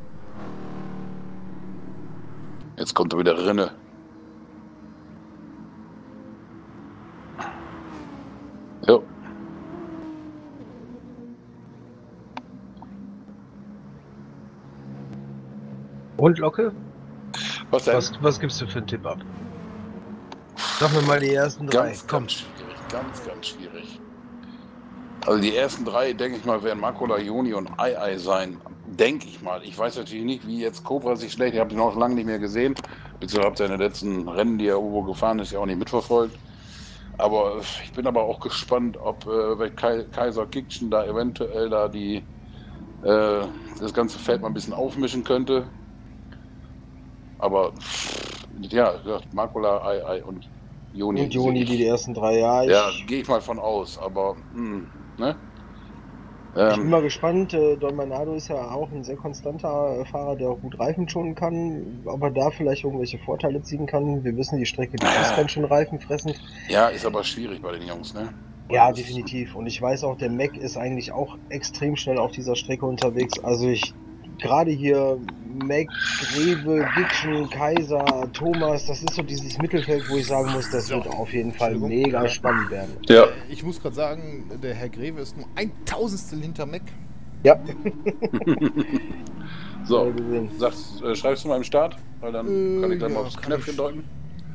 Jetzt kommt er wieder Rinne. Jo. Und Locke? Was denn? Was, was gibst du für einen Tipp ab? Sag mir mal die ersten drei. Ganz, ganz schwierig. Ganz, ganz schwierig. Also die ersten drei, denke ich mal, werden Makula, Joni und Ei Ei sein. Denke ich mal. Ich weiß natürlich nicht, wie jetzt Cobra sich schlägt. Ich habe ihn auch lange nicht mehr gesehen. Beziehungsweise habe seine letzten Rennen, die er irgendwo gefahren ist, ja auch nicht mitverfolgt. Aber ich bin aber auch gespannt, ob äh, Kai, Kaiser Gigschen da eventuell da die äh, das ganze Feld mal ein bisschen aufmischen könnte. Aber ja, wie gesagt, Makula, Ei Ei und Joni. Und Joni, die, die ersten drei Jahre. Ja, Ich, gehe ich mal von aus, aber hm, ne? ich bin Ähm, mal gespannt. Äh, Don Manado ist ja auch ein sehr konstanter äh, Fahrer, der auch gut Reifen schonen kann. Ob er da vielleicht irgendwelche Vorteile ziehen kann. Wir wissen, die Strecke, die ist ganz schön reifenfressend. ja, ist aber schwierig bei den Jungs, ne? Ja, Das ist- definitiv. Und ich weiß auch, der Mac ist eigentlich auch extrem schnell auf dieser Strecke unterwegs. Also ich gerade hier Mac, Greve, Gitschen, Kaiser, Thomas, das ist so dieses Mittelfeld, wo ich sagen muss, das So. wird auf jeden Fall Entschuldigung. mega Ja. spannend werden. Ja. Äh, ich muss gerade sagen, der Herr Greve ist nur ein Tausendstel hinter Mac. Ja, So, Mal gesehen. sagst, äh, schreibst du mal im Start? Weil dann Äh, kann ich gleich ja, mal aufs kann Knöpfchen ich. drücken.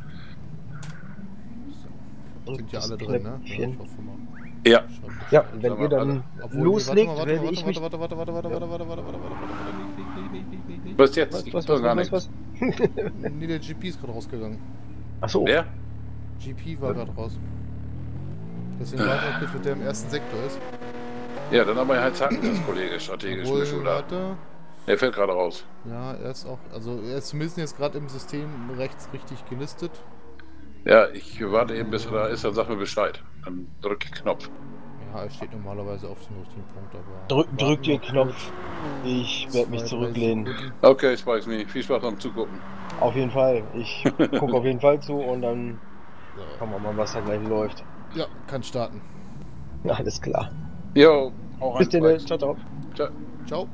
Sind ja Das alle drin, ne? Ja, Knöpfchen. ich hoffe mal. Ja. Schau mal. Ja, wenn Sagen ihr wir dann alle. Obwohl, nee, loslegt, warte mal, werde warte ich mal, mich... warte, warte, warte, warte, warte, warte, warte, warte, warte, warte, warte. Was jetzt? Was, Ich was, hab was, gar was, nichts. was? Nee, der G P ist gerade rausgegangen. Achso, Wer? G P war gerade raus. Deswegen warte mal kurz, mit der im ersten Sektor ist. Ja, dann aber halt zacken, das Kollege strategisch in der Obwohl, Schule. warte. Der fällt gerade raus. Ja, er ist auch, also er ist zumindest jetzt gerade im System rechts richtig gelistet. Ja, ich warte eben, bis er da ist, dann sag mir Bescheid. Dann drück ich Knopf. Ja, er steht normalerweise auf dem richtigen Punkt, aber... drück, warten drück den noch Knopf. kurz. Ich werde mich Zwei, drei zurücklehnen. Sekunden. Okay, Spikes Me. Viel Spaß beim Zugucken. Auf jeden Fall. Ich gucke auf jeden Fall zu und dann So. schauen wir mal, was da gleich läuft. Ja, kann starten. Alles klar. Jo, auch Bis rein, denn, Spikes. ciao, ciao. Ciao. Ciao.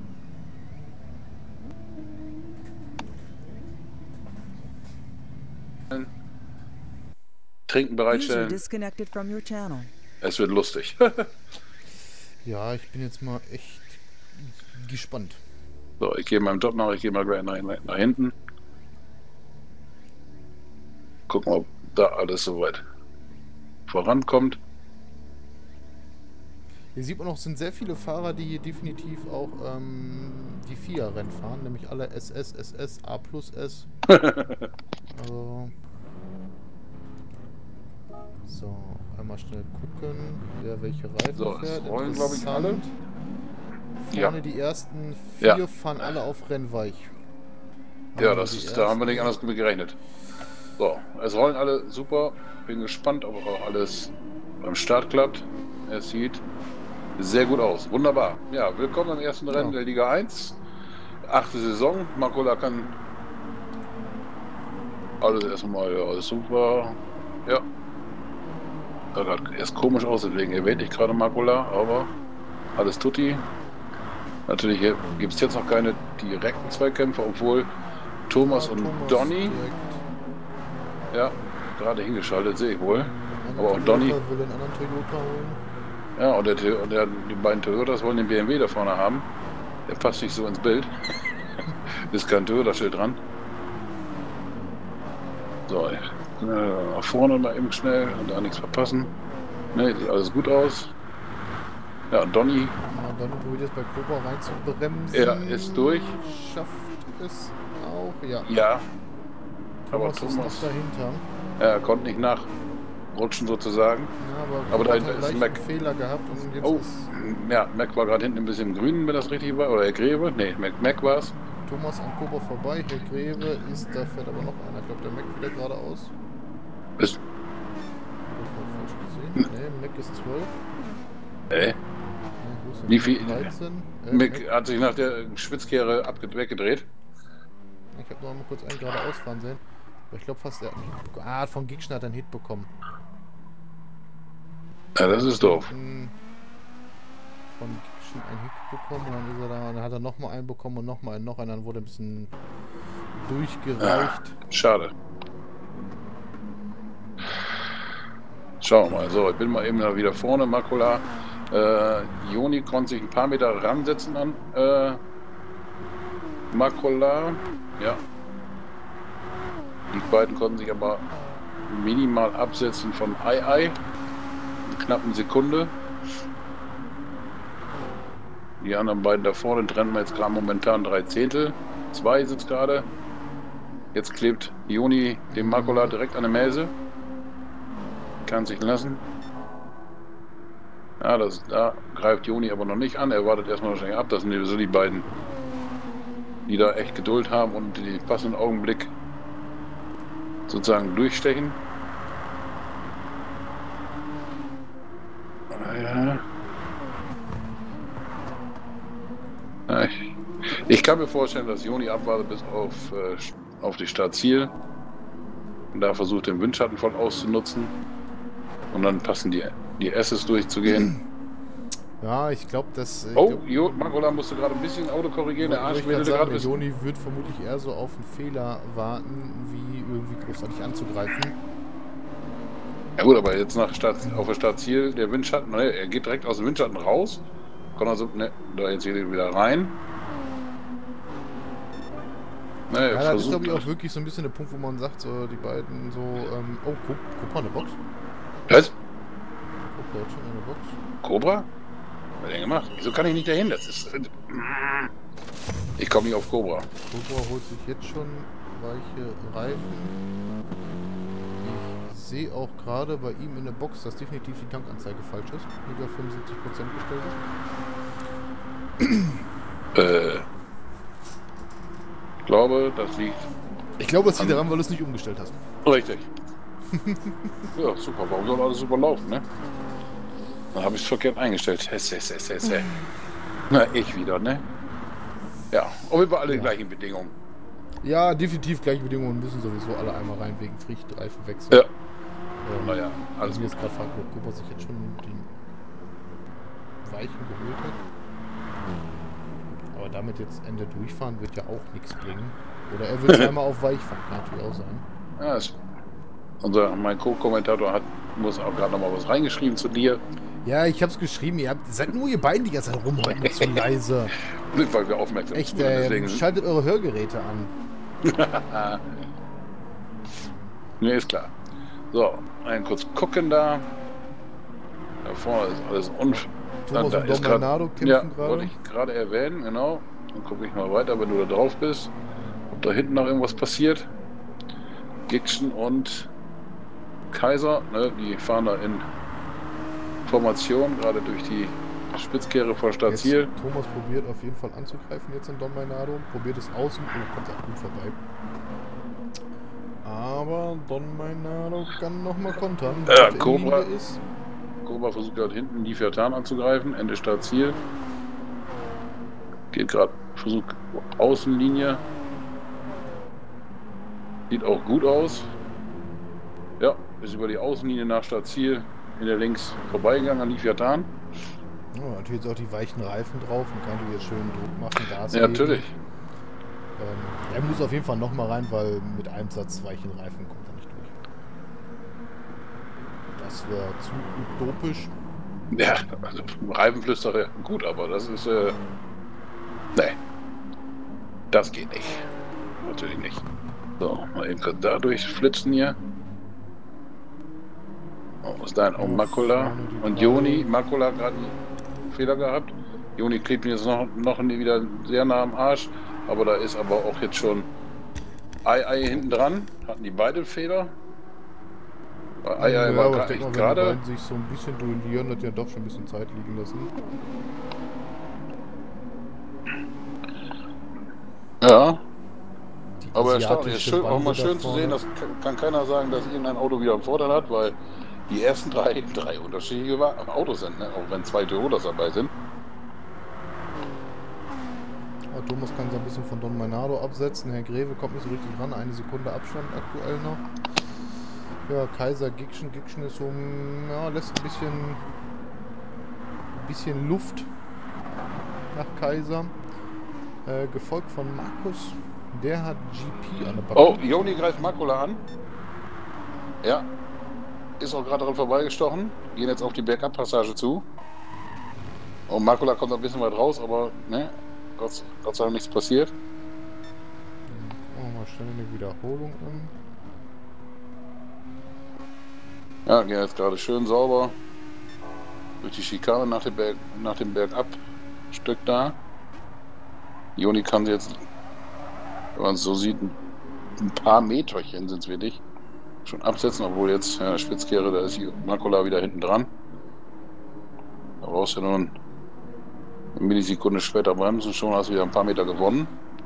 Trinken User bereitstellen. disconnected from your channel. Es wird lustig. Ja, ich bin jetzt mal echt gespannt. So, ich gehe meinem Job nach, ich gehe mal gleich nach, nach hinten. Gucken, ob da alles soweit vorankommt. Hier sieht man auch, es sind sehr viele Fahrer, die hier definitiv auch ähm, die F I A-Rennen fahren, nämlich alle S S, S S, A plus S. Also. So, einmal schnell gucken, wer welche Reifen So, es fährt. rollen, glaub ich, alle. Interessant. Ja. Vorne die ersten vier Ja. fahren alle auf Rennweich. Ja, Also das die ist, da haben wir nicht ersten- anders mit gerechnet. So, es rollen alle super. Bin gespannt, ob auch alles beim Start klappt. Es sieht sehr gut aus. Wunderbar. Ja, willkommen am ersten Rennen Ja. der Liga eins. Achte Saison. Makola kann alles erstmal, ja, alles super. Ja. Sah gerade erst komisch aus, deswegen erwähne ich gerade Makola, aber alles tutti. Natürlich gibt es jetzt noch keine direkten Zweikämpfe, obwohl Thomas Ja, und Thomas Donny, direkt. ja, gerade hingeschaltet, sehe ich wohl. Einer Aber auch Toyota Donny. will den anderen Toyota holen. Ja, und, der, The- und der, die beiden Toyotas wollen den B M W da vorne haben. Der passt nicht so ins Bild. Ist kein Toyota-Schild dran. So, ich, äh, nach vorne mal eben schnell und da nichts verpassen. Ne, sieht alles gut aus. Ja, und Donny, Ja, dann probiert es bei Cobra rein zu bremsen. Er ist durch. Schafft es auch, ja. ja, aber Thomas ist noch Thomas, dahinter. er konnte nicht nachrutschen sozusagen. Ja, aber, Aber da hat ist einen leichten Mac. Fehler gehabt und jetzt Oh, ist ja, Mac war gerade hinten ein bisschen grün, wenn das richtig war. Oder Herr Greve. Ne, Mac, Mac war es. Thomas an Cobra vorbei. Herr Greve ist, da fährt aber noch einer. Ich glaube, der Mac wieder geradeaus. Ist, Hab ich falsch gesehen? Ne, Mac ist zwölf. äh, Ne, wo ist denn Wie viel- dreizehn? Äh, Mac hat sich nach der Schwitzkehre abge- weggedreht. Ich habe noch mal kurz einen geradeaus fahren sehen. Aber ich glaube fast, er hat einen Hit bekommen. Ah, von Gigschen hat er einen Hit bekommen. Ja, das ist doof. Hm, Von Gigschen einen Hit bekommen und dann ist er da, dann hat er nochmal einen bekommen und nochmal einen, noch einen, dann wurde ein bisschen durchgereicht. Schade. Schauen wir mal. So, ich bin mal eben da wieder vorne. Makula. Äh, Joni konnte sich ein paar Meter ransetzen an äh, Makula. Ja. Die beiden konnten sich aber minimal absetzen von Ai Ai. Eine knappen Sekunde. Die anderen beiden da vorne trennen wir jetzt gerade momentan drei Zehntel. Zwei sind gerade. Jetzt klebt Joni dem Makula direkt an der Mäse. Kann sich lassen. Ja, das, da greift Joni aber noch nicht an. Er wartet erstmal wahrscheinlich ab. Das sind so die beiden, die da echt Geduld haben und die passenden Augenblick sozusagen durchstechen. Ja. Ja, ich, ich kann mir vorstellen, dass Joni abwartet bis auf, äh, auf die Startziel. Und da versucht, den Windschatten voll auszunutzen. Und dann passen die, die S's durchzugehen. Ja, ich glaube, dass... Ich Oh, glaub, Jo, Makola musste gerade ein bisschen Auto korrigieren. Der Arsch ich wedelte sagen, gerade der bis... Joni wird vermutlich eher so auf einen Fehler warten, wie irgendwie großartig anzugreifen. Ja gut, aber jetzt nach Start, auf der Startziel, der Windschatten, ne, er geht direkt aus dem Windschatten raus. Kommt also, ne, da jetzt hier wieder rein. Ne, er Ja, das ist, versucht, glaube ich, auch wirklich so ein bisschen der Punkt, wo man sagt, so die beiden so, ähm, oh, guck, guck mal, eine Box. Was? Guck, da hat schon eine Box. Cobra? Was hat er gemacht? Wieso kann ich nicht dahin? Das ist... Äh, ich komme nicht auf Cobra. Cobra holt sich jetzt schon weiche Reifen. Ich sehe auch gerade bei ihm in der Box, dass definitiv die Tankanzeige falsch ist. Nicht auf fünfundsiebzig Prozent gestellt ist. Äh... Ich glaube, das liegt... Ich glaube, es liegt daran, weil du es nicht umgestellt hast. Richtig. Ja, super. Warum soll alles super laufen, ne? Dann habe ich es verkehrt eingestellt. Hesse, hesse, hesse, hesse. Na, ich wieder, ne? Ja, auf jeden Fall alle Ja. gleichen Bedingungen. Ja, definitiv gleiche Bedingungen müssen sowieso alle einmal rein wegen Pflichtreifenwechsel. Ja. Ähm, Naja, alles also mir gut. ist gerade fragt, ob Cobra sich jetzt schon die Weichen geholt hat. Aber damit jetzt Ende durchfahren wird ja auch nichts bringen. Oder er will zweimal auf Weich fahren, kann natürlich auch sein. Ja, es, unser, mein Co-Kommentator hat, muss auch gerade noch mal was reingeschrieben zu dir. Ja, ich hab's geschrieben, ihr habt, seid nur ihr beiden die ganze Zeit rumhalten, zu leise. Nicht, weil wir aufmerksam Echt, zuhören, äh, deswegen. schaltet eure Hörgeräte an. Ne, ist klar. So, ein kurz gucken da. Da vorne ist alles unf... Thomas da und ist Dom grad- Bernardo kämpfen Ja, gerade. wollte ich gerade erwähnen, genau. Dann gucke ich mal weiter, wenn du da drauf bist. Ob da hinten noch irgendwas passiert. Gixen und Kaiser, ne, die fahren da in Formation, gerade durch die Spitzkehre vor Jetzt, Startziel. Thomas probiert auf jeden Fall anzugreifen jetzt in Don Bernardo. Probiert es außen und kommt auch gut vorbei. Aber Don Bernardo kann nochmal kontern. Ja, weil er Cobra. in Linie ist. Cobra versucht gerade hinten die Fiatan anzugreifen, Ende Startziel. Geht gerade, versucht Außenlinie. Sieht auch gut aus. Ja, ist über die Außenlinie nach Startziel in der links vorbeigegangen an die Fiatan. Ja, natürlich jetzt auch die weichen Reifen drauf und kann jetzt schön Druck machen, Gas Ja, geben. natürlich. Ähm, er muss auf jeden Fall nochmal rein, weil mit einem Satz weichen Reifen kommt er nicht durch. Das wäre zu utopisch. Ja, also Reifenflüsterer, gut, aber das ist, äh, nee, das geht nicht. Natürlich nicht. So, mal eben kurz da durchflitzen hier. Oh, was ist dein? Oh, Makola und Joni. Makola hat gerade einen Fehler gehabt. Joni klebt mir jetzt noch, noch wieder sehr nah am Arsch, aber da ist aber auch jetzt schon Ei Ei hinten dran. Hatten die beide Fehler? Weil Ei Ei Ja, war aber ich gar denke nicht mal, wenn die gerade. beiden sich so ein bisschen duellieren, hat ja doch schon ein bisschen Zeit liegen lassen. Ja. Die Aber erstaunlich, ist asiatische schön, auch Bande mal da schön zu vorne. sehen, das kann keiner sagen, dass irgendein Auto wieder im Vorteil hat, weil die ersten drei, drei unterschiedliche Wa- Autos sind, ne? Auch wenn zwei Toyotas dabei sind. Ja, Thomas kann so ein bisschen von Don Bernardo absetzen. Herr Greve kommt nicht so richtig ran. Eine Sekunde Abstand aktuell noch. Ja, Kaiser Gixen. Gixen ist so, mm, ja, lässt ein bisschen, ein bisschen Luft nach Kaiser. Äh, gefolgt von Markus. Der hat G P an der Backe. Oh, Joni greift Makola an. Ja. Ist auch gerade dran vorbeigestochen. Gehen jetzt auf die Bergabpassage zu. Oh, Makola kommt ein bisschen weit raus, aber ne, Gott, Gott sei Dank nichts passiert. Machen wir mal schnell eine Wiederholung an. Ja, gehen jetzt gerade schön sauber durch die Schikane nach dem, Berg, nach dem Bergabstück da. Joni kann sie jetzt, wenn man es so sieht, ein paar Meterchen sind es wirklich schon absetzen, obwohl jetzt ja, Spitzkehre, da ist die Makola wieder hinten dran. Da brauchst du nur eine Millisekunde später bremsen, schon hast du wieder ein paar Meter gewonnen.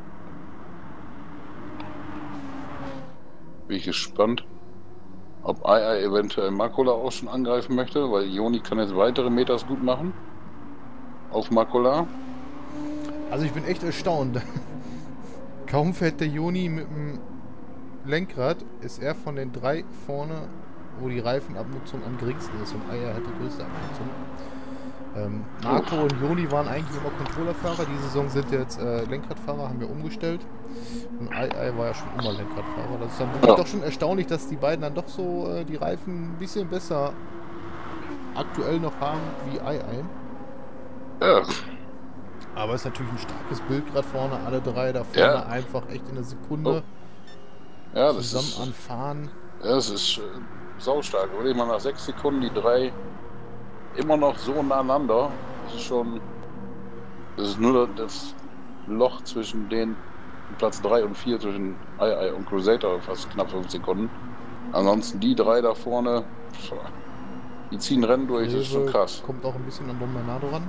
Bin ich gespannt, ob Ei Ei eventuell Makola auch schon angreifen möchte, weil Joni kann jetzt weitere Meters gut machen auf Makola. Also ich bin echt erstaunt. Kaum fährt der Joni mit dem Lenkrad, ist er von den drei vorne, wo die Reifenabnutzung am geringsten ist. Und Eier hat die größte Abnutzung. Ähm, Marco und Joni waren eigentlich immer Controllerfahrer. Diese Saison sind jetzt äh, Lenkradfahrer, haben wir umgestellt. Und Ai Ai war ja schon immer Lenkradfahrer. Das ist dann wirklich Ja. doch schon erstaunlich, dass die beiden dann doch so äh, die Reifen ein bisschen besser aktuell noch haben wie Ai Ai. Ja, Aber es ist natürlich ein starkes Bild gerade vorne. Alle drei da vorne Ja. einfach echt in einer Sekunde ja das zusammen ist, anfahren. ja, das ist äh, saustark. Überleg mal, nach sechs Sekunden die drei immer noch so naheinander. Das ist schon. Das ist nur das Loch zwischen den Platz drei und vier, zwischen Ai Ai und Crusader, fast knapp fünf Sekunden. Ansonsten die drei da vorne, die ziehen Rennen durch, das ist schon Rewe krass. kommt auch ein bisschen an Don Bernardo ran.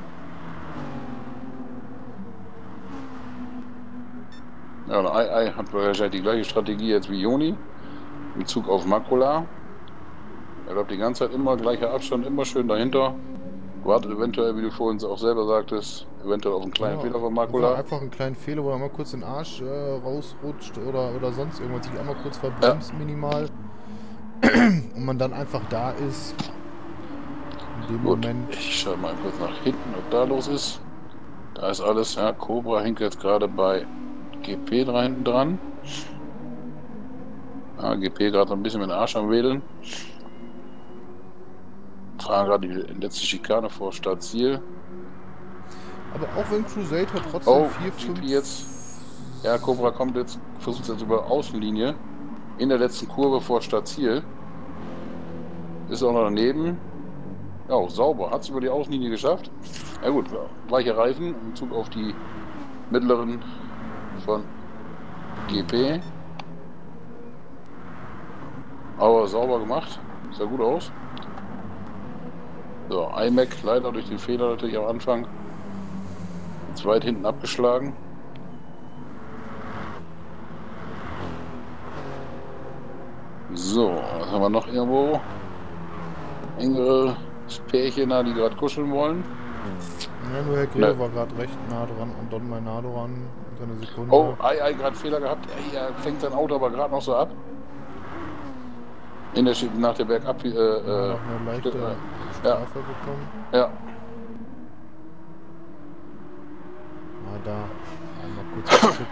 Ja, und Ai Ai hat wahrscheinlich die gleiche Strategie jetzt wie Joni, in Bezug auf Makula. Er bleibt die ganze Zeit immer gleicher Abstand, immer schön dahinter. Wartet eventuell, wie du vorhin auch selber sagtest, eventuell auf einen kleinen Ja, Fehler von oder Makula. einfach einen kleinen Fehler, wo er mal kurz den Arsch äh, rausrutscht oder, oder sonst irgendwas, sich einmal kurz verbremst minimal. Und man dann einfach da ist. In dem Gut, Moment. ich schaue mal kurz nach hinten, ob da los ist. Da ist alles, ja, Cobra hängt jetzt gerade bei G P da hinten dran. Ja, G P gerade so ein bisschen mit dem Arsch am Wedeln. Fahren gerade die letzte Schikane vor Startziel. Aber auch wenn Crusader trotzdem Oh, vier, G fünf. P jetzt. Ja, Cobra kommt jetzt, versucht jetzt über Außenlinie. In der letzten Kurve vor Startziel. Ist auch noch daneben. Ja, auch sauber. Hat es über die Außenlinie geschafft. Ja gut, gleiche Reifen in Bezug auf die mittleren von G P. Aber sauber gemacht. Sah gut aus. So, iMac leider durch den Fehler natürlich am Anfang. Jetzt weit hinten abgeschlagen. So, was haben wir noch irgendwo? Engere Pärchen da, die gerade kuscheln wollen. Ja, nur Herr Greve Ne. war gerade recht nah dran an Don Bernardo ran. So eine Sekunde. Oh, Ai Ai gerade Fehler gehabt. Ey, er fängt sein Auto aber gerade noch so ab. In der Schicht nach der Bergab. Äh, Ja, äh, noch eine leichte äh, ja. Strafe bekommen. ja. Ah, da. Einmal kurz gezuckt.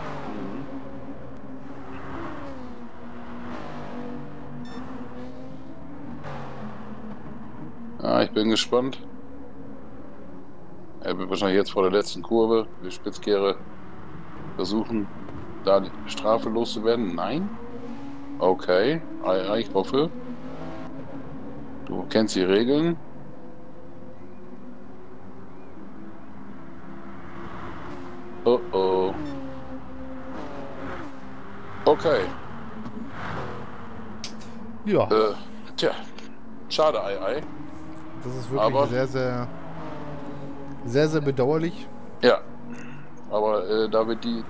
Ja, ich bin gespannt. Er wird wahrscheinlich jetzt vor der letzten Kurve, die Spitzkehre, versuchen, da die Strafe loszuwerden. Nein? Okay, Ai Ai, ich hoffe. Du kennst die Regeln. Oh oh. Okay. Ja, Äh, tja, schade, Ai Ai. das ist wirklich aber- sehr, sehr, sehr, sehr bedauerlich. Ja, aber äh, da wird die.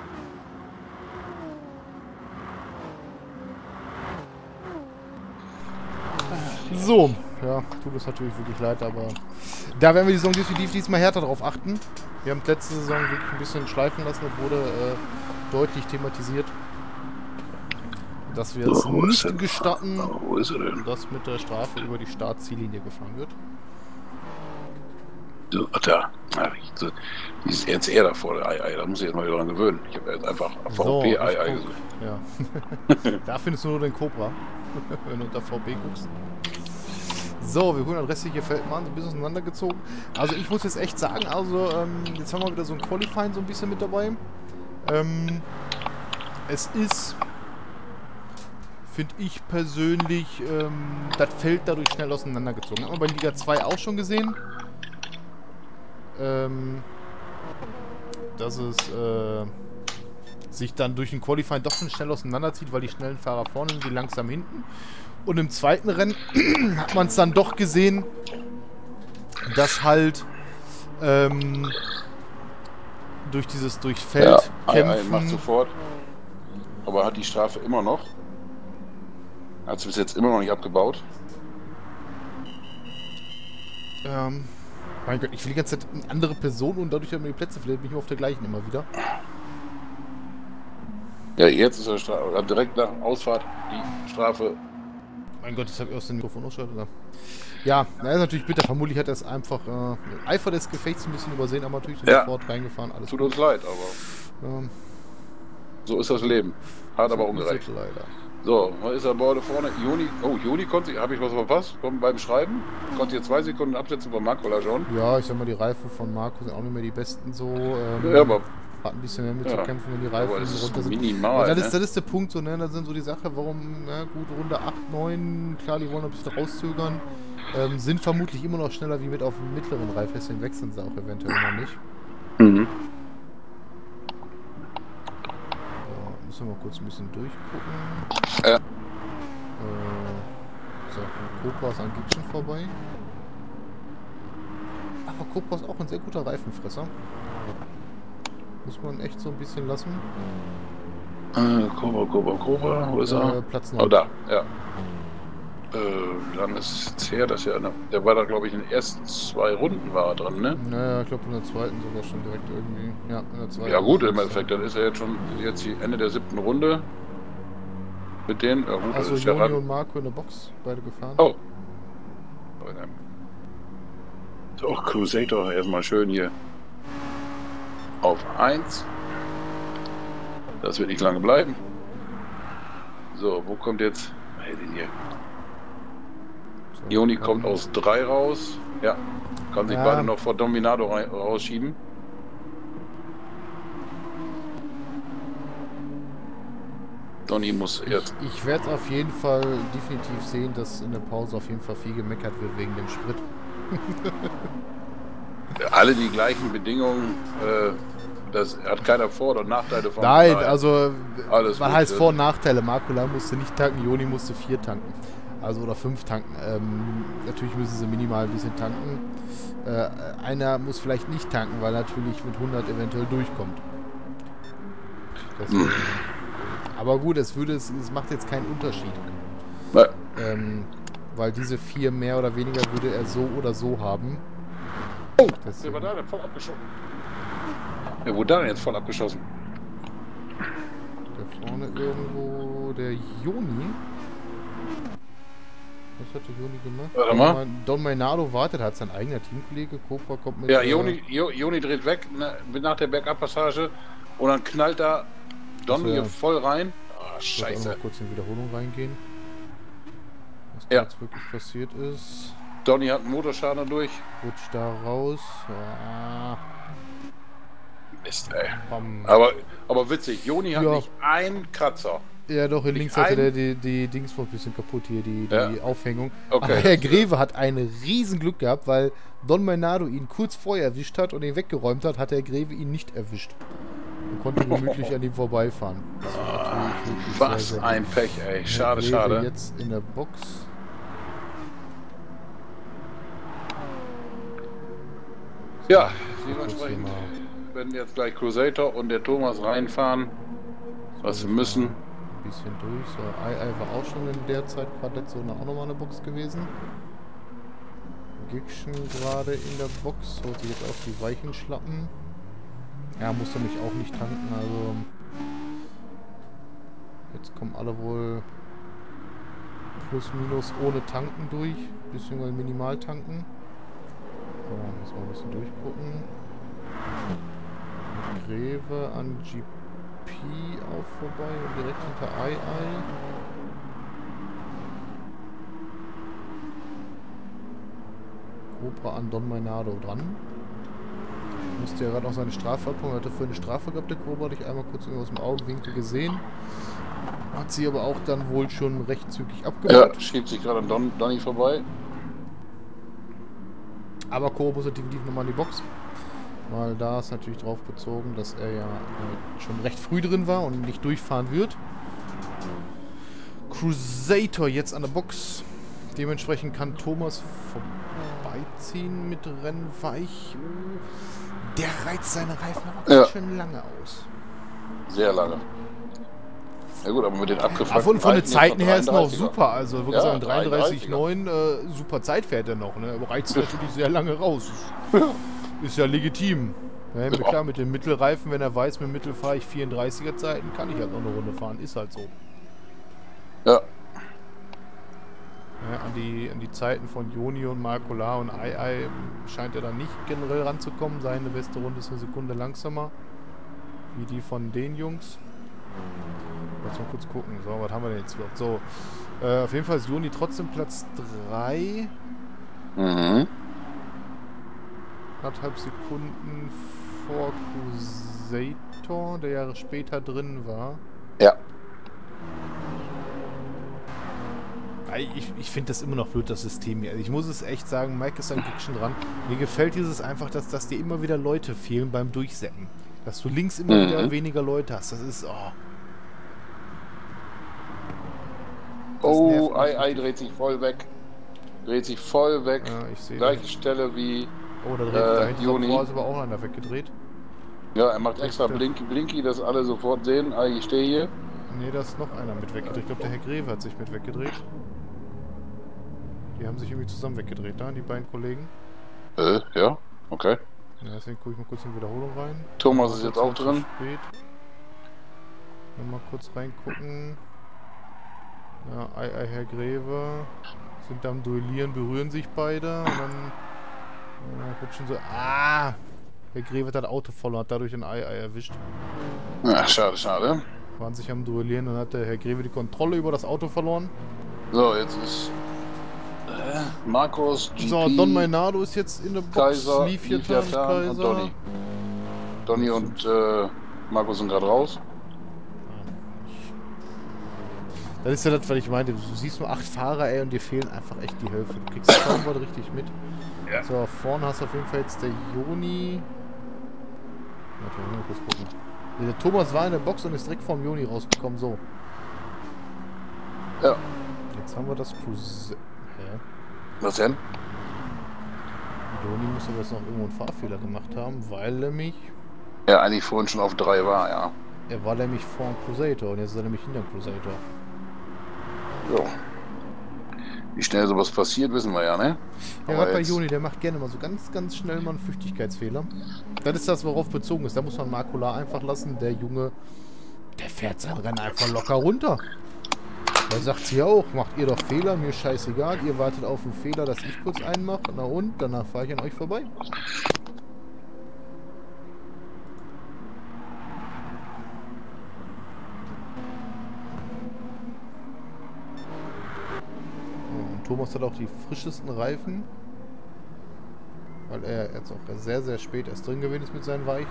So, ja, tut es natürlich wirklich leid, aber da werden wir die Saison definitiv diesmal härter drauf achten. Wir haben letzte Saison wirklich ein bisschen schleifen lassen und wurde äh, deutlich thematisiert, dass wir es Oh, wo ist nicht er? gestatten, Oh, wo ist er denn? dass mit der Strafe über die Startziellinie gefahren wird. So, ach, da. Ach, ich, so, die ist jetzt eher davor, der Ei Ei. Da muss ich jetzt mal wieder dran gewöhnen. Ich habe jetzt einfach So, VfB ich Ei Ei guck. gesucht. Ja. Da findest du nur den Cobra, wenn du unter V B guckst. So, wir holen das restliche Feld mal so ein bisschen auseinandergezogen. Also ich muss jetzt echt sagen, also ähm, jetzt haben wir wieder so ein Qualifying so ein bisschen mit dabei. Ähm, es ist, finde ich persönlich, ähm, das Feld dadurch schnell auseinandergezogen. Haben wir bei Liga zwei auch schon gesehen. Ähm, dass es äh, sich dann durch ein Qualifying doch schon schnell auseinanderzieht, weil die schnellen Fahrer vorne sind, die langsam hinten. Und im zweiten Rennen hat man es dann doch gesehen, dass halt ähm, durch dieses durch Feld Ja, Ei Ei macht kämpfen. sofort. Aber hat die Strafe immer noch. Hat sie bis jetzt immer noch nicht abgebaut. Ähm, mein Gott, ich will die ganze Zeit eine andere Person und dadurch haben wir die Plätze verliert, bin ich immer auf der gleichen immer wieder. Ja, jetzt ist er Strafe. Direkt nach Ausfahrt die Strafe Mein Gott, ich habe erst den Mikrofon ausgeschaltet. Oder? Ja, das ist natürlich bitter. Vermutlich hat er es einfach äh, im Eifer des Gefechts ein bisschen übersehen, aber natürlich Ja. sofort reingefahren. Alles Tut gut. uns leid, aber Ähm, so ist das Leben. Hart, aber ungerecht. leider. So, was ist da vorne vorne? Juni, oh, Juni konnte ich, habe ich was verpasst beim, beim Schreiben? Konnte hier zwei Sekunden absetzen beim Makola schon. Ja, ich sag mal, die Reifen von Marco sind auch nicht mehr die besten so. Ähm, Ja, aber hat ein bisschen mehr mit Ja. zu kämpfen, wenn die Reifen Aber es ist runter sind. minimal, Ja, das, ist, ne? das ist der Punkt, so, ne? Das sind so die Sache, warum, ja, gut, Runde acht, neun, klar, die wollen ein bisschen rauszögern. Ähm, sind vermutlich immer noch schneller wie mit auf dem mittleren Reif, deswegen wechseln sie auch eventuell noch nicht. Mhm. So, müssen wir mal kurz ein bisschen durchgucken. Ja. Äh, so, Cobra ist an Giction vorbei. Aber Cobra ist auch ein sehr guter Reifenfresser. Muss man echt so ein bisschen lassen. Äh, Cobra, Cobra, Cobra, wo ist er? Äh, Platz Oh, neun. da, ja. Äh, wie lange ist es jetzt her? Das ja, ne, der war da, glaube ich, in den ersten zwei Runden war er dran, ne? Naja, ich glaube in der zweiten sogar schon direkt irgendwie. Ja, in der zweiten. Ja gut, im Endeffekt, dann ist er jetzt schon jetzt die Ende der siebten Runde mit denen. Ja, gut, das Also ist ja Joni ran. und Marco in der Box, beide gefahren. Oh. So, Crusader erstmal schön hier auf eins. Das wird nicht lange bleiben. So, wo kommt jetzt? Hey, den hier. So, Joni ähm, kommt aus drei raus. Ja, kann sich Ja. beide noch vor Dominado rein, rausschieben. Donny muss jetzt. Ich, ich werde auf jeden Fall definitiv sehen, dass in der Pause auf jeden Fall viel gemeckert wird wegen dem Sprit. Alle die gleichen Bedingungen. Äh, das hat keiner Vor- oder Nachteile von. Nein, daher. also Alles was gut, heißt ja. Vor- und Nachteile? Makula musste nicht tanken, Joni musste vier tanken. Also oder fünf tanken. Ähm, natürlich müssen sie minimal ein bisschen tanken. Äh, einer muss vielleicht nicht tanken, weil er natürlich mit hundert eventuell durchkommt. Deswegen. Aber gut, es würde es, es macht jetzt keinen Unterschied. Na, Ähm, weil diese vier mehr oder weniger würde er so oder so haben. Oh, wer Deswegen. war da denn voll abgeschossen? Wer wurde da denn jetzt voll abgeschossen? Da vorne irgendwo der Joni. Was hat der Joni gemacht? Warte mal. Don, Don Maynardo wartet, hat sein eigener Teamkollege. Cobra kommt mit. Ja, äh, Joni, Jo- Joni dreht weg ne, nach der Backup-Passage und dann knallt da Don Ach so, ja. hier voll rein. Ah, Ich wollte auch scheiße. noch kurz in Wiederholung reingehen. Was da Ja. jetzt wirklich passiert ist. Donny hat einen Motorschaden durch. Rutscht da raus. Ah, Mist, ey. bam. Aber, aber witzig, Joni hat Ja. nicht einen Kratzer. Ja, doch, in Nicht links hatte ein- der die, die Dings noch ein bisschen kaputt hier, die, die Ja. Aufhängung. Okay. Aber Herr Greve hat ein riesen Glück gehabt, weil Don Maynardo ihn kurz vorher erwischt hat und ihn weggeräumt hat, hat Herr Greve ihn nicht erwischt. Und konnte gemütlich an ihm vorbeifahren. Das war natürlich wirklich sehr, Was sehr ein gut. Pech, ey. Herr Schade, Greve schade. jetzt in der Box. Ja, Kurz hier dementsprechend mal werden jetzt gleich Crusader und der Thomas reinfahren, was sie müssen. Ein bisschen durch. So, Ei Ei war auch schon in der Zeit gerade letzte Runde auch nochmal in der Box gewesen. Giction gerade in der Box. Holt sich jetzt auch die weichen Schlappen. Ja, muss nämlich auch nicht tanken, also. Jetzt kommen alle wohl plus minus ohne tanken durch. Beziehungsweise minimal tanken. So, müssen wir ein bisschen durchgucken. Greve an G P auch vorbei und direkt hinter Ei Ei. Cobra an Don Maynardo dran. Musste ja gerade noch seine Strafe abholen. Hatte vorhin eine Strafe gehabt, der Cobra. Hatte ich einmal kurz aus dem Augenwinkel gesehen. Hat sie aber auch dann wohl schon recht zügig abgebaut. Ja, schiebt sich gerade an Don, Donny vorbei. Aber Cobra muss definitiv nochmal in die Box. Weil da ist natürlich drauf bezogen, dass er ja äh, schon recht früh drin war und nicht durchfahren wird. Crusader jetzt an der Box. Dementsprechend kann Thomas vorbeiziehen mit Rennweich. Der reizt seine Reifen aber Ja. ganz schön lange aus. Sehr lange. Ja gut, aber mit den abgefuckten Aber von, von den Reifen Zeiten jetzt her ist noch dreiunddreißiger. super. Also wirklich Ja, sagen dreiunddreißig dreiunddreißiger. neun, äh, super Zeit fährt er noch. Ne? Aber reizt natürlich sehr lange raus. Ist ja legitim. Ja, Ja. klar, mit dem Mittelreifen, wenn er weiß, mit dem Mittel fahre ich vierunddreißiger Zeiten, kann ich halt noch eine Runde fahren. Ist halt so. Ja, Ja, an, die, an die Zeiten von Joni und Marcola und Ai Ai scheint er dann nicht generell ranzukommen. Seine beste Runde ist eine Sekunde langsamer. Wie die von den Jungs. Lass mal kurz gucken. So, was haben wir denn jetzt überhaupt? So, äh, auf jeden Fall ist Joni trotzdem Platz drei. Mhm. Anderthalb Sekunden vor Crusator, der Jahre später drin war. Ja. Ich, ich finde das immer noch blöd, das System hier. Also ich muss es echt sagen, Mike ist ein Glück schon dran. Mir gefällt dieses einfach, dass, dass dir immer wieder Leute fehlen beim Durchsetzen. Dass du links immer mhm. wieder weniger Leute hast. Das ist, oh. Das Oh, Ai Ai dreht sich voll weg. Dreht sich voll weg. Ja, ich sehe. Gleiche Stelle wie Oh, da dreht äh, da hinten Joni. davor ist aber auch einer weggedreht. Ja, er macht extra Blinky Blinky, dass alle sofort sehen. Ah, ich stehe hier. Ne, da ist noch einer mit weggedreht. Ich glaube, der Herr Greve hat sich mit weggedreht. Die haben sich irgendwie zusammen weggedreht, da, die beiden Kollegen. Äh, ja, okay. Ja, deswegen gucke ich mal kurz in Wiederholung rein. Thomas ist jetzt auch drin. Spät. Mal kurz reingucken. Ja, Ai Ai, Herr Greve. Sind am Duellieren, berühren sich beide. Und dann ja, rutschen so. Ah! Herr Greve hat das Auto voll und hat dadurch ein Ai Ai erwischt. Ja, schade, schade. Waren sich am Duellieren und hat der Herr Greve die Kontrolle über das Auto verloren. So, jetzt ist äh, Markus, G P, So, Don Mainardo ist jetzt in der Box. Kaiser, Leviathan, Leviathan und Donny. Donny und äh, Markus sind gerade raus. Das ist ja das, was ich meinte. Du siehst nur acht Fahrer, ey, und dir fehlen einfach echt die Hälfte. Du kriegst kaum was richtig mit. Ja. So, vorne hast du auf jeden Fall jetzt der Joni. Warte, mal kurz gucken. Der Thomas war in der Box und ist direkt vom Joni rausgekommen. So. Ja. Jetzt haben wir das Cruise. Hä? Was denn? Joni muss aber jetzt noch irgendwo einen Fahrfehler gemacht haben, weil nämlich. Ja, eigentlich vorhin schon auf drei war, ja. Er war nämlich vor dem Crusator und jetzt ist er nämlich hinter dem Crusator. So. Wie schnell sowas passiert, wissen wir ja, ne? Ja, Aber gerade bei jetzt- Joni, der macht gerne mal so ganz, ganz schnell mal einen Flüchtigkeitsfehler. Das ist das, worauf bezogen ist. Da muss man Marcola einfach lassen. Der Junge, der fährt sein Rennen einfach locker runter. Da sagt sie auch, macht ihr doch Fehler, mir scheißegal. Ihr wartet auf einen Fehler, dass ich kurz einen mache. Na und, danach fahre ich an euch vorbei. Und Thomas hat auch die frischesten Reifen. Weil er jetzt auch sehr, sehr spät erst drin gewesen ist mit seinen Weichen.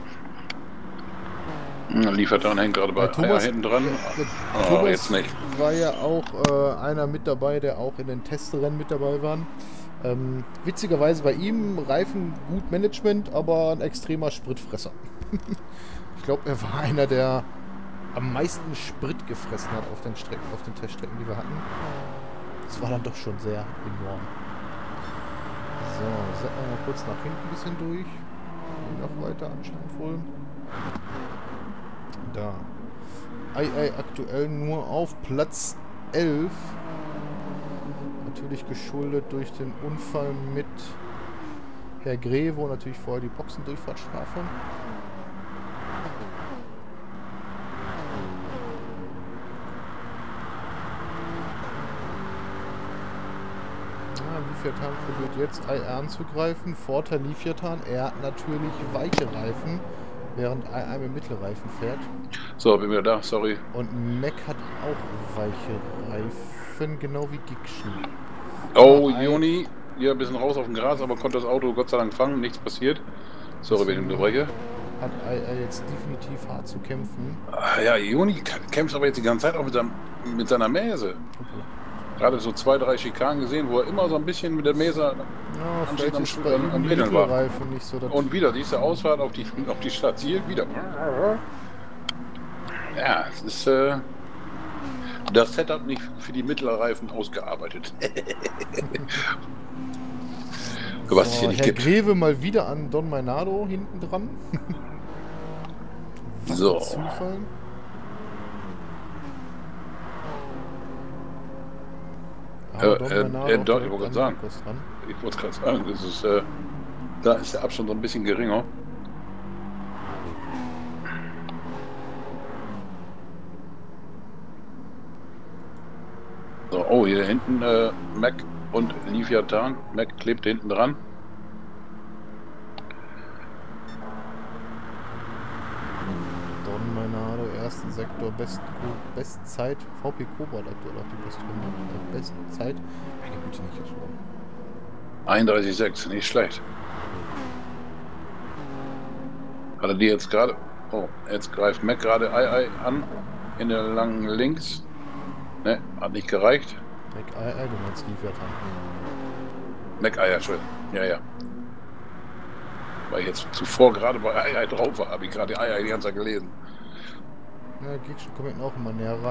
Ja, liefert dann hängt gerade bei Ja, Thomas- Eier hinten dran. Der Oh, Thomas jetzt nicht. war ja auch äh, einer mit dabei, der auch in den Testrennen mit dabei war. Ähm, witzigerweise bei ihm Reifen gut Management, aber ein extremer Spritfresser. Ich glaube, er war einer, der am meisten Sprit gefressen hat auf den Strecken, auf den Teststrecken, die wir hatten. Das war dann doch schon sehr enorm. So, setzen wir mal kurz nach hinten ein bisschen durch. Und noch weiter anscheinend wohl. Da. Ai Ai aktuell nur auf Platz elf. Natürlich geschuldet durch den Unfall mit Herr Greve und natürlich vorher die Boxendurchfahrtsstrafe. Ja, Leviathan probiert jetzt Ai Ai anzugreifen. Vorteil Leviathan, er hat natürlich weiche Reifen, während Ai Ai mit Mittelreifen fährt. So, bin wieder da, sorry. Und Mac hat auch weiche Reifen, genau wie Giction. Oh, Ai- Joni, hier ein bisschen raus auf dem Gras, aber konnte das Auto Gott sei Dank fangen, nichts passiert. Sorry, wenn ich unterbreche. Hat Ai Ai jetzt definitiv hart zu kämpfen. Ah, ja, Joni k- kämpft aber jetzt die ganze Zeit auch mit, seinem, mit seiner Mäse. Gerade so zwei, drei Schikanen gesehen, wo er immer so ein bisschen mit der Mäse Ja, Ansteht vielleicht am ist Sch- bei am- ihm am die Rädern war. Mittelreifen nicht so das. und wieder diese Ausfahrt auf die, auf die Stadt Ziel, wieder. Ja, es ist äh, das Setup nicht für die Mittelreifen ausgearbeitet. Was es So, hier nicht Herr gibt. Greve mal wieder an Don Mainardo hinten dran. Was So. ein Zufall. Äh, Don äh, Mainardo äh, auch doch, ich direkt wollte an gerade sagen. Markus dran. Ich wollte gerade sagen, das ist, äh, da ist der Abstand so ein bisschen geringer. So, oh, hier hinten äh, Mac und Leviathan. Mac klebt hinten dran. Don Mainado, ersten Sektor, Best, Bestzeit. V P Cobra aktuell auch die Bestrunde. Bestzeit. Meine Güte, nicht jetzt schon. einunddreißig Komma sechs, nicht schlecht. Hat er die jetzt gerade... Oh, jetzt greift Mac gerade Ei Ei an. In der langen Links. Ne, hat nicht gereicht. Mac Ei Ei, du meinst Leviathan. Mac Ei Ei, Entschuldigung. Ja, ja. Weil ich jetzt zuvor gerade bei Ei Ei drauf war, habe ich gerade Ei Ei die ganze Zeit gelesen. Ja, Gegner kommt hinten auch immer näher ran.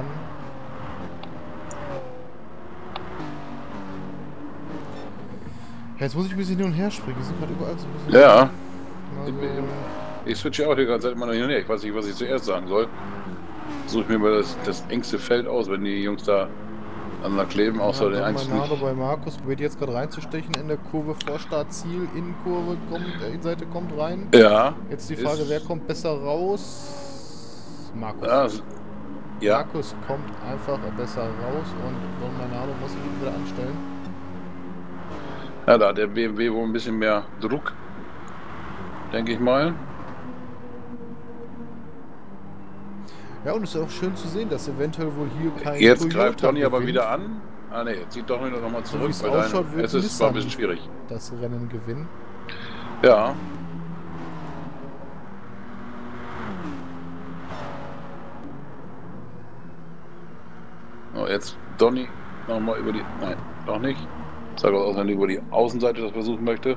Ja, jetzt muss ich ein bisschen hin und her springen. Die sind gerade überall so ein bisschen... Ja. Also, Ich switche auch die ganze Zeit immer noch hin und her. Ich weiß nicht, was ich zuerst sagen soll. Suche ich mir mal das, das engste Feld aus, wenn die Jungs da aneinander kleben, außer ja, den einzelnen. Mainado bei Markus probiert jetzt gerade reinzustechen in der Kurve vor Start Ziel. Innenkurve kommt, äh, Innenseite kommt rein. Ja. Jetzt die Frage, ist, wer kommt besser raus? Markus. Ja. ja. Markus kommt einfach besser raus und Don Mainado muss sich wieder anstellen. Ja, da hat der B M W wohl ein bisschen mehr Druck, denke ich mal. Ja, und es ist auch schön zu sehen, dass eventuell wohl hier kein Jetzt Toyota greift Donny aber gewinnt, wieder an. Ah ne, jetzt zieht doch wieder nochmal so zurück. wie es Bei ausschaut, deinem, wird es ist Nissan zwar ein bisschen schwierig. das Rennen gewinnen. Ja. Oh, jetzt Donny nochmal über die... Nein, noch nicht. Sag auch, wenn er über die Außenseite das versuchen möchte.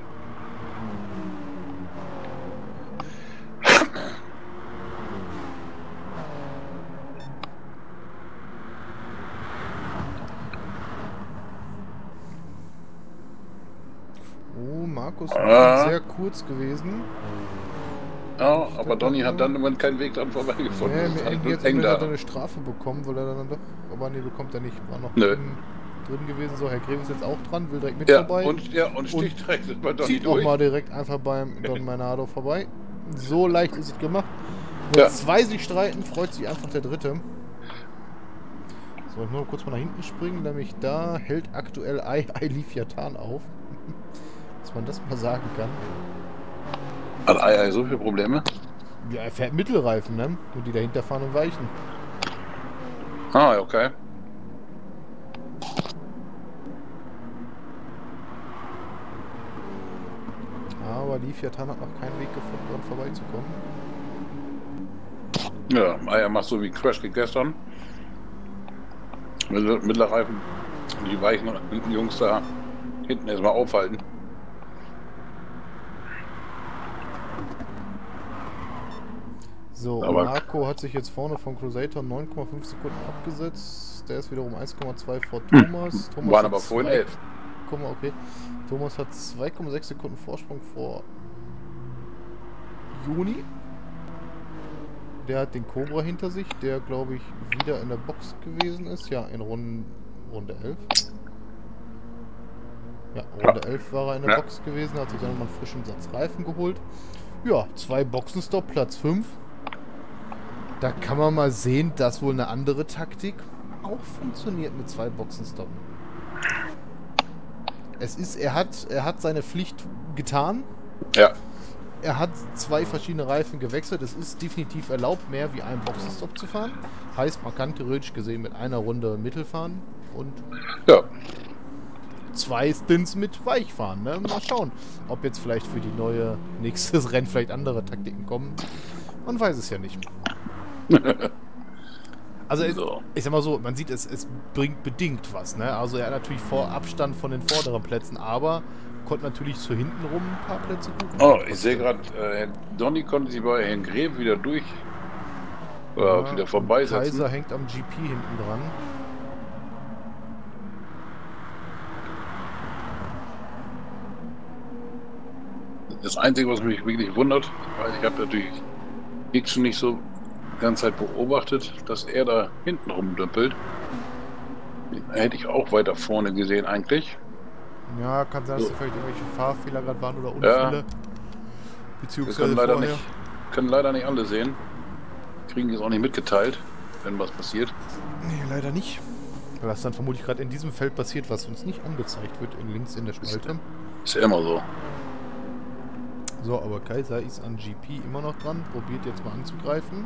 Oh, Markus Ah. war sehr kurz gewesen. Ja, aber Donny hat dann immer keinen Weg dran vorbeigefunden. Nee, Das mir ist halt irgendwie jetzt eng irgendwie da. hat er eine Strafe bekommen, weil er dann doch... Aber nee, bekommt er nicht. War noch Nö. drin, drin gewesen. So, Herr Greve ist jetzt auch dran, will direkt mit Ja, vorbei. und, ja, und sticht direkt bei Donny Zieht auch durch. mal direkt einfach beim Don Mainado vorbei. So leicht ist es gemacht. Wenn Ja. zwei sich streiten, freut sich einfach der Dritte. So, ich muss noch kurz mal nach hinten springen, nämlich da hält aktuell Ei Ei Leviathan auf. Dass man das mal sagen kann. Hat Ei Ei so viele Probleme? Ja, er fährt Mittelreifen, ne? Und die dahinter fahren und weichen. Ah, okay. Aber Leviathan hat noch keinen Weg gefunden, dran vorbeizukommen. Ja, Eier macht so wie Crash wie gestern. Mittel, Mittlerreifen. Die weichen Jungs da hinten erstmal aufhalten. So, Aber- Marco hat sich jetzt vorne von Crusader neun Komma fünf Sekunden abgesetzt. Der ist wiederum eins Komma zwei vor Thomas. Thomas Waren hat aber vorhin zwei- elf. Guck mal, okay. Thomas hat zwei Komma sechs Sekunden Vorsprung vor Juni. Der hat den Cobra hinter sich, der glaube ich wieder in der Box gewesen ist. Ja, in Runde, Runde elf. Ja, Runde elf war er in der Ja. Box gewesen, hat sich dann nochmal einen frischen Satz Reifen geholt. Ja, zwei Boxenstopp, Platz fünf. Da kann man mal sehen, dass wohl eine andere Taktik auch funktioniert mit zwei Boxenstoppen. Es ist, er hat, er hat seine Pflicht getan. Ja. Er hat zwei verschiedene Reifen gewechselt. Es ist definitiv erlaubt, mehr wie einen Boxenstopp zu fahren. Heißt, man kann theoretisch gesehen mit einer Runde Mittel fahren und Ja. zwei Stints mit Weich fahren. Ne? Mal schauen, ob jetzt vielleicht für die neue nächstes Rennen vielleicht andere Taktiken kommen. Man weiß es ja nicht. Also es, So. ich sag mal so, man sieht, es, es bringt bedingt was. Ne? Also er hat natürlich vor Abstand von den vorderen Plätzen, aber konnte natürlich zu hinten rum ein paar Plätze gut machen. Oh, ich sehe gerade, äh, Donny konnte sich bei Herrn Greve wieder durch oder Ja, wieder vorbeisetzen. Kaiser hängt am G P hinten dran. Das Einzige, was mich wirklich wundert, weil ich habe natürlich X schon nicht so die ganze Zeit beobachtet, dass er da hinten rumdümpelt. Hätte ich auch weiter vorne gesehen eigentlich. Ja, kann sein, dass So. da vielleicht irgendwelche Fahrfehler gerade waren oder Ja. Unfälle. Wir Beziehungsweise können leider vorher. nicht, können leider nicht alle sehen. Kriegen die es auch nicht mitgeteilt, wenn was passiert. Nee, leider nicht. Weil das dann vermutlich gerade in diesem Feld passiert, was uns nicht angezeigt wird, in links in der Spalte. Ist ja immer so. So, aber Kaiser ist an G P immer noch dran. Probiert jetzt mal anzugreifen.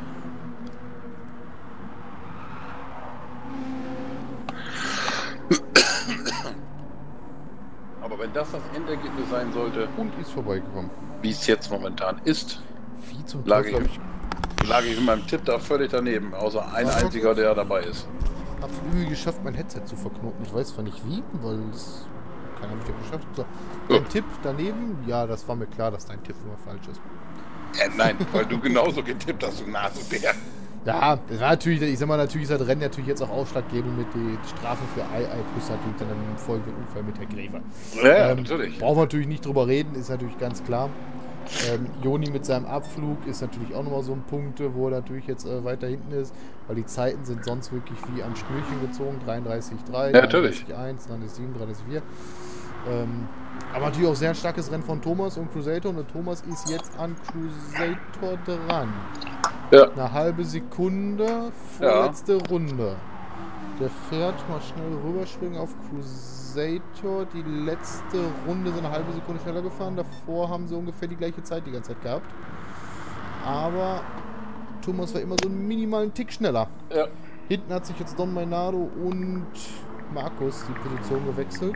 Aber wenn das das Endergebnis sein sollte, Und ist vorbeigekommen. wie es jetzt momentan ist, Wie zum lag Teufel ich, hab ich lag ich mit meinem Tipp da völlig daneben, außer ein Warte mal einziger, der dabei ist. hab's irgendwie geschafft, mein Headset zu verknoten. Ich weiß zwar nicht wie, weil es keiner mich geschafft. So, dein Oh. Tipp daneben? Ja, das war mir klar, dass dein Tipp immer falsch ist. Äh, nein, weil du genauso getippt hast, du Nasebär. Ja, das war natürlich, ich sag mal, natürlich ist das Rennen natürlich jetzt auch ausschlaggebend mit der Strafe für Ei Ei plus natürlich dann im folgenden Unfall mit Herr Gräfer. Ja, Ähm, natürlich. Brauchen wir natürlich nicht drüber reden, ist natürlich ganz klar. Ähm, Joni mit seinem Abflug ist natürlich auch nochmal so ein Punkt, wo er natürlich jetzt äh, weiter hinten ist, weil die Zeiten sind sonst wirklich wie an Schnürchen gezogen. dreiunddreißig Komma drei, Ja, natürlich. dreiunddreißig Komma eins, dreiunddreißig Komma sieben, dreiunddreißig Komma vier. Ähm, aber natürlich auch sehr starkes Rennen von Thomas und Crusator. Und der Thomas ist jetzt an Crusator dran. Ja. Eine halbe Sekunde, Ja. vorletzte Runde. Der fährt mal schnell rüberspringen auf Crusator. Die letzte Runde sind eine halbe Sekunde schneller gefahren. Davor haben sie ungefähr die gleiche Zeit die ganze Zeit gehabt. Aber Thomas war immer so einen minimalen Tick schneller. Ja. Hinten hat sich jetzt Don Mainardo und Markus die Position gewechselt.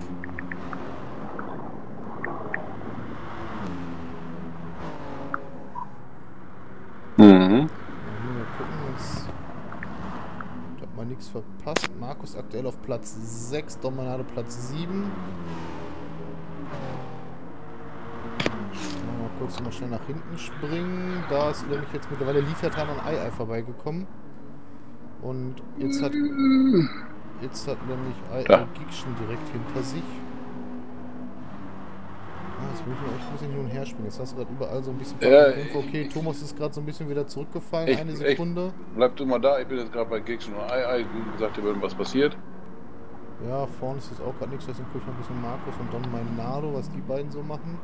Mhm. Mal gucken, dass dass man nichts verpasst. Markus aktuell auf Platz sechs, Don Mainardo Platz sieben. Mal kurz mal schnell nach hinten springen. Da ist nämlich jetzt mittlerweile Liefertan an Ei Ei vorbeigekommen. Und jetzt hat jetzt hat nämlich Ei Ei Ja. Gikschen direkt hinter sich. Ah, jetzt muss ich echt ein bisschen hin und her springen. Jetzt hast du gerade überall so ein bisschen Ja, Info. Okay, Thomas ist gerade so ein bisschen wieder zurückgefallen. Ich- Eine ich- Sekunde. Bleib du mal da, ich bin jetzt gerade bei Gigs und Ei Ei, wie gesagt, hier wird was passiert. Ja, vorne ist jetzt auch gerade nichts, deswegen gucke ich mal ein bisschen Markus und Don Mainardo, was die beiden so machen.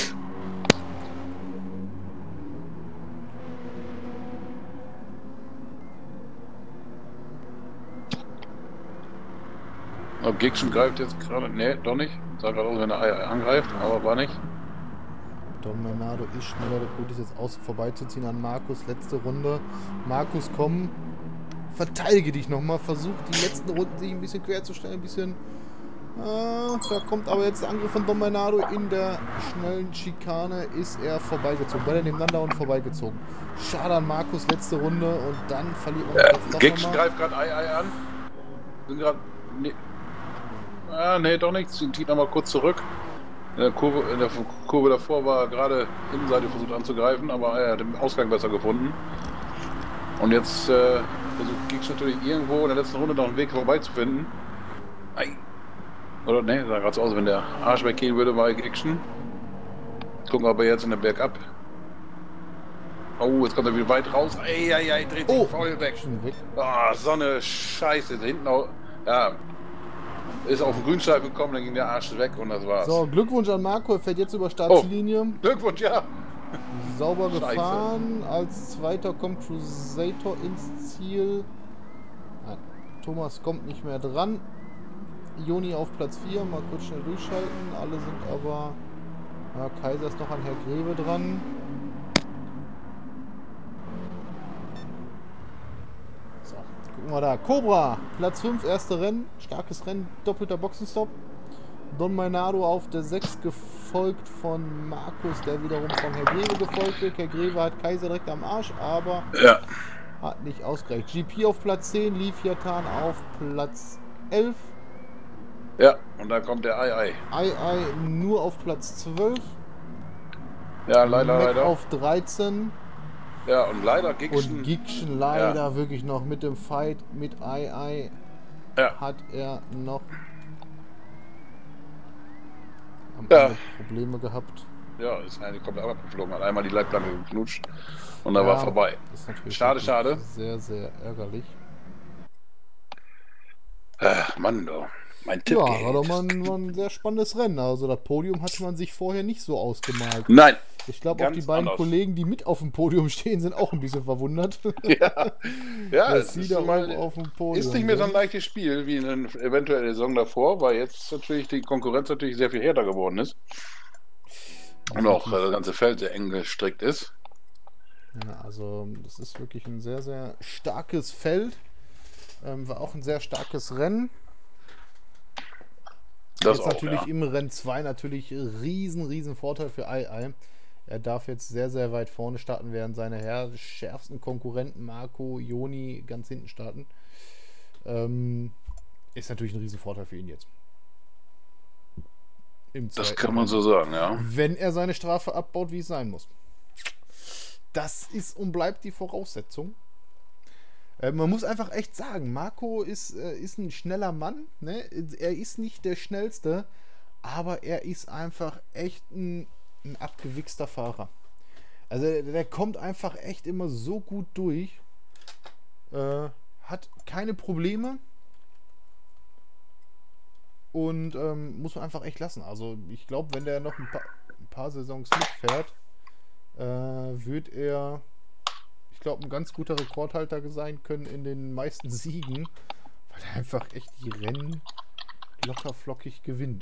Ob Gigson greift jetzt gerade, nee, doch nicht. Sah gerade aus, wenn er Ei Ei angreift, aber war nicht. Don Mainardo ist schneller, der Punkt ist jetzt außen vorbeizuziehen an Markus, letzte Runde. Markus, komm, verteidige dich nochmal, versuch die letzten Runden sich ein bisschen quer zu stellen, ein bisschen... Ah, da kommt aber jetzt der Angriff von Don Mainardo in der schnellen Schikane, ist er vorbeigezogen, beide nebeneinander und vorbeigezogen. Schade an Markus, letzte Runde und dann verliert man Äh, jetzt doch Gigson nochmal. greift gerade Ei Ei an. Sind gerade. Nee. Ah, nee, doch nichts. Zieht nochmal kurz zurück. In der Kurve, in der Kurve davor war er gerade Innenseite versucht anzugreifen, aber er hat den Ausgang besser gefunden. Und jetzt äh, versucht Gigson natürlich irgendwo in der letzten Runde noch einen Weg vorbeizufinden. Ei. Oder ne, sah gerade so aus, wenn der Arsch weggehen würde, war Gigson. Gucken, ob er jetzt in der Bergab. Oh, jetzt kommt er wieder weit raus. Ei, ei, ei, dreht sich Oh, voll weg. Schon weg. Ah, so eine Scheiße. Hinten auch, ja, ist auf den Grünstreifen gekommen, dann ging der Arsch weg und das war's. So, Glückwunsch an Marco, er fährt jetzt über Startziellinie. Glückwunsch, ja. Sauber Scheiße. gefahren. Als zweiter kommt Crusator ins Ziel. Nein, Thomas kommt nicht mehr dran. Joni auf Platz vier. Mal kurz schnell durchschalten. Alle sind aber... Ja, Kaiser ist noch an Herr Greve dran. So, gucken wir da. Cobra, Platz fünf, erste Rennen. Starkes Rennen, doppelter Boxenstopp. Don Mainardo auf der sechs, gefolgt von Markus, der wiederum von Herr Greve gefolgt wird. Herr Greve hat Kaiser direkt am Arsch, aber Ja. hat nicht ausgereicht. G P auf Platz zehn, Leviathan auf Platz elf. Ja, und dann kommt der Ei Ei. Ei Ei nur auf Platz zwölf. Ja, leider, Mac leider. auf dreizehn. Ja, und leider Gigson. Und Gikschen leider wirklich noch mit dem Fight mit Ei Ei Ja. hat er noch am Ja. Ende Probleme gehabt. Ja, ist eine komplett abgeflogen. Hat einmal die Leitplanke geknutscht und dann Ja, war vorbei. Das ist natürlich Schade, wirklich schade. Sehr, sehr ärgerlich. Äh, Mann, du. Mein Ja, Tipp. war doch mal ein, war ein sehr spannendes Rennen. Also das Podium hatte man sich vorher nicht so ausgemalt. Nein. Ich glaube, auch Ganz die beiden anders. Kollegen, die mit auf dem Podium stehen, sind auch ein bisschen verwundert. Ja, ja dass es sie ist, da mal, oben auf dem Podium ist nicht mehr so ein sind. leichtes Spiel wie in der eventuellen Saison davor, weil jetzt natürlich die Konkurrenz natürlich sehr viel härter geworden ist. Und auch äh, das ganze Feld sehr eng gestrickt ist. Ja, also das ist wirklich ein sehr, sehr starkes Feld. Ähm, war auch ein sehr starkes Rennen. Das Jetzt auch, natürlich ja. im Rennen zwei natürlich riesen, riesen Vorteil für Ai Ai. Er darf jetzt sehr, sehr weit vorne starten, während seine Herr schärfsten Konkurrenten Marco, Joni ganz hinten starten. Ähm, ist natürlich ein riesen Vorteil für ihn jetzt. Im Das zweiten kann man Rennen. so sagen, ja. Wenn er seine Strafe abbaut, wie es sein muss. Das ist und bleibt die Voraussetzung. Äh, man muss einfach echt sagen, Marco ist, äh, ist ein schneller Mann. Ne? Er ist nicht der schnellste, aber er ist einfach echt ein, ein abgewichster Fahrer. Also der, der kommt einfach echt immer so gut durch. Äh, hat keine Probleme. Und ähm, muss man einfach echt lassen. Also ich glaube, wenn der noch ein paar, ein paar Saisons mitfährt, äh, wird er, ich glaube, ein ganz guter Rekordhalter sein können in den meisten Siegen, weil er einfach echt die Rennen locker flockig gewinnt.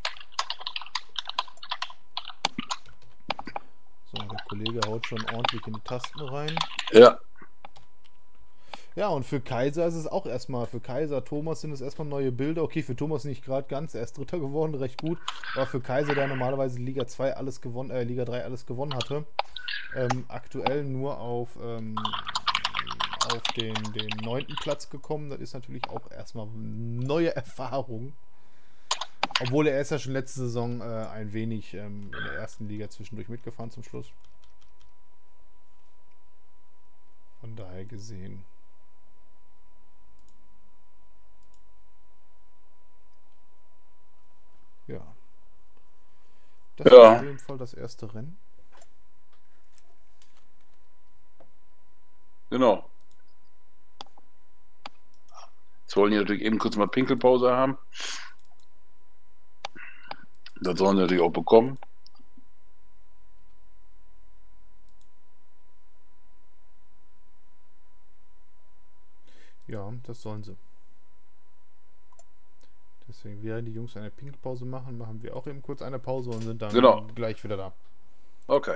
So, der Kollege haut schon ordentlich in die Tasten rein. Ja. Ja, und für Kaiser ist es auch erstmal, für Kaiser, Thomas sind es erstmal neue Bilder. Okay, für Thomas nicht gerade ganz, er ist Dritter geworden, recht gut. Aber für Kaiser, der normalerweise Liga zwei alles gewonnen, äh, Liga drei alles gewonnen hatte, ähm, aktuell nur auf, ähm, auf den, den neunten Platz gekommen. Das ist natürlich auch erstmal eine neue Erfahrung. Obwohl er ist ja schon letzte Saison äh, ein wenig ähm, in der ersten Liga zwischendurch mitgefahren zum Schluss. Von daher gesehen. Ja. Das Ja. ist auf jeden Fall das erste Rennen. Genau. Jetzt wollen die natürlich eben kurz mal Pinkelpause haben. Das sollen sie natürlich auch bekommen. Ja, das sollen sie. Deswegen werden die Jungs eine Pinkelpause machen, machen wir auch eben kurz eine Pause und sind dann Genau. gleich wieder da. Okay.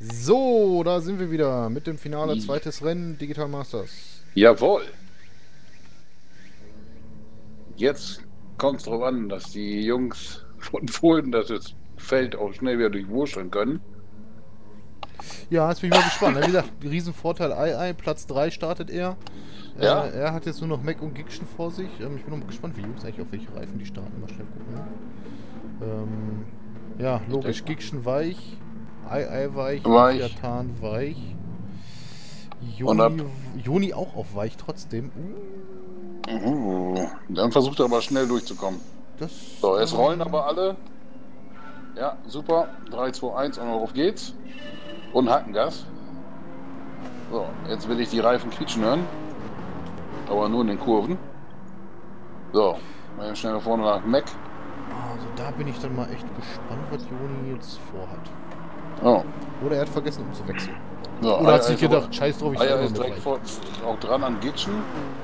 So, da sind wir wieder mit dem Finale. Zweites Rennen, Digital Masters. Jawohl. Jetzt kommt es darauf an, dass die Jungs von Fohlen das Feld auch schnell wieder durchwurschteln können. Ja, jetzt bin ich mal gespannt. Wie gesagt, Riesenvorteil Ei Ei, Platz drei startet er. Ja. Äh, er hat jetzt nur noch Mac und Giction vor sich. Ähm, ich bin noch mal gespannt, wie Jungs eigentlich auf welche Reifen die starten. Mal schnell gucken. Ne? Ähm, ja, logisch. Giction weich, Ei Ei weich, Weich. Leviathan weich. Und ab- Joni, Joni auch auf weich trotzdem. Uh, Uh, dann versucht er aber schnell durchzukommen. das, So, es ähm, rollen aber alle. Ja, super. drei, zwei, eins und auf geht's. Und Hackengas. So, jetzt will ich die Reifen quietschen hören. Aber nur in den Kurven. So, mal schnell nach vorne nach Mac. Also da bin ich dann mal echt gespannt, was Joni jetzt vorhat. Oh, Oder er hat vergessen, um zu wechseln. so, Oder Eier hat sich ist gedacht, aber- scheiß drauf, ich Eier stelle ist mit direkt weich. vor, auch dran an Gitschen.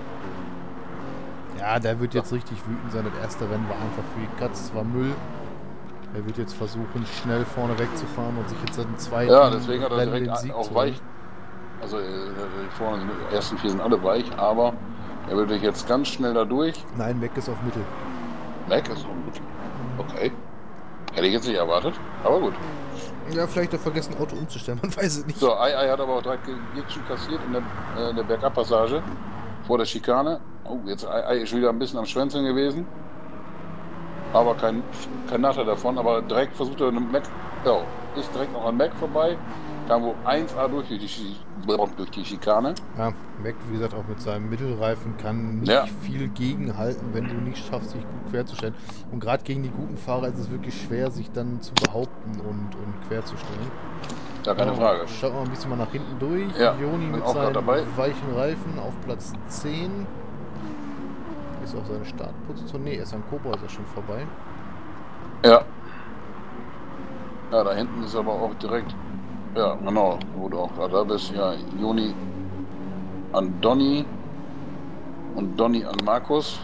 Ja, der wird jetzt richtig wütend sein. Das erste Rennen war einfach für die Katz, es war Müll. Er wird jetzt versuchen, schnell vorne wegzufahren und sich jetzt einen zweiten Ja, deswegen hat er Rennen direkt den Sieg auch zu holen. weich. Also äh, die vorne, die ersten vier sind alle weich, aber er würde jetzt ganz schnell da durch. Nein, Mac ist auf Mittel. Mac ist gut. Okay. Hätte ich jetzt nicht erwartet, aber gut. Ja, vielleicht hat er vergessen, Auto umzustellen, man weiß es nicht. So, Ei Ei hat aber auch direkt Gitschen kassiert in der, äh, in der Bergabpassage vor der Schikane. Oh, jetzt Ei Ei ist wieder ein bisschen am Schwänzeln gewesen. Aber kein, kein Nachteil davon, aber direkt versucht er einen Mac. Ja, ist direkt noch an Mac vorbei. Kam wo eins A durch die, Schi- durch die Schikane. Ja, Mac, wie gesagt, auch mit seinem Mittelreifen kann nicht Ja. viel gegenhalten, wenn du nicht schaffst, dich gut querzustellen. Und gerade gegen die guten Fahrer ist es wirklich schwer, sich dann zu behaupten und, und querzustellen. Ja, keine Ja, Frage. Schauen wir mal ein bisschen mal nach hinten durch. Ja, Joni bin mit auch grad seinen dabei. weichen Reifen auf Platz zehn. Ist auch seine Startposition. Ne, er ist an Cobra, ist er schon vorbei. Ja. Ja, da hinten ist aber auch direkt. Ja, genau, wo du auch gerade da bist. Ja, Joni an Donny und Donny an Markus.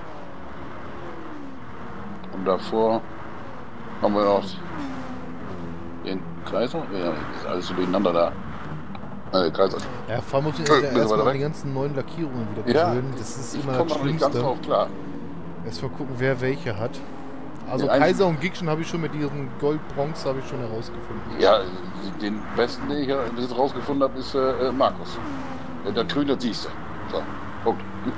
Und davor haben wir noch den Kreiser. Ja, ist alles so durcheinander da. Äh, Kreiser. Ja, vor allem muss ich Bisschen ja weiter erstmal an weg. die ganzen neuen Lackierungen wieder Ja, gewöhnen. Das ist ich immer komme das noch nicht ganz Schlimmste. drauf klar. Erstmal gucken, wer welche hat. Also Der Kaiser und Giction habe ich schon mit diesen Gold-Bronze habe ich schon herausgefunden. Ja, den besten, den ich ja jetzt rausgefunden habe, ist äh, Markus. Äh, Der Grüne siehst du. So, Punkt.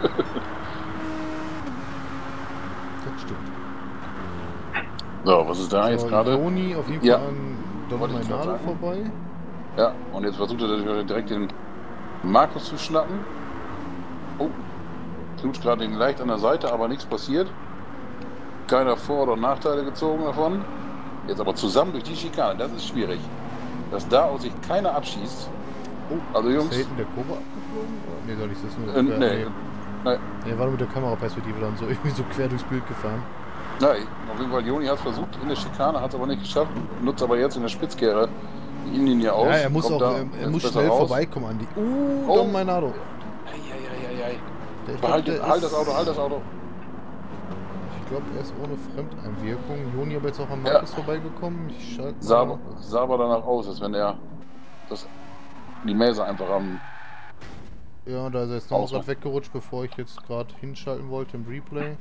Das stimmt. So, was ist da jetzt So, gerade? Joni auf jeden Ja. Fall an Don Wollte ich grad Mainado sagen. vorbei. Ja, und jetzt versucht er direkt den Markus zu schnappen. Oh, tut gerade ihn leicht an der Seite, aber nichts passiert. Keiner Vor- oder Nachteile gezogen davon. Jetzt aber zusammen durch die Schikane, das ist schwierig. Dass da aus sich keiner abschießt. Oh, Also ist Jungs, da hinten der Cobra abgeflogen? Oder? Nee, soll ich das nur äh, quer- nee, nee, Nee, war nur mit der Kameraperspektive dann so irgendwie so quer durchs Bild gefahren. nein, auf jeden Fall Joni hat es versucht in der Schikane, hat es aber nicht geschafft. Nutzt aber jetzt in der Spitzkehre die Innenlinie aus. Ja, er muss kommt auch, da ähm, er jetzt muss besser schnell raus. vorbeikommen an die. Uh, Oh. Don Mainado. Eieieiei. Der, ich Behalt, glaub, der halt ist- das Auto, halt das Auto. Ich glaube, er ist ohne Fremdeinwirkung. Joni aber jetzt auch an Markus vorbeigekommen. Ich schalte Sah, mal. aber- sah aber danach aus, als wenn er das, die Mäse einfach am. Ja, da ist er jetzt noch Außer. gerade weggerutscht, bevor ich jetzt gerade hinschalten wollte im Replay.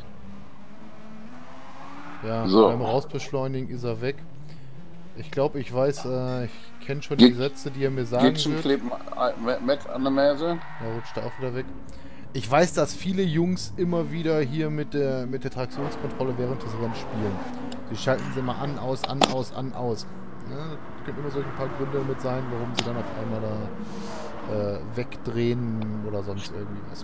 Ja, So. beim Rausbeschleunigen ist er weg. Ich glaube, ich weiß, äh, ich kenne schon Ge- die Sätze, die er mir sagen Gitschen wird. klebt Mac an der Mäse. Er rutscht da auch wieder weg. Ich weiß, dass viele Jungs immer wieder hier mit der, mit der Traktionskontrolle während des Rennens spielen. Sie schalten sie mal an, aus, an, aus, an, aus. Ja, es können immer solche paar Gründe mit sein, warum sie dann auf einmal da äh, wegdrehen oder sonst irgendwie was.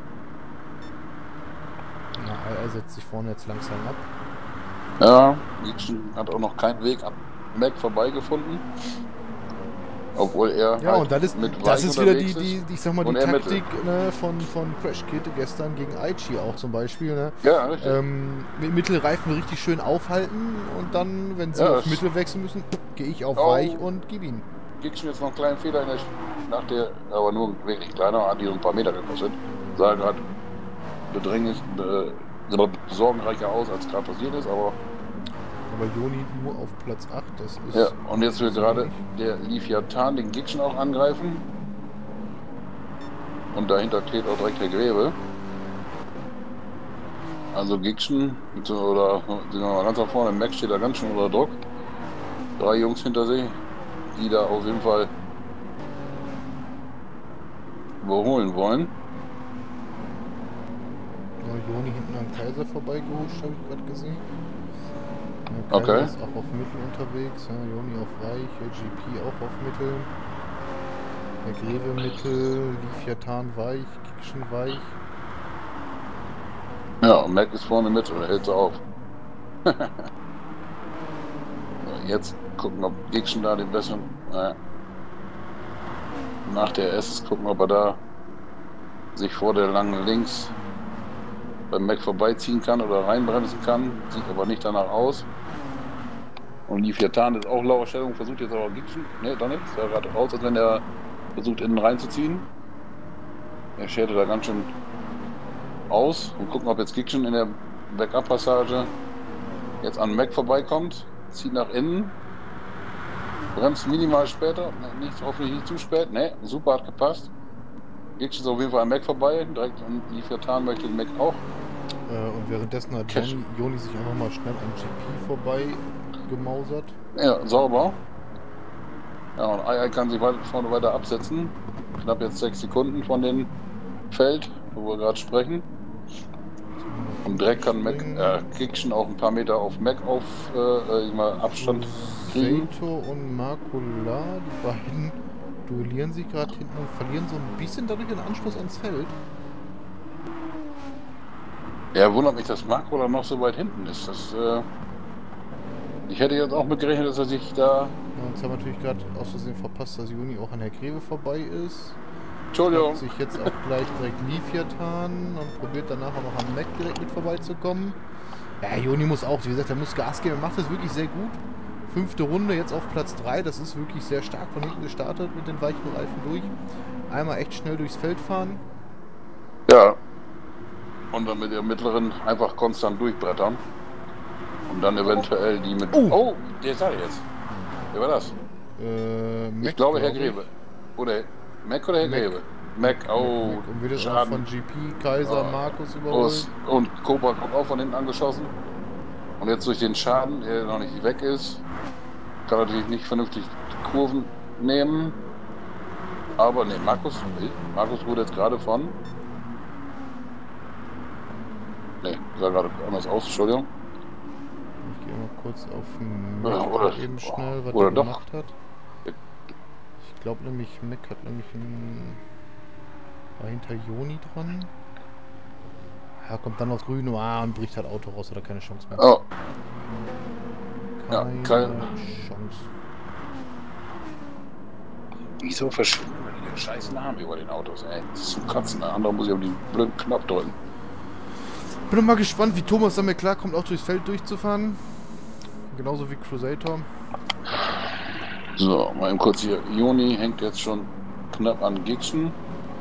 Na, er setzt sich vorne jetzt langsam ab. Ja, Gitschen hat auch noch keinen Weg an Mac vorbeigefunden. Obwohl er. Ja, halt und das ist, mit das Weich ist wieder die, unterwegs die, ist. die, ich sag mal, die und er Taktik ne, von, von Crash Kid gestern gegen Aichi auch zum Beispiel. Ne? Ja, richtig. Ähm, mit Mittelreifen richtig schön aufhalten und dann, wenn sie Ja, auf das- Mittel wechseln müssen, gehe ich auf Oh. weich und gib ihn. Gitschen jetzt noch einen kleinen Fehler in der, nach der, aber nur wirklich kleiner, hat die so ein paar Meter gekostet. Sah gerade bedränglich, be, sorgenreicher aus, als gerade passiert ist, aber Aber Joni nur auf Platz acht, das ist... Ja, und jetzt will so gerade wenig. der Leviathan den Gitschen auch angreifen. Und dahinter steht auch direkt der Grebe. Also Gitschen, oder sind wir mal ganz nach vorne, Max steht da ganz schön unter Druck. Drei Jungs hinter sich, die da auf jeden Fall überholen wollen. Ja, Joni hinten am Kaiser vorbeigehuscht, habe ich gerade gesehen. Der Kaiser Okay. ist auch auf Mittel unterwegs, ja, Joni auf Weich, der G P auch auf Mittel. Der Greve Mittel, Leviathan Weich, Gitschen Weich. Ja, und Mac ist vorne mit und hält sie auf. So, jetzt gucken, ob Gitschen da den besseren. Naja. Nach der S gucken, ob er da sich vor der langen Links beim Mac vorbeiziehen kann oder reinbremsen kann. Sieht aber nicht danach aus. Und Leviathan ist auch lauer Stellung, versucht jetzt aber Gitschen. Ne, doch nicht. Sah gerade aus, als wenn er versucht innen reinzuziehen. Er scherte da ganz schön aus und gucken, ob jetzt Gitschen in der Backup-Passage jetzt an Mac vorbeikommt. Zieht nach innen. Bremst minimal später. Ne, nicht, hoffentlich nicht zu spät. Ne, super, hat gepasst. Gitschen ist auf jeden Fall an Mac vorbei. Direkt und Leviathan möchte den Mac auch. Äh, und währenddessen hat Cash. Joni, Joni sich einfach mal schnell an G P vorbei gemausert. Ja, sauber. Ja, und Ai Ai kann sich weiter, vorne weiter absetzen. Knapp jetzt sechs Sekunden von dem Feld, wo wir gerade sprechen. Und direkt kann Mac, äh, Gitschen auch ein paar Meter auf Mac auf äh, ich mal Abstand kriegen. Seito und Makula, die beiden duellieren sich gerade hinten und verlieren so ein bisschen dadurch den Anschluss ans Feld. Ja, wundert mich, dass Marco da noch so weit hinten ist. Das, äh, ich hätte jetzt auch mitgerechnet, dass er sich da... Ja, jetzt haben wir natürlich gerade aus Versehen verpasst, dass Joni auch an der Greve vorbei ist. Entschuldigung. Hat sich jetzt auch gleich direkt Leviathan und probiert danach auch noch am Mac direkt mit vorbeizukommen. Ja, Joni muss auch, wie gesagt, er muss Gas geben, er macht das wirklich sehr gut. Fünfte Runde, jetzt auf Platz drei, das ist wirklich sehr stark von hinten gestartet mit den weichen Reifen durch. Einmal echt schnell durchs Feld fahren. Ja. Und dann mit der mittleren einfach konstant durchbrettern. Und dann eventuell die mit... Oh. Oh, der ist da jetzt. Wer war das? Äh, Mac, Ich glaube, Herr glaub ich. Grebe. Oder Mac oder Herr Mac. Grebe? Mac, oh, Mac. Und wird jetzt auch Schaden. von G P, Kaiser, Oh. Markus überholt. Aus. Und Cobra kommt auch von hinten angeschossen. Und jetzt durch den Schaden, der noch nicht weg ist, kann er natürlich nicht vernünftig die Kurven nehmen. Aber ne, Markus, Markus wurde jetzt gerade von... Ne, sah gerade anders aus, Entschuldigung. Ich gehe mal kurz auf den Ja, Mac oder- eben schnell, was oder er doch. gemacht hat. Ich glaube nämlich, Mac hat nämlich ein... war hinter Joni dran. Ja, kommt dann aus Grün ah, und bricht halt Auto raus, oder keine Chance mehr. Oh, ja, Keine kein- Chance. wieso verschwinden die scheiß Namen über den Autos, ey? Das ist zum Kotzen. Der andere muss ja auf den blöden Knopf drücken. Bin noch mal gespannt, wie Thomas damit klarkommt, auch durchs Feld durchzufahren. Genauso wie Crusator. So, mal eben kurz hier. Joni hängt jetzt schon knapp an Gitschen.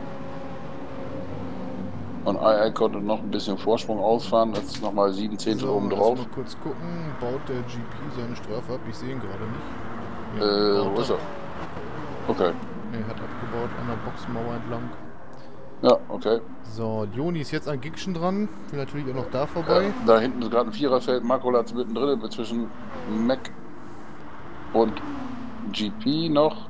Und Ai Ai konnte noch ein bisschen Vorsprung ausfahren. Jetzt nochmal sieben Zehntel So, oben lass drauf. mal kurz gucken. Baut der G P seine Strafe ab? Ich sehe ihn gerade nicht. Äh, baut wo ist er? Okay. Ne, hat abgebaut an der Boxenmauer entlang. Ja, okay. So, Joni ist jetzt an Gitschen dran. Will natürlich auch noch da vorbei. Äh, da hinten ist gerade ein Viererfeld. Makrolatz mittendrin zwischen Mac und G P noch.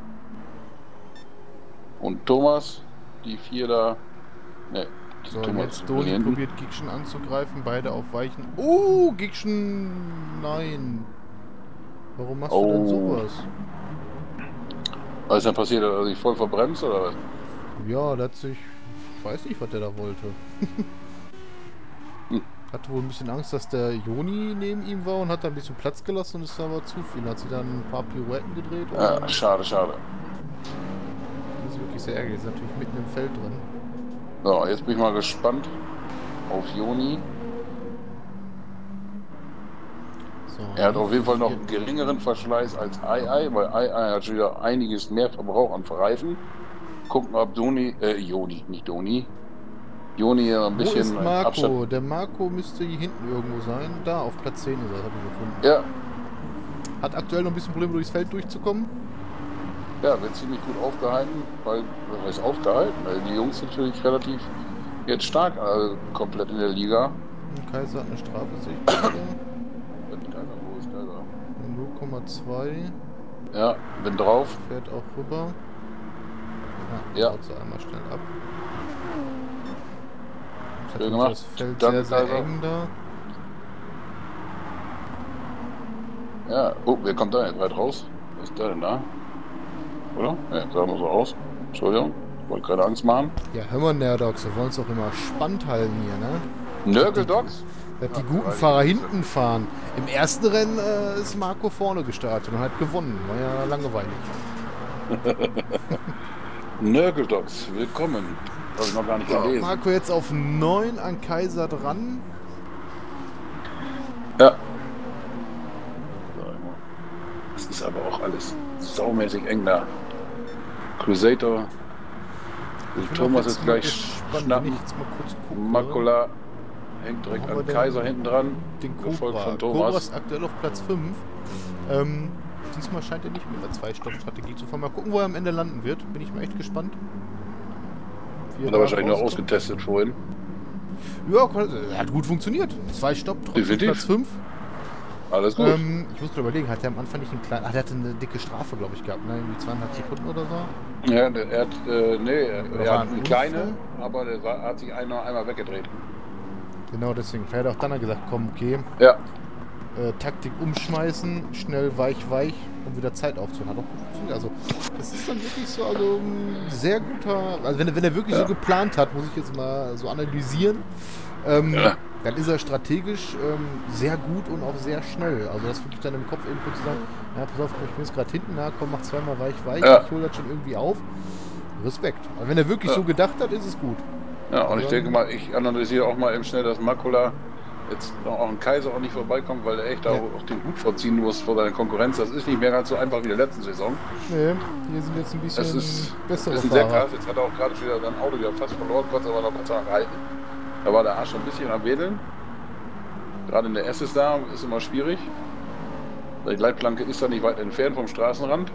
Und Thomas. Die vier da. Ne, die So, Thomas jetzt Doni hinten. probiert Gitschen anzugreifen. Beide auf Weichen. Oh, Gitschen! Nein! Warum machst du denn Oh. sowas? Was ist denn passiert? Hat er sich voll verbremst oder was? Ja, der hat sich... Ich weiß nicht, was der da wollte. Hm. Hatte wohl ein bisschen Angst, dass der Joni neben ihm war und hat da ein bisschen Platz gelassen und ist aber zu viel. Hat sie dann ein paar Pirouetten gedreht und Ja, dann schade, schade. ist wirklich sehr ärgerlich. Ist natürlich mitten im Feld drin. So, jetzt bin ich mal gespannt auf Joni. So, Er hat auf jeden Fall noch einen geringeren Verschleiß als Ai Ai, weil Ai Ai hat schon wieder einiges mehr Verbrauch an Reifen. Gucken, ob Doni, äh, Joni, nicht Doni, Joni hier ein Wo bisschen ist Marco? Abstand. Der Marco müsste hier hinten irgendwo sein. Da, auf Platz zehn ist er, habe ich gefunden. Ja, Hat aktuell noch ein bisschen Probleme, durchs Feld durchzukommen. ja, wird ziemlich gut aufgehalten, weil, was heißt aufgehalten? Weil die Jungs natürlich relativ jetzt stark äh, komplett in der Liga. Kaiser hat eine Strafe, sehe ich gerade. Kaiser, wo ist Kaiser? null Komma zwei. Ja, bin drauf. Fährt auch rüber. Ja. Haut sie einmal schnell ab. Jetzt hat Schön uns gemacht. das Feld Danke, sehr, sehr Kaiser. eng da. Ja, oh, wer kommt da jetzt weit raus? Was ist der denn da? Oder? Ja, sah nur so aus. Entschuldigung, ich wollte gerade Angst machen. Ja, hör mal, Nerdox, wir wollen es doch immer spannend halten hier, ne? Nörgeldogs? Dass die Ja, guten weiß ich Fahrer nicht. hinten fahren. Im ersten Rennen äh, ist Marco vorne gestartet und hat gewonnen. War ja langweilig. Nörgeldogs, willkommen. Habe ich noch gar nicht gelesen. Marco jetzt auf neun an Kaiser dran. Ja. Das ist aber auch alles saumäßig eng da. Crusader. Ich bin Thomas auch ist jetzt gleich mal gespannt, wenn schnappen. ich jetzt mal kurz gucke. Makula hängt direkt Wo haben an wir Kaiser denn hinten dran. Den gefolgt Cobra. von Cobra Thomas. ist aktuell auf Platz fünf. Ähm, diesmal scheint er nicht mit einer Zwei-Stopp-Strategie zu fahren. Mal gucken, wo er am Ende landen wird. Bin ich mal echt gespannt. Wie Hat da er wahrscheinlich nur rauskommt. ausgetestet vorhin. Ja, kon- hat gut funktioniert. Zwei Stopp, trotzdem Definitiv. Platz fünf. Alles gut. Ähm, ich muss gerade überlegen, hat er am Anfang nicht einen kleinen... Ah, der hatte eine dicke Strafe, glaube ich, gehabt, ne? Irgendwie zweieinhalb Sekunden oder so. Ja, der- er hat, äh, nee, er, Oder er war hat ein eine kleine, Unfall? aber der war, hat sich einmal, einmal weggedreht. Genau, deswegen. Vielleicht hat auch dann gesagt, komm, okay, Ja, äh, Taktik umschmeißen, schnell weich, weich, um wieder Zeit aufzuholen. Hat auch gut funktioniert. Also, das ist dann wirklich so, also ein sehr guter... Also, wenn er, wenn er wirklich Ja. so geplant hat, muss ich jetzt mal so analysieren, ähm, Ja. dann ist er strategisch ähm, sehr gut und auch sehr schnell. Also, das wirklich dann im Kopf eben kurz zu sagen, ja, pass auf, ich bin jetzt gerade hinten, na, komm, mach zweimal weich, weich, Ja. ich hole das schon irgendwie auf. Respekt. Also, wenn er wirklich Ja. so gedacht hat, ist es gut. ja, und ich Ja. denke mal, ich analysiere auch mal eben schnell, dass Makula jetzt noch auch ein Kaiser auch nicht vorbeikommt, weil er echt Ja. auch den Hut vorziehen muss vor seiner Konkurrenz. Das ist nicht mehr ganz so einfach wie in der letzten Saison. Nee, hier sind jetzt ein bisschen Das ist, bessere ist ein sehr Fahrer. krass. Jetzt hat er auch gerade schon wieder sein Auto wieder fast verloren, konnte aber noch Gott gehalten. Da war der Arsch schon ein bisschen am Wedeln. Gerade in der S ist da, ist immer schwierig. Die Leitplanke ist da nicht weit entfernt vom Straßenrand.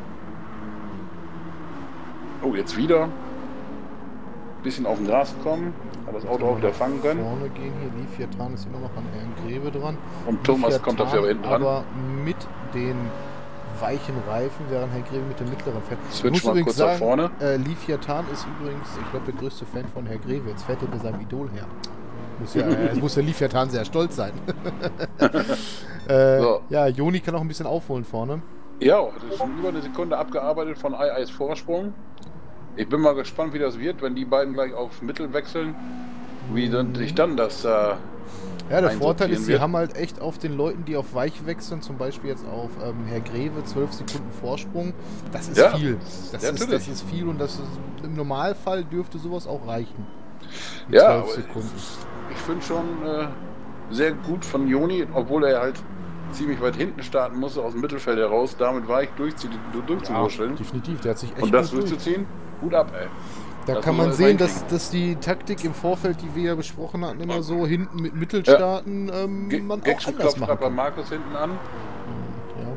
Oh, jetzt wieder. Bisschen auf den Gras gekommen. Hat das Auto auch wieder fangen können. Vorne gehen hier, Leviathan ist immer noch an Herrn Grebe dran. Und Thomas Leviathan kommt dafür aber hinten dran. Aber mit den weichen Reifen, während Herr Grebe mit dem mittleren fährt. Ich Switch muss mal übrigens kurz nach sagen, vorne. Äh, Leviathan ist übrigens, ich glaube, der größte Fan von Herr Grebe. Jetzt fährt er mit seinem Idol her. Muss ja, äh, muss der Leviathan sehr stolz sein. äh, So. Ja, Joni kann auch ein bisschen aufholen vorne. Ja, das ist schon über eine Sekunde abgearbeitet von Ei Eis Vorsprung. Ich bin mal gespannt, wie das wird, wenn die beiden gleich auf Mittel wechseln. Wie dann, sich dann das äh, Ja, der einsortieren Vorteil ist, sie wird. haben halt echt auf den Leuten, die auf Weich wechseln, zum Beispiel jetzt auf ähm, Herr Greve, zwölf Sekunden Vorsprung. Das ist Ja, viel. Das ja, ist, natürlich. das ist viel und das ist, im Normalfall dürfte sowas auch reichen. Die Ja, zwölf aber Sekunden. ich finde schon äh, sehr gut von Joni, obwohl er halt ziemlich weit hinten starten musste, aus dem Mittelfeld heraus, damit war ich durchzu, durchzuwurschteln. definitiv. Der hat sich echt Und das gut durch. durchzuziehen, Hut ab, ey. Da das kann muss man er sehen, hinkriegen. dass, dass die Taktik im Vorfeld, die wir ja besprochen hatten, immer so hinten mit Ja. Mittelstarten ähm, Ge man auch Gexel anders klopft machen gerade bei kann. Markus hinten an. Ja.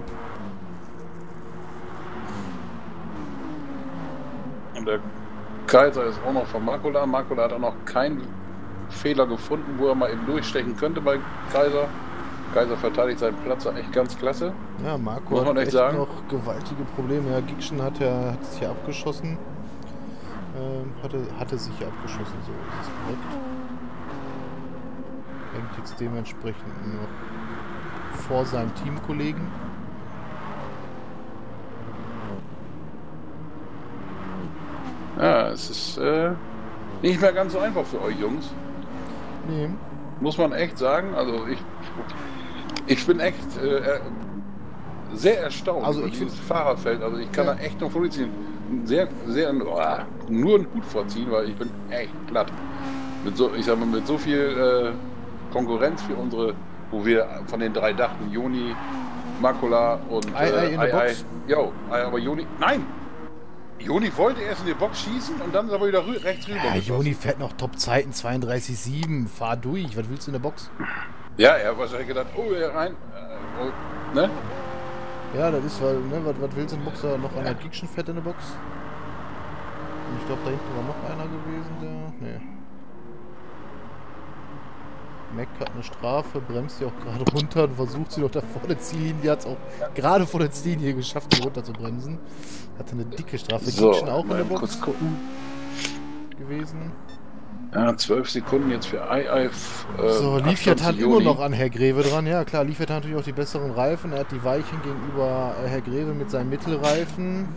Und der Kaiser ist auch noch von Makula. Makula hat auch noch keinen Fehler gefunden, wo er mal eben durchstechen könnte bei Kaiser. Kaiser verteidigt seinen Platz echt ganz klasse. Ja, Marco Muss man hat echt echt sagen. noch gewaltige Probleme. Ja, Gikschen hat ja hat sich ja abgeschossen. Ähm, hatte, hatte sich ja abgeschossen, so ist es korrekt. Hängt jetzt dementsprechend noch vor seinem Teamkollegen. Ja, es ist äh, nicht mehr ganz so einfach für euch Jungs. Nee. Muss man echt sagen. Also ich, ich bin echt äh, sehr erstaunt Also über ich dieses find- Fahrerfeld. Also ich kann Ja. da echt noch vorziehen. Sehr, sehr, oh, nur einen Hut vorziehen, weil ich bin echt platt. Mit so, ich sag mal, mit so viel äh, Konkurrenz für unsere, wo wir von den drei dachten, Joni, Makula und Ei, Ei in der Ei, Ei. Box. Jo, Ei, aber Joni, nein! Joni wollte erst in die Box schießen und dann ist er aber wieder rü rechts rüber. Ja, geschossen. Joni fährt noch Top-Zeiten, zweiunddreißig Komma sieben. Fahr durch. Was willst du in der Box? Ja, er hat wahrscheinlich gedacht, oh, hier rein. Äh, oh, ne? Ja, das ist, weil, ne, was, was willst du in der Box? Da noch einer Gickchen fährt in der Box? Und ich glaube, da hinten war noch einer gewesen, der. Nee. Mac hat eine Strafe, bremst sie auch gerade runter und versucht sie noch da vor der Ziellinie. Die hat es auch gerade vor der Ziellinie geschafft, die runter zu bremsen. Hatte eine dicke Strafe. So, Gickchen auch in der mal Box kurz gucken. gewesen. Ja, zwölf Sekunden jetzt für I I. Äh, So, lief ja dann Juni. immer noch an Herr Greve dran. Ja, klar, lief ja dann natürlich auch die besseren Reifen. Er hat die weichen gegenüber äh, Herr Greve mit seinen Mittelreifen.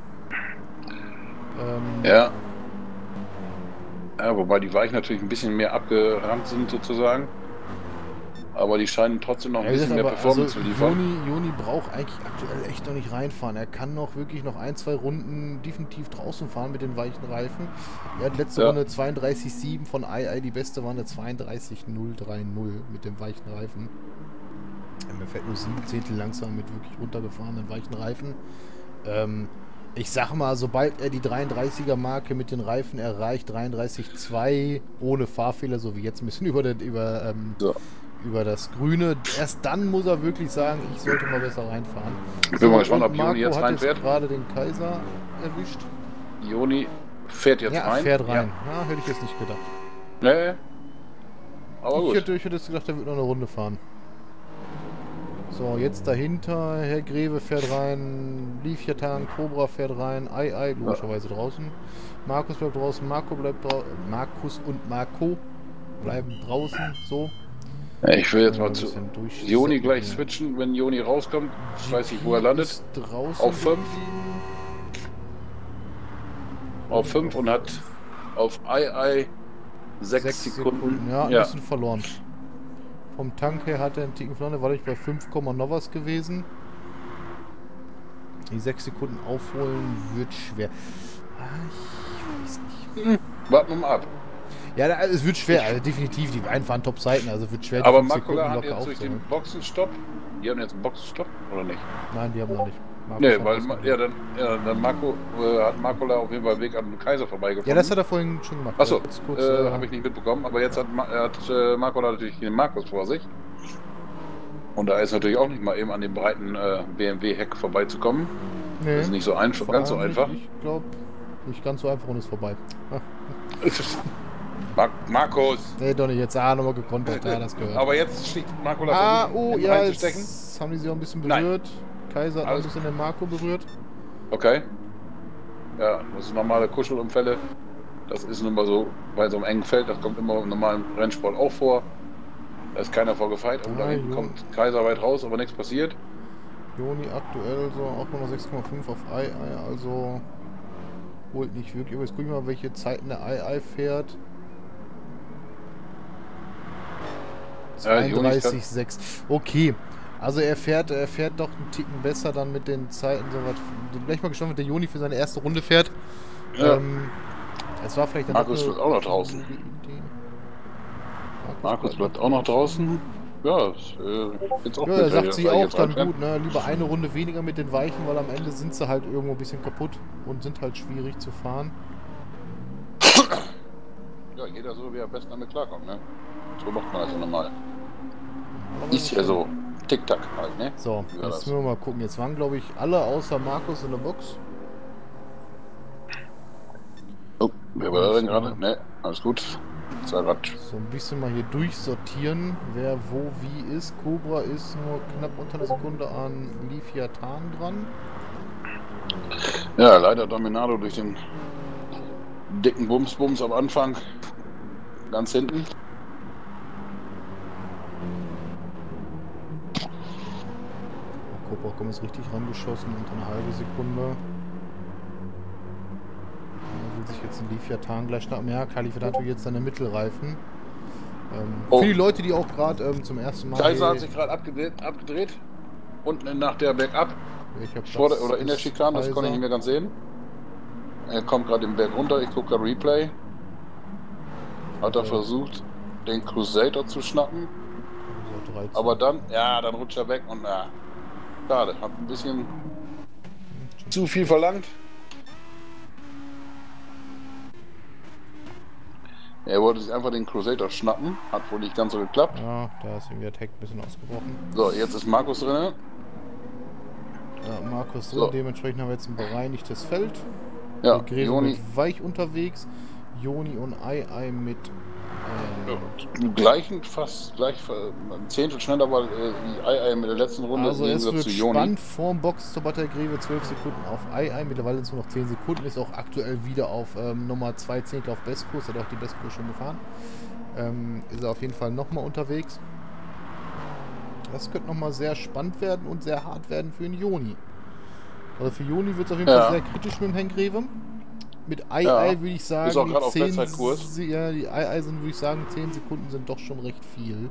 Ähm, Ja. Ja, wobei die Weichen natürlich ein bisschen mehr abgerannt sind sozusagen. Aber die scheinen trotzdem noch ein Ja, bisschen mehr aber Performance also, zu liefern. Joni, Joni braucht eigentlich aktuell echt noch nicht reinfahren. Er kann noch wirklich noch ein, zwei Runden definitiv draußen fahren mit den weichen Reifen. Er hat letzte Ja. Runde zweiunddreißig Komma sieben von I I, die beste war eine zweiunddreißig Komma null dreißig mit dem weichen Reifen. Er fährt nur sieben Zehntel langsam mit wirklich runtergefahrenen weichen Reifen. Ähm, ich sag mal, sobald er die dreiunddreißiger Marke mit den Reifen erreicht, dreiunddreißig Komma zwei ohne Fahrfehler, so wie jetzt ein bisschen über, den, über ähm, So. über das Grüne. Erst dann muss er wirklich sagen, ich sollte mal besser reinfahren. Ich bin mal gespannt, und ob Joni Marco jetzt hat reinfährt. gerade den Kaiser erwischt. Joni fährt jetzt Ja, rein. fährt rein. Ja. hätte ich jetzt nicht gedacht. Ja. Nee. Aber Ich gut. hätte, ich hätte jetzt gedacht, er wird noch eine Runde fahren. So, jetzt dahinter, Herr Greve fährt rein, Liefjatan, Cobra fährt rein, I I logischerweise draußen. Markus bleibt draußen, Marco bleibt draußen, Markus und Marco bleiben draußen, so. Ja, ich will jetzt Ja, mal ein zu bisschen durch- Joni gleich ja. switchen, wenn Joni rauskommt. Ich weiß nicht, wo er landet. Ist draußen Auf fünf. geblieben. Auf fünf und hat auf I I sechs Sekunden. Ja, ein Ja. bisschen verloren. Vom Tank her hat er einen Ticken verloren, da war ich bei fünf Komma noch was gewesen. Die sechs Sekunden aufholen wird schwer. Ah, ich weiß nicht. Hm, warten wir mal ab. Ja, da- es wird schwer, also definitiv, die einfahren Top-Seiten, also wird schwer, die Aber fünf Sekunden Makula hat locker jetzt durch den aufzuholen. Boxenstopp. Die haben jetzt einen Boxenstopp oder nicht? Nein, die haben noch nicht. Markus Nee, hat weil das Ma- noch ja, nicht. dann, ja, dann Marco, äh, hat Makula auf jeden Fall Weg an den Kaiser vorbeigefunden. Ja, das hat er vorhin schon gemacht. Achso, Kurz- kurz, äh, äh, habe ich nicht mitbekommen, aber jetzt hat, Ma- hat äh, Makula natürlich den Markus vor sich. Und da ist natürlich auch nicht mal eben an dem breiten äh, B M W-Heck vorbeizukommen. nee, Das ist nicht so einfach, vor ganz so allem einfach. Nicht, ich glaube, nicht ganz so einfach und ist vorbei. Ah, Mar Markus! nee, doch nicht, jetzt ah, nochmal gekontert, ja, das gehört. Aber jetzt schlägt Makula Ah, versucht, oh, hinten ja, reinzustecken. jetzt haben die sich auch ein bisschen Nein. berührt. Kaiser hat auch ein Alles- bisschen den Marco berührt. Okay. Ja, das sind normale Kuschelunfälle. Das ist nun mal so bei so einem engen Feld, das kommt immer im normalen Rennsport auch vor. Da ist keiner vorgefeit. Oh, da Ah, hinten jo. kommt Kaiser weit raus, aber nichts passiert. Joni aktuell so auch nur noch sechs Komma fünf auf I I, also holt nicht wirklich. Aber jetzt gucken wir mal, welche Zeiten der I I fährt. Ja, Joni ist grad- zweiunddreißig Komma sechs. Okay. Also er fährt, er fährt doch einen Ticken besser dann mit den Zeiten. So was. Bin gleich mal gespannt, was der Joni für seine erste Runde fährt. Ja. Ähm, es war vielleicht dann Markus doch eine wird auch noch draußen. gute Idee. Markus bleibt auch noch draußen. Ja, ist, äh, jetzt auch Ja, er bitter, sagt ja, sich sag ich auch jetzt dann einfach. gut, ne? Lieber eine Runde weniger mit den Weichen, weil am Ende sind sie halt irgendwo ein bisschen kaputt und sind halt schwierig zu fahren. Ja, jeder so, wie er am besten damit klarkommt, ne? So macht man also normal. Ist ja so. Tick-Tack halt, ne? So, Ja, jetzt das- müssen wir mal gucken. Jetzt waren, glaube ich, alle außer Markus in der Box. Oh, wer war da denn gerade? Ne, alles gut. Das war grad. So ein bisschen mal hier durchsortieren, wer wo wie ist. Cobra ist nur knapp unter einer Sekunde an Liefjatan dran. Ja, leider Dominado durch den dicken Bums-Bums am Anfang. Ganz hinten. Cobra kommt jetzt richtig rangeschossen unter einer halben Sekunde. Er will sich jetzt ein Liefjatan gleich schnappen. Ja, klar, Liefjatan natürlich jetzt seine Mittelreifen. Ähm, Oh. Für die Leute, die auch gerade ähm, zum ersten Mal... Kaiser hat die- sich gerade abgedreht, abgedreht. Unten nach der Bergab. welcher Platz Vor der, oder in der ist Schikane, das konnte ich Kaiser? nicht mehr ganz sehen. Er kommt gerade den Berg runter, ich gucke gerade Replay. Hat er Ja. versucht, den Crusader zu schnappen. So dreizehn. Aber dann, ja, dann rutscht er weg und na, schade, hat ein bisschen zu viel verlangt. Er wollte sich einfach den Crusader schnappen, hat wohl nicht ganz so geklappt. Ja, da ist irgendwie der Tag ein bisschen ausgebrochen. So, jetzt ist Markus drin. Ja, Markus drin, So. dementsprechend haben wir jetzt ein bereinigtes Feld. Ja, Der Greve Joni. mit weich unterwegs. Joni und Ei Ei mit. Äh, Ja, gleichen, fast gleich äh, ein Zehntel schneller, weil äh, die Ei Ei mit der letzten Runde Also im es Gegensatz wird zu Joni. spannend vorm Box zur Batteriegreve, zwölf Sekunden auf Ei Ei, mittlerweile sind es nur noch zehn Sekunden, ist auch aktuell wieder auf ähm, Nummer zwei Zehntel auf Bestkurs, hat auch die Bestkurs schon gefahren. Ähm, ist er auf jeden Fall nochmal unterwegs. Das könnte nochmal sehr spannend werden und sehr hart werden für den Joni. Also für Joni wird es auf jeden Ja. Fall sehr kritisch mit dem Hengreve. Mit Ei Ja. Ei würde ich sagen, Ist auch gerade die auf zehn Bestzeitkurs. Se- ja, die Ei Ei sind, würde ich sagen, zehn Sekunden sind doch schon recht viel.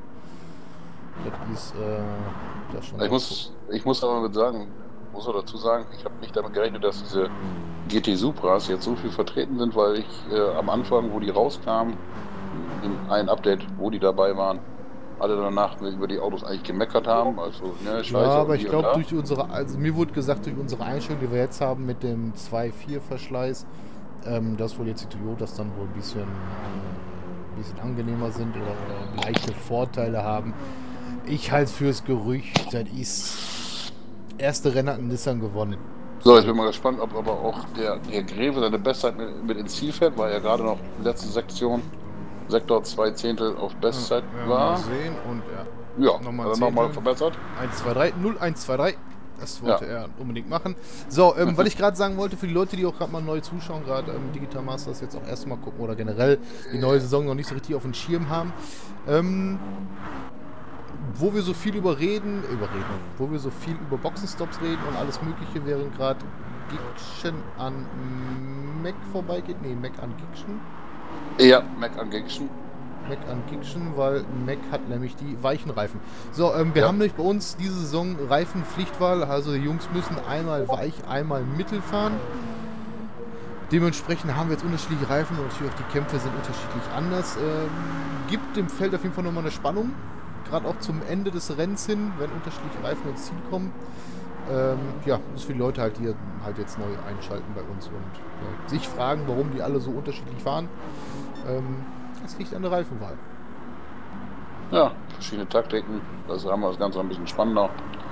Das ist, äh, das schon Ich muss, ich muss aber mit sagen, muss auch dazu sagen, ich habe nicht damit gerechnet, dass diese G T Supras jetzt so viel vertreten sind, weil ich äh, am Anfang, wo die rauskamen, in ein Update, wo die dabei waren, alle danach über die Autos eigentlich gemeckert haben. Also, ne, scheiße. Ja, aber und ich hier glaube und da. durch unsere, also mir wurde gesagt, durch unsere Einstellung, die wir jetzt haben mit dem zwei Komma vier Verschleiß, ähm, dass wohl jetzt die Toyotas dann wohl ein bisschen, äh, ein bisschen angenehmer sind oder, oder leichte Vorteile haben. Ich halte fürs Gerücht, das ist erste Rennen hat ein Nissan gewonnen. So, jetzt bin ich mal gespannt, ob aber auch der, der Greve seine Bestzeit mit, mit ins Ziel fährt, weil er gerade noch letzte Sektion, Sektor zwei Zehntel auf Bestzeit Ja, war. mal sehen und ja, Ja, nochmal also nochmal Zehntel. verbessert. eins zwei drei, null eins zwei drei. Das wollte Ja. er unbedingt machen. So, ähm, weil ich gerade sagen wollte, für die Leute, die auch gerade mal neu zuschauen, gerade ähm, Digital Masters jetzt auch erstmal gucken oder generell die neue Saison noch nicht so richtig auf dem Schirm haben, ähm, wo wir so viel über reden, überreden, wo wir so viel über Boxenstops reden und alles Mögliche, während gerade Giction an Mac vorbeigeht. Nee, Mac an Giction. Ja, Mac an Giction. Mac an Giction, weil Mac hat nämlich die weichen Reifen. So, ähm, wir Ja. haben nämlich bei uns diese Saison Reifenpflichtwahl, also die Jungs müssen einmal weich, einmal mittel fahren. Dementsprechend haben wir jetzt unterschiedliche Reifen und natürlich auch die Kämpfe sind unterschiedlich anders. Ähm, gibt dem Feld auf jeden Fall nochmal eine Spannung, gerade auch zum Ende des Rennens hin, wenn unterschiedliche Reifen ins Ziel kommen. Ähm, ja, das ist für die Leute halt, die halt jetzt neu einschalten bei uns und ja, sich fragen, warum die alle so unterschiedlich fahren. Ähm, das liegt an der Reifenwahl. Ja, verschiedene Taktiken. Das haben wir das Ganze ein bisschen spannender.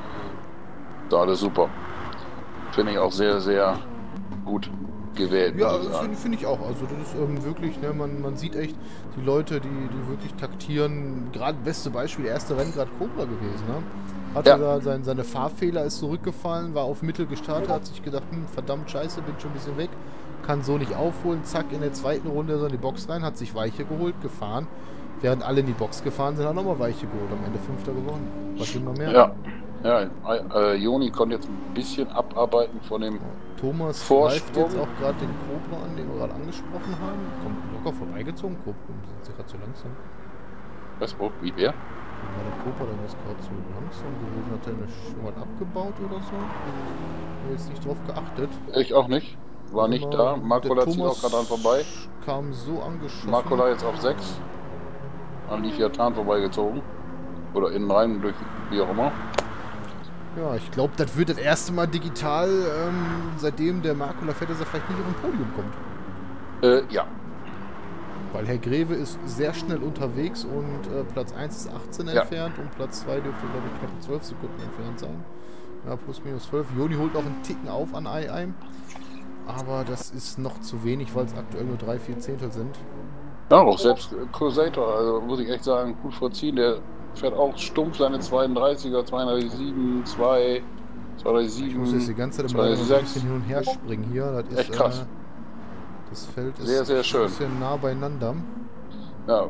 Da alles super. Finde ich auch sehr, sehr gut gewählt. Ja, muss ich sagen. finde find ich auch. Also das ist ähm, wirklich, ne, man, man sieht echt die Leute, die, die wirklich taktieren. Gerade beste Beispiel, der erste Rennen gerade Cobra gewesen. Ne? Hatte Ja. da sein, seine Fahrfehler, ist zurückgefallen, war auf Mittel gestartet, hat sich gedacht, hm, verdammt scheiße, bin schon ein bisschen weg. Kann so nicht aufholen, zack, in der zweiten Runde so in die Box rein, hat sich Weiche geholt, gefahren. Während alle in die Box gefahren sind, hat nochmal Weiche geholt, am Ende Fünfter gewonnen. Was will man mehr? Ja, ja äh, Joni konnte jetzt ein bisschen abarbeiten von dem. Thomas Vorsprung. greift jetzt auch gerade den Cobra an, den wir gerade angesprochen haben. Kommt locker vorbeigezogen. Cobra, sind sie gerade zu langsam. Was, wo, wie wer? War der Cobra dann jetzt gerade zu langsam gewesen? Hat er irgendwas abgebaut oder so? Hab jetzt nicht drauf geachtet. Ich auch nicht. War nicht Aber da. Makula der zieht auch Thomas gerade dran vorbei. Kam so angeschossen. Makula jetzt auf sechs. An Lifiatan vorbeigezogen. Oder innen rein, durch wie auch immer. Ja, ich glaube, das wird das erste Mal digital, ähm, seitdem der Makula fährt, dass er vielleicht nicht auf ein Podium kommt. Äh, ja. Weil Herr Greve ist sehr schnell unterwegs und äh, Platz eins ist achtzehn Ja. entfernt und Platz zwei dürfte, glaube ich, knapp zwölf Sekunden entfernt sein. Ja, plus minus zwölf. Joni holt auch einen Ticken auf an Ei Ei. Aber das ist noch zu wenig, weil es aktuell nur drei, vier Zehntel sind. Ja, auch selbst Crusader, also muss ich echt sagen, gut vorziehen. Der fährt auch stumpf seine zweiunddreißiger, zweiunddreißig, zwei, zweiunddreißig, Ich muss jetzt die ganze Zeit immer ein zweiunddreißig, bisschen hin und her springen hier. Das ist, Echt krass. Äh, das Feld ist Sehr, sehr ein schön. bisschen nah beieinander. Ja.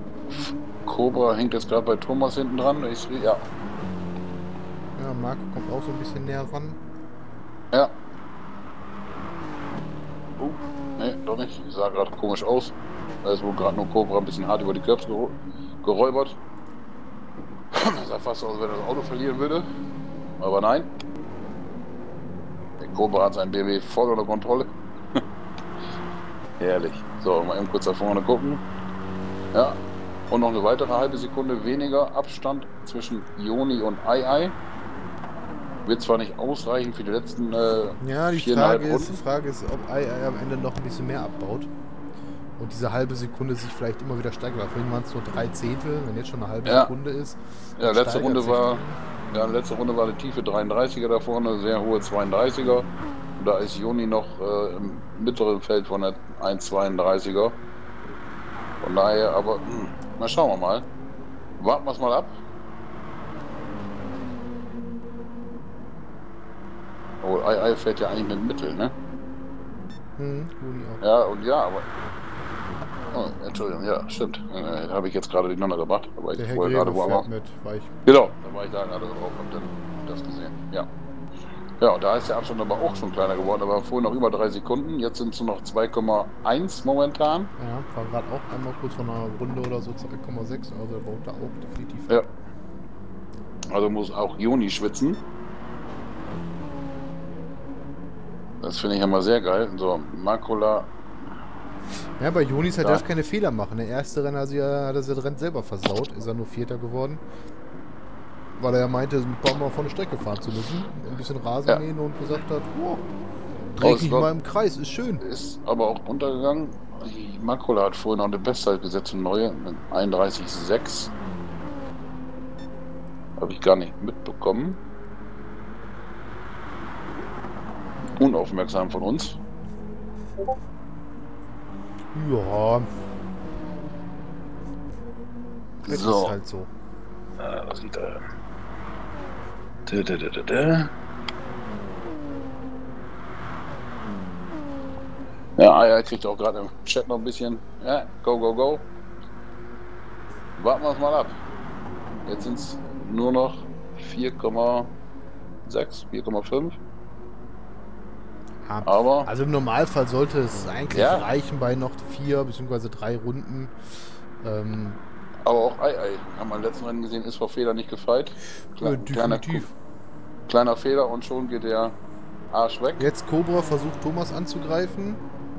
Cobra hängt jetzt gerade bei Thomas hinten dran. Ich, ja. Ja, Marco kommt auch so ein bisschen näher ran. Ja. Oh, nee, doch nicht. Die sah gerade komisch aus. Da ist wohl gerade nur Cobra ein bisschen hart über die Körbs gero- geräubert. Das sah fast so aus, als wenn er das Auto verlieren würde. Aber nein. Der Cobra hat sein B M W voll unter Kontrolle. Herrlich. So, mal eben kurz da vorne gucken. Ja. Und noch eine weitere halbe Sekunde weniger Abstand zwischen Joni und Ei Ei. Wird zwar nicht ausreichen für die letzten äh, Ja, die viereinhalb Frage ist, die Runden. Frage ist, ob Ei Ei am Ende noch ein bisschen mehr abbaut. und diese halbe Sekunde sich vielleicht immer wieder steigert. Weil vorhin waren es nur drei Zehntel, wenn jetzt schon eine halbe Ja. Sekunde ist. Ja, dann letzte steigert Runde sich war, dann. ja, letzte Runde war die tiefe dreiunddreißiger da vorne, sehr hohe zweiunddreißiger. Und da ist Joni noch äh, im mittleren Feld von der eins zweiunddreißiger. Von daher, aber hm, na schauen wir mal. Warten wir es mal ab. Oh, Ei Ei fährt ja eigentlich mit Mittel, ne? Hm, Juni auch. Ja, und ja, aber. Oh, Entschuldigung, ja, stimmt. Äh, habe ich jetzt gerade durcheinander gebracht. Aber ich Der Herr vorher gerade Greve woanders. fährt mit, war ich. Genau, da war ich da gerade drauf und dann das gesehen. Ja. Ja, und da ist der Abstand aber auch schon kleiner geworden. Da war vorhin noch über drei Sekunden. Jetzt sind es nur noch zwei Komma eins momentan. Ja, war gerade auch einmal kurz vor einer Runde oder so zwei Komma sechs. Also der baut da auch definitiv. Ja. Also muss auch Joni schwitzen. Das finde ich ja mal sehr geil. So, Makula. Ja, bei Jonis hat Ja. darf keine Fehler machen. Der erste Renner hat er das Rennen selber versaut. Ist er nur Vierter geworden. Weil er ja meinte, ein paar Mal von der Strecke fahren zu müssen. Ein bisschen Rasen Ja. mähen und gesagt hat, oh, dreh Oh, dich es mal im Kreis, ist schön. Ist aber auch untergegangen. Die Makula hat vorhin noch eine Bestzeit gesetzt, eine neue, mit einunddreißig Komma sechs. Habe ich gar nicht mitbekommen. Unaufmerksam von uns. Ja. Das So. ist halt so. Ah, das sieht er. Da, da, da, da, da. Ja, er kriegt auch gerade im Chat noch ein bisschen. Ja, go, go, go. Warten wir es mal ab. Jetzt sind es nur noch vier Komma sechs, vier Komma fünf. Ja. Aber Also im Normalfall sollte es eigentlich Ja. reichen bei noch vier bzw. drei Runden. Ähm, Aber auch Ei Ei, haben wir im letzten Rennen gesehen, ist vor Fehler nicht gefeit. Kle äh, kleiner, definitiv. kleiner Fehler und schon geht der Arsch weg. Jetzt Cobra versucht Thomas anzugreifen.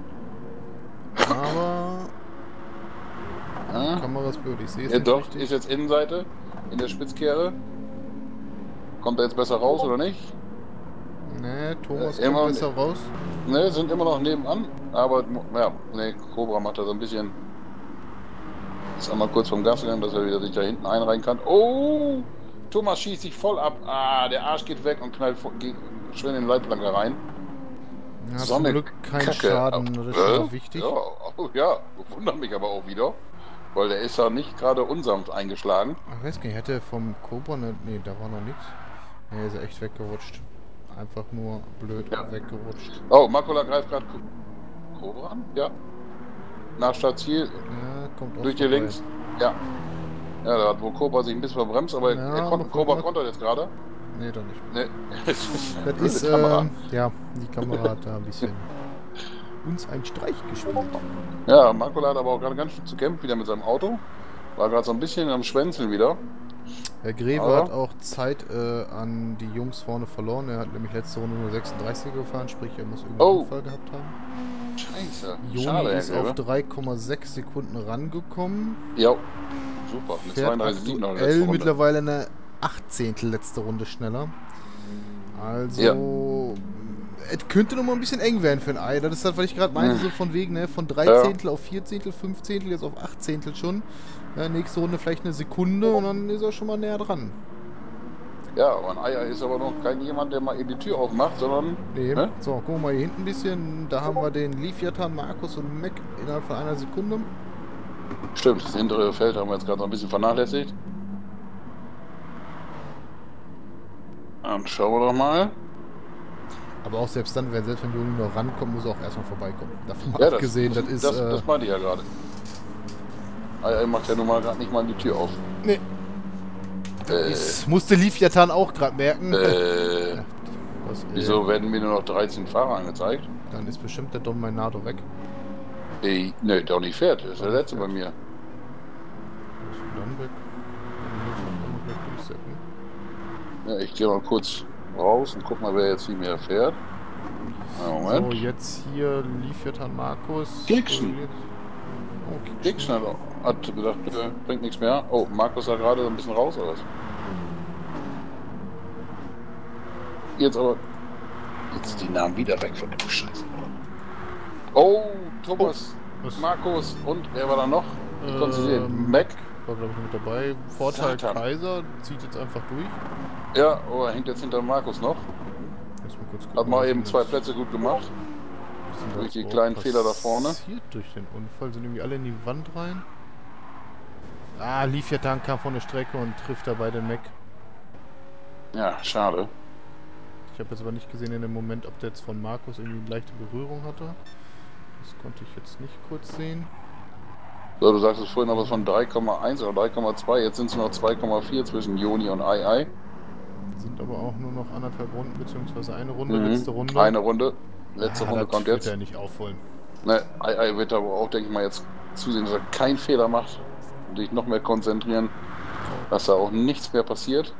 Aber Ja. die Kamera ist blöd, ich sehe es Ja, nicht doch, richtig. ist jetzt Innenseite in der Spitzkehre. Kommt er jetzt besser raus oder nicht? Nee, Thomas Äh, kommt immer- besser raus. Ne, sind immer noch nebenan. Aber ja, ne, Cobra macht da so ein bisschen. Ist einmal kurz vom Gas gegangen, dass er wieder sich da hinten einreihen kann. Oh! Thomas schießt sich voll ab. Ah, der Arsch geht weg und knallt voll, geht schön in den Leitplanke rein. Ja, So zum eine Glück kein Kacke. Schaden, das ist Äh, schon mal wichtig. Ja, oh, ja, wundert mich aber auch wieder. Weil der ist ja nicht gerade unsanft eingeschlagen. Ich weiß gar nicht, hätte er vom Cobra ne, nee, da war noch nichts. Nee, ist er echt weggerutscht. Einfach nur blöd Ja. weggerutscht. Oh, Makula greift gerade Cobra an? Ja. Nach Startziel, Ja, kommt auch durch die vorbei. links. Ja. Ja, da hat wohl Cobra sich ein bisschen verbremst, aber Ja, er konnte, aber Cobra Cobra- kontert jetzt gerade. Nee, doch nicht. Ne. Das ist, Kamera. ähm, ja, die Kamera hat da ein bisschen uns einen Streich gespielt. Ja, Makula hat aber auch gerade ganz schön zu kämpfen wieder mit seinem Auto. War gerade so ein bisschen am Schwänzeln wieder. Herr Greve Aber- hat auch Zeit äh, an die Jungs vorne verloren. Er hat nämlich letzte Runde nur sechsunddreißig gefahren, sprich er muss irgendeinen Oh. Unfall gehabt haben. Scheiße. Joni Schade, Herr ist auf Greve. drei Komma sechs Sekunden rangekommen. Ja. Super. Mit Fährt zweiunddreißig Komma sieben noch in der aktuell letzten Runde. mittlerweile eine achtzehntel letzte Runde schneller. Also, es könnte noch mal ein bisschen eng werden für ein Ei. Das ist das, was ich gerade meinte, Hm. so von wegen, ne, von drei Ja. Zehntel auf vier Zehntel, fünf Zehntel, jetzt auf acht Zehntel schon. Ja, nächste Runde vielleicht eine Sekunde und dann ist er schon mal näher dran. Ja, aber ein Eier ist aber noch kein jemand, der mal eben die Tür aufmacht, sondern. Nee. Ne? So, gucken wir mal hier hinten ein bisschen. Da haben wir den Leviathan, Markus und Mac innerhalb von einer Sekunde. Stimmt, das hintere Feld haben wir jetzt gerade noch ein bisschen vernachlässigt. Dann schauen wir doch mal. Aber auch selbst dann, wenn selbst wenn Joni noch rankommt, muss er auch erstmal vorbeikommen. Davon mal Ja, das, abgesehen, das, das, ist. das, äh, das meinte ich ja gerade. Eier macht ja nun mal gerade nicht mal die Tür auf. nee. Äh, Das musste Leviathan auch gerade merken. äh, Das, äh, wieso werden mir nur noch dreizehn Fahrer angezeigt? Dann ist bestimmt der Don Mainado weg. Ey, ne, der auch nicht fährt. Das ist der letzte bei mir. Was ist denn dann weg? Dann muss ich auch noch gleich durchsetzen. Ja, ich gehe mal kurz raus und guck mal, wer jetzt nicht mehr fährt. Ja, Moment. So, jetzt hier Leviathan Markus. Gixen. Oh, Dick schnell hat gedacht, äh, bringt nichts mehr. Oh, Markus ist da gerade so ein bisschen raus oder was? Jetzt aber. Jetzt ist die Namen wieder weg von dem Scheiß. Oh, Thomas. Was? Markus und wer war da noch? Ich konnte sie sehen. Ähm, Mac. War, glaube ich, mit dabei. Vorteil Satan. Kaiser zieht jetzt einfach durch. Ja, oh, er hängt jetzt hinter Markus noch. Lass mal kurz Hat gucken, mal was eben denn zwei jetzt- Plätze gut gemacht. was denn da durch jetzt die überhaupt kleinen Fehler da vorne. passiert durch den Unfall? Sind irgendwie alle in die Wand rein? Ah, Leviathan kam von der Strecke und trifft dabei den Mac. Ja, schade. Ich habe jetzt aber nicht gesehen in dem Moment, ob der jetzt von Markus irgendwie eine leichte Berührung hatte. Das konnte ich jetzt nicht kurz sehen. So, du sagst es vorhin noch was von drei Komma eins oder drei Komma zwei. Jetzt sind es noch zwei Komma vier zwischen Joni und Ai Ai. Sind aber auch nur noch anderthalb Runden, beziehungsweise eine Runde, Mhm. letzte Runde. Eine Runde. Letzte Ah, Runde das kommt wird jetzt. er nicht aufholen. Ne, Ai Ai wird aber auch, denke ich mal, jetzt zusehen, dass er keinen Fehler macht und sich noch mehr konzentrieren, dass da auch nichts mehr passiert.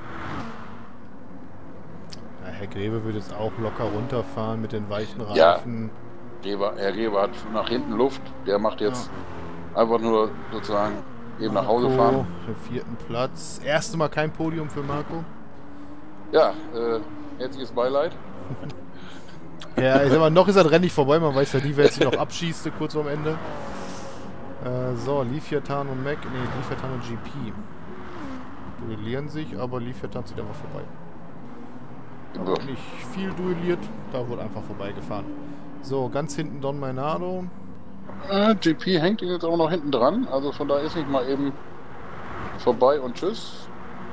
Ja, Herr Greve würde jetzt auch locker runterfahren mit den weichen Ja. Reifen. Rewe, Herr Rewe hat nach hinten Luft. Der macht jetzt einfach nur sozusagen eben nach Hause Marco, fahren. den vierten Platz. Erste Mal kein Podium für Marco. Ja, äh, herzliches Beileid. Ja, ich sag mal, noch ist das Rennen nicht vorbei. Man weiß ja nie, wer jetzt noch abschießt, kurz vorm Ende. Äh, so, Leviathan und Mac. Nee, Leviathan und G P. Duellieren sich, aber Leviathan zieht einfach vorbei. Ja. Wird nicht viel duelliert, da wurde einfach vorbeigefahren. So, ganz hinten Don Mainardo. Äh, G P hängt jetzt auch noch hinten dran, also von da ist nicht mal eben vorbei und tschüss.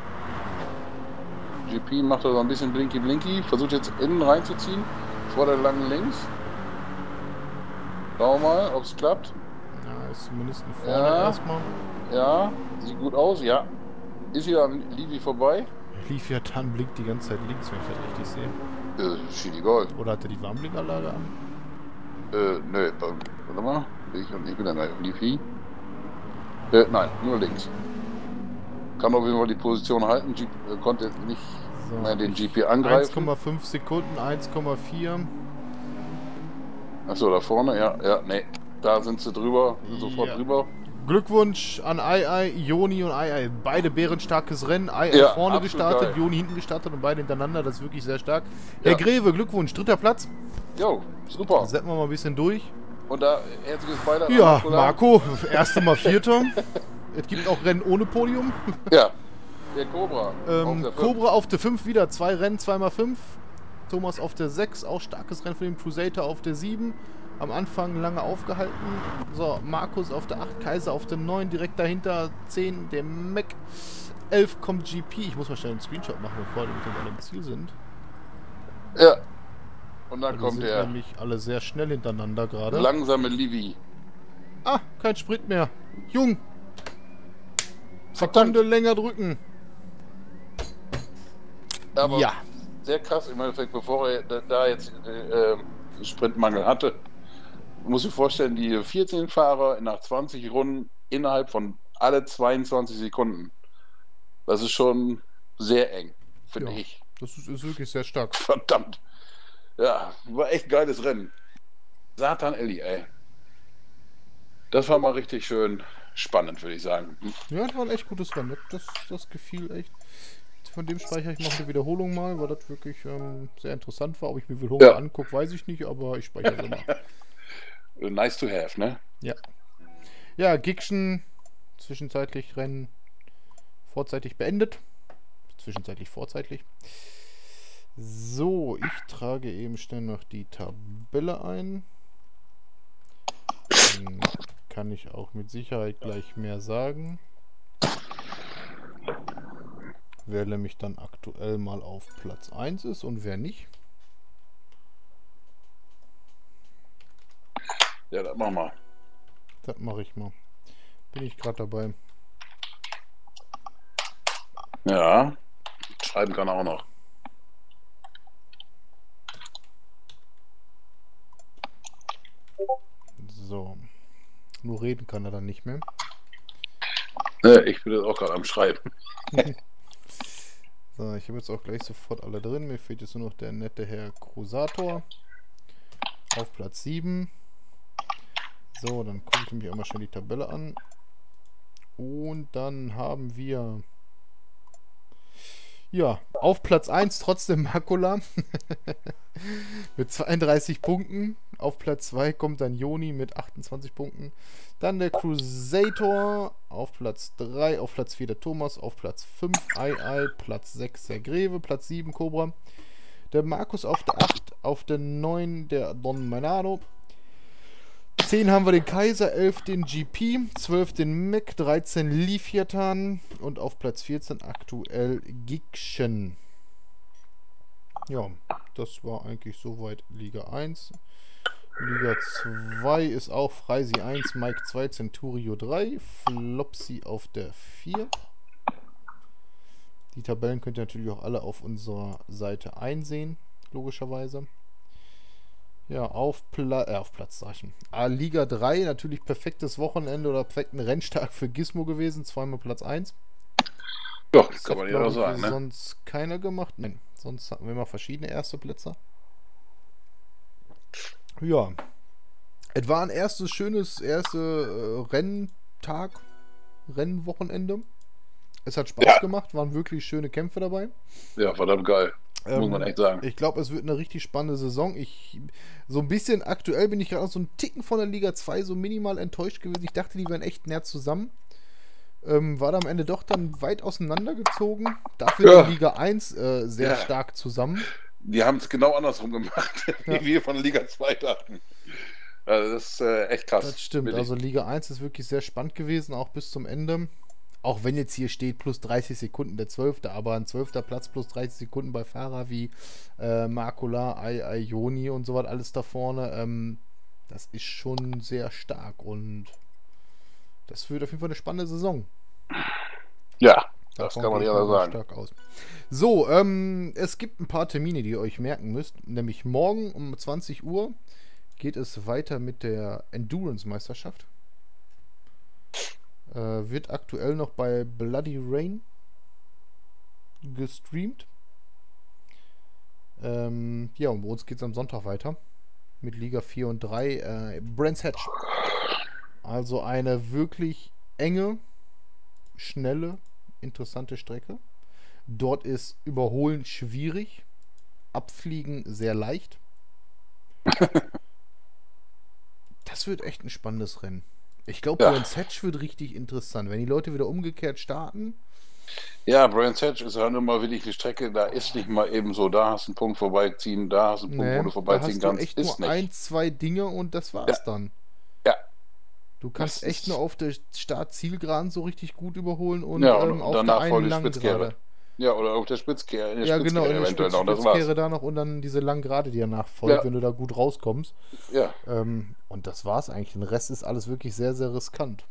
G P macht da so ein bisschen Blinky Blinky, versucht jetzt innen reinzuziehen, vor der langen Links. Schauen wir mal, ob es klappt. Ja, ist zumindest ein vorne Ja. erstmal. Ja, sieht gut aus, ja. Ist hier an Livi vorbei? Leviathan blinkt die ganze Zeit links, wenn ich das richtig sehe. Äh, Schiedi Gold. Oder hat er die Warnblinkanlage an? Äh, nö, äh, warte mal. Ich, ich bin ja gleich auf Livi. Äh, nein, nur links. Kann auf jeden Fall die Position halten. G äh, konnte nicht So, mehr den G P eins angreifen. Komma fünf Sekunden, eins Komma vier. Achso, da vorne, ja, ja, nee. Da sind sie drüber, sind sofort Ja. drüber. Glückwunsch an Ai Ai, Joni und Ai Ai. Beide bärenstarkes Rennen. Ai Ai Ja, vorne absolut gestartet, geil. Joni hinten gestartet und beide hintereinander. Das ist wirklich sehr stark. Herr Ja. Greve, Glückwunsch. Dritter Platz. Jo, super. Setzen wir mal ein bisschen durch. Und da herzliches Beileid. an Ja, Nicola. Marco, erste Mal Vierter. Es gibt auch Rennen ohne Podium. Ja, der Cobra. auf Ähm, der fünf. Cobra auf der fünf wieder. Zwei Rennen, zwei mal fünf. Thomas auf der sechs. Auch starkes Rennen von dem Crusader auf der sieben. Am Anfang lange aufgehalten. So, Markus auf der acht, Kaiser auf der neun, direkt dahinter zehn, der Mac. elf kommt G P. Ich muss mal schnell einen Screenshot machen, bevor die mit dem alle im Ziel sind. Ja. Und dann Die kommt sind der nämlich alle sehr schnell hintereinander gerade. langsame Livi. Ah, kein Sprit mehr. Jung, Verdammt. Sekunde länger drücken. Aber Ja. sehr krass im Endeffekt, bevor er da, da jetzt äh, einen Sprintmangel hatte. Du musst dir vorstellen, die vierzehn Fahrer nach zwanzig Runden innerhalb von alle zweiundzwanzig Sekunden. Das ist schon sehr eng, finde Ja. ich. Das ist, ist wirklich sehr stark. Verdammt. Ja, war echt ein geiles Rennen. Satan Elli, ey. Das war mal richtig schön spannend, würde ich sagen. Ja, das war ein echt gutes Rennen. Das, das gefiel echt. Von dem speichere ich noch eine Wiederholung mal, weil das wirklich ähm, sehr interessant war. Ob ich mir Wiederholung Ja. angucke, weiß ich nicht, aber ich speichere es immer. Nice to have, ne? Ja. Ja, Gikschen zwischenzeitlich Rennen vorzeitig beendet. Zwischenzeitlich vorzeitig. So, ich trage eben schnell noch die Tabelle ein. Dann kann ich auch mit Sicherheit gleich mehr sagen. Wer nämlich dann aktuell mal auf Platz eins ist und wer nicht. Ja, das machen wir. Das mache ich mal. Bin ich gerade dabei. Ja, schreiben kann er auch noch. So. Nur reden kann er dann nicht mehr. Ne, ich bin jetzt auch gerade am Schreiben. So, ich habe jetzt auch gleich sofort alle drin. Mir fehlt jetzt nur noch der nette Herr Crusator. Auf Platz sieben. So, dann gucke ich mir einmal schnell die Tabelle an. Und dann haben wir... Ja, auf Platz eins trotzdem Makula. Mit zweiunddreißig Punkten. Auf Platz zwei kommt dann Joni mit achtundzwanzig Punkten. Dann der Crusator auf Platz drei. Auf Platz vier der Thomas. Auf Platz fünf Ei Ei. Platz sechs der Greve. Platz sieben Cobra. Der Markus auf der acht. Auf der neun der Don Manado. zehn haben wir den Kaiser. elf den G P. zwölf den Mac. dreizehn Leviathan. Und auf Platz vierzehn aktuell Gikschen. Ja, das war eigentlich soweit Liga eins. Liga zwei ist auch Freisi eins, Mike zwei, Centurio drei, Flopsy auf der vier. Die Tabellen könnt ihr natürlich auch alle auf unserer Seite einsehen, logischerweise. Ja, auf, Pla äh, auf Platz, sag ich schon. Ah, Liga drei, natürlich perfektes Wochenende oder perfekten Renntag für Gizmo gewesen, zweimal Platz eins. Ja, Das kann hat, man ja auch glaub ich, sagen, ne? sonst keiner gemacht. Nein, sonst hatten wir mal verschiedene erste Plätze. Ja. Es war ein erstes schönes, erste äh, Renntag, Rennwochenende. Es hat Spaß Ja. gemacht, waren wirklich schöne Kämpfe dabei. Ja, verdammt geil. Muss Ähm, man echt sagen. Ich glaube, es wird eine richtig spannende Saison. Ich, so ein bisschen aktuell bin ich gerade noch so einen Ticken von der Liga zwei so minimal enttäuscht gewesen. Ich dachte, die wären echt näher zusammen. Ähm, war da am Ende doch dann weit auseinandergezogen. Dafür Ja. in Liga eins äh, sehr Ja. stark zusammen. Die haben es genau andersrum gemacht, Ja. wie wir von Liga zwei dachten. Also das ist äh, echt krass. Das stimmt. Wirklich. Also Liga eins ist wirklich sehr spannend gewesen, auch bis zum Ende. Auch wenn jetzt hier steht plus dreißig Sekunden der zwölfte, aber ein zwölfter Platz plus dreißig Sekunden bei Fahrer wie äh, Makula, Ai Ai, Joni und so was alles da vorne. Ähm, das ist schon sehr stark und das wird auf jeden Fall eine spannende Saison. Ja, das Davon kann man gehe ich ja mal sagen. stark aus. So, ähm, es gibt ein paar Termine, die ihr euch merken müsst. Nämlich morgen um zwanzig Uhr geht es weiter mit der Endurance-Meisterschaft. Äh, wird aktuell noch bei Bloody Rain gestreamt. Ähm, ja, und bei uns geht es am Sonntag weiter. Mit Liga vier und drei. Äh, Brands Hatch. Also eine wirklich enge, schnelle, interessante Strecke. Dort ist Überholen schwierig. Abfliegen sehr leicht. Das wird echt ein spannendes Rennen. Ich glaube, Ja. Brands Hatch wird richtig interessant. Wenn die Leute wieder umgekehrt starten. Ja, Brands Hatch ist halt immer wirklich eine Strecke, da ist nicht mal eben so, da hast du einen Punkt vorbeiziehen, da hast du einen Punkt, Nee, wo du da vorbeiziehen hast du kannst. echt Ist nur nicht. ein, zwei Dinge und das war's Ja. dann. Ja. Du kannst Das echt ist- nur auf der Start-Zielgeraden so richtig gut überholen und, Ja, und ähm, auf der danach voll einen die langen Spitzkehre. Gerade. Ja, oder auf der Spitzkehre, in der Ja, genau, Spitzkehre in der eventuell Spitz noch, das Spitzkehre war's. da noch und dann diese langen Gerade, die danach folgt, Ja. wenn du da gut rauskommst. Ja, Ähm, und das war's eigentlich. Den Rest ist alles wirklich sehr, sehr riskant.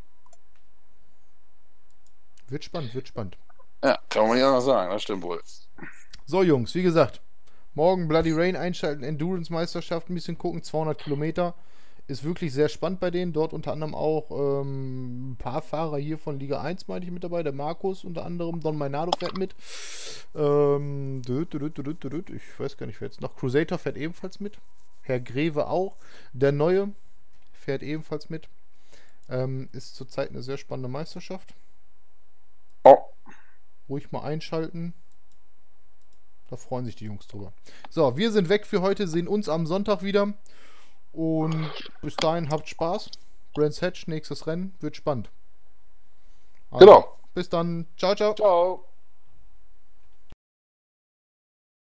Wird spannend, wird spannend. ja, kann man ja noch sagen, das stimmt wohl. So, Jungs, wie gesagt, morgen Bloody Rain einschalten, Endurance-Meisterschaft, ein bisschen gucken, zweihundert Kilometer. Ist wirklich sehr spannend bei denen. Dort unter anderem auch ähm, ein paar Fahrer hier von Liga eins, meine ich, mit dabei. Der Markus unter anderem, Don Mainado fährt mit. Ähm, dü- dü- dü- dü- dü- dü- ich weiß gar nicht, wer jetzt noch. Crusator fährt ebenfalls mit. Herr Greve auch. Der Neue fährt ebenfalls mit. Ähm, ist zurzeit eine sehr spannende Meisterschaft. Oh, Ruhig mal einschalten. Da freuen sich die Jungs drüber. So, wir sind weg für heute, sehen uns am Sonntag wieder. Und bis dahin habt Spaß. Brands Hatch, nächstes Rennen, wird spannend. Also, genau. bis dann. Ciao, ciao. Ciao.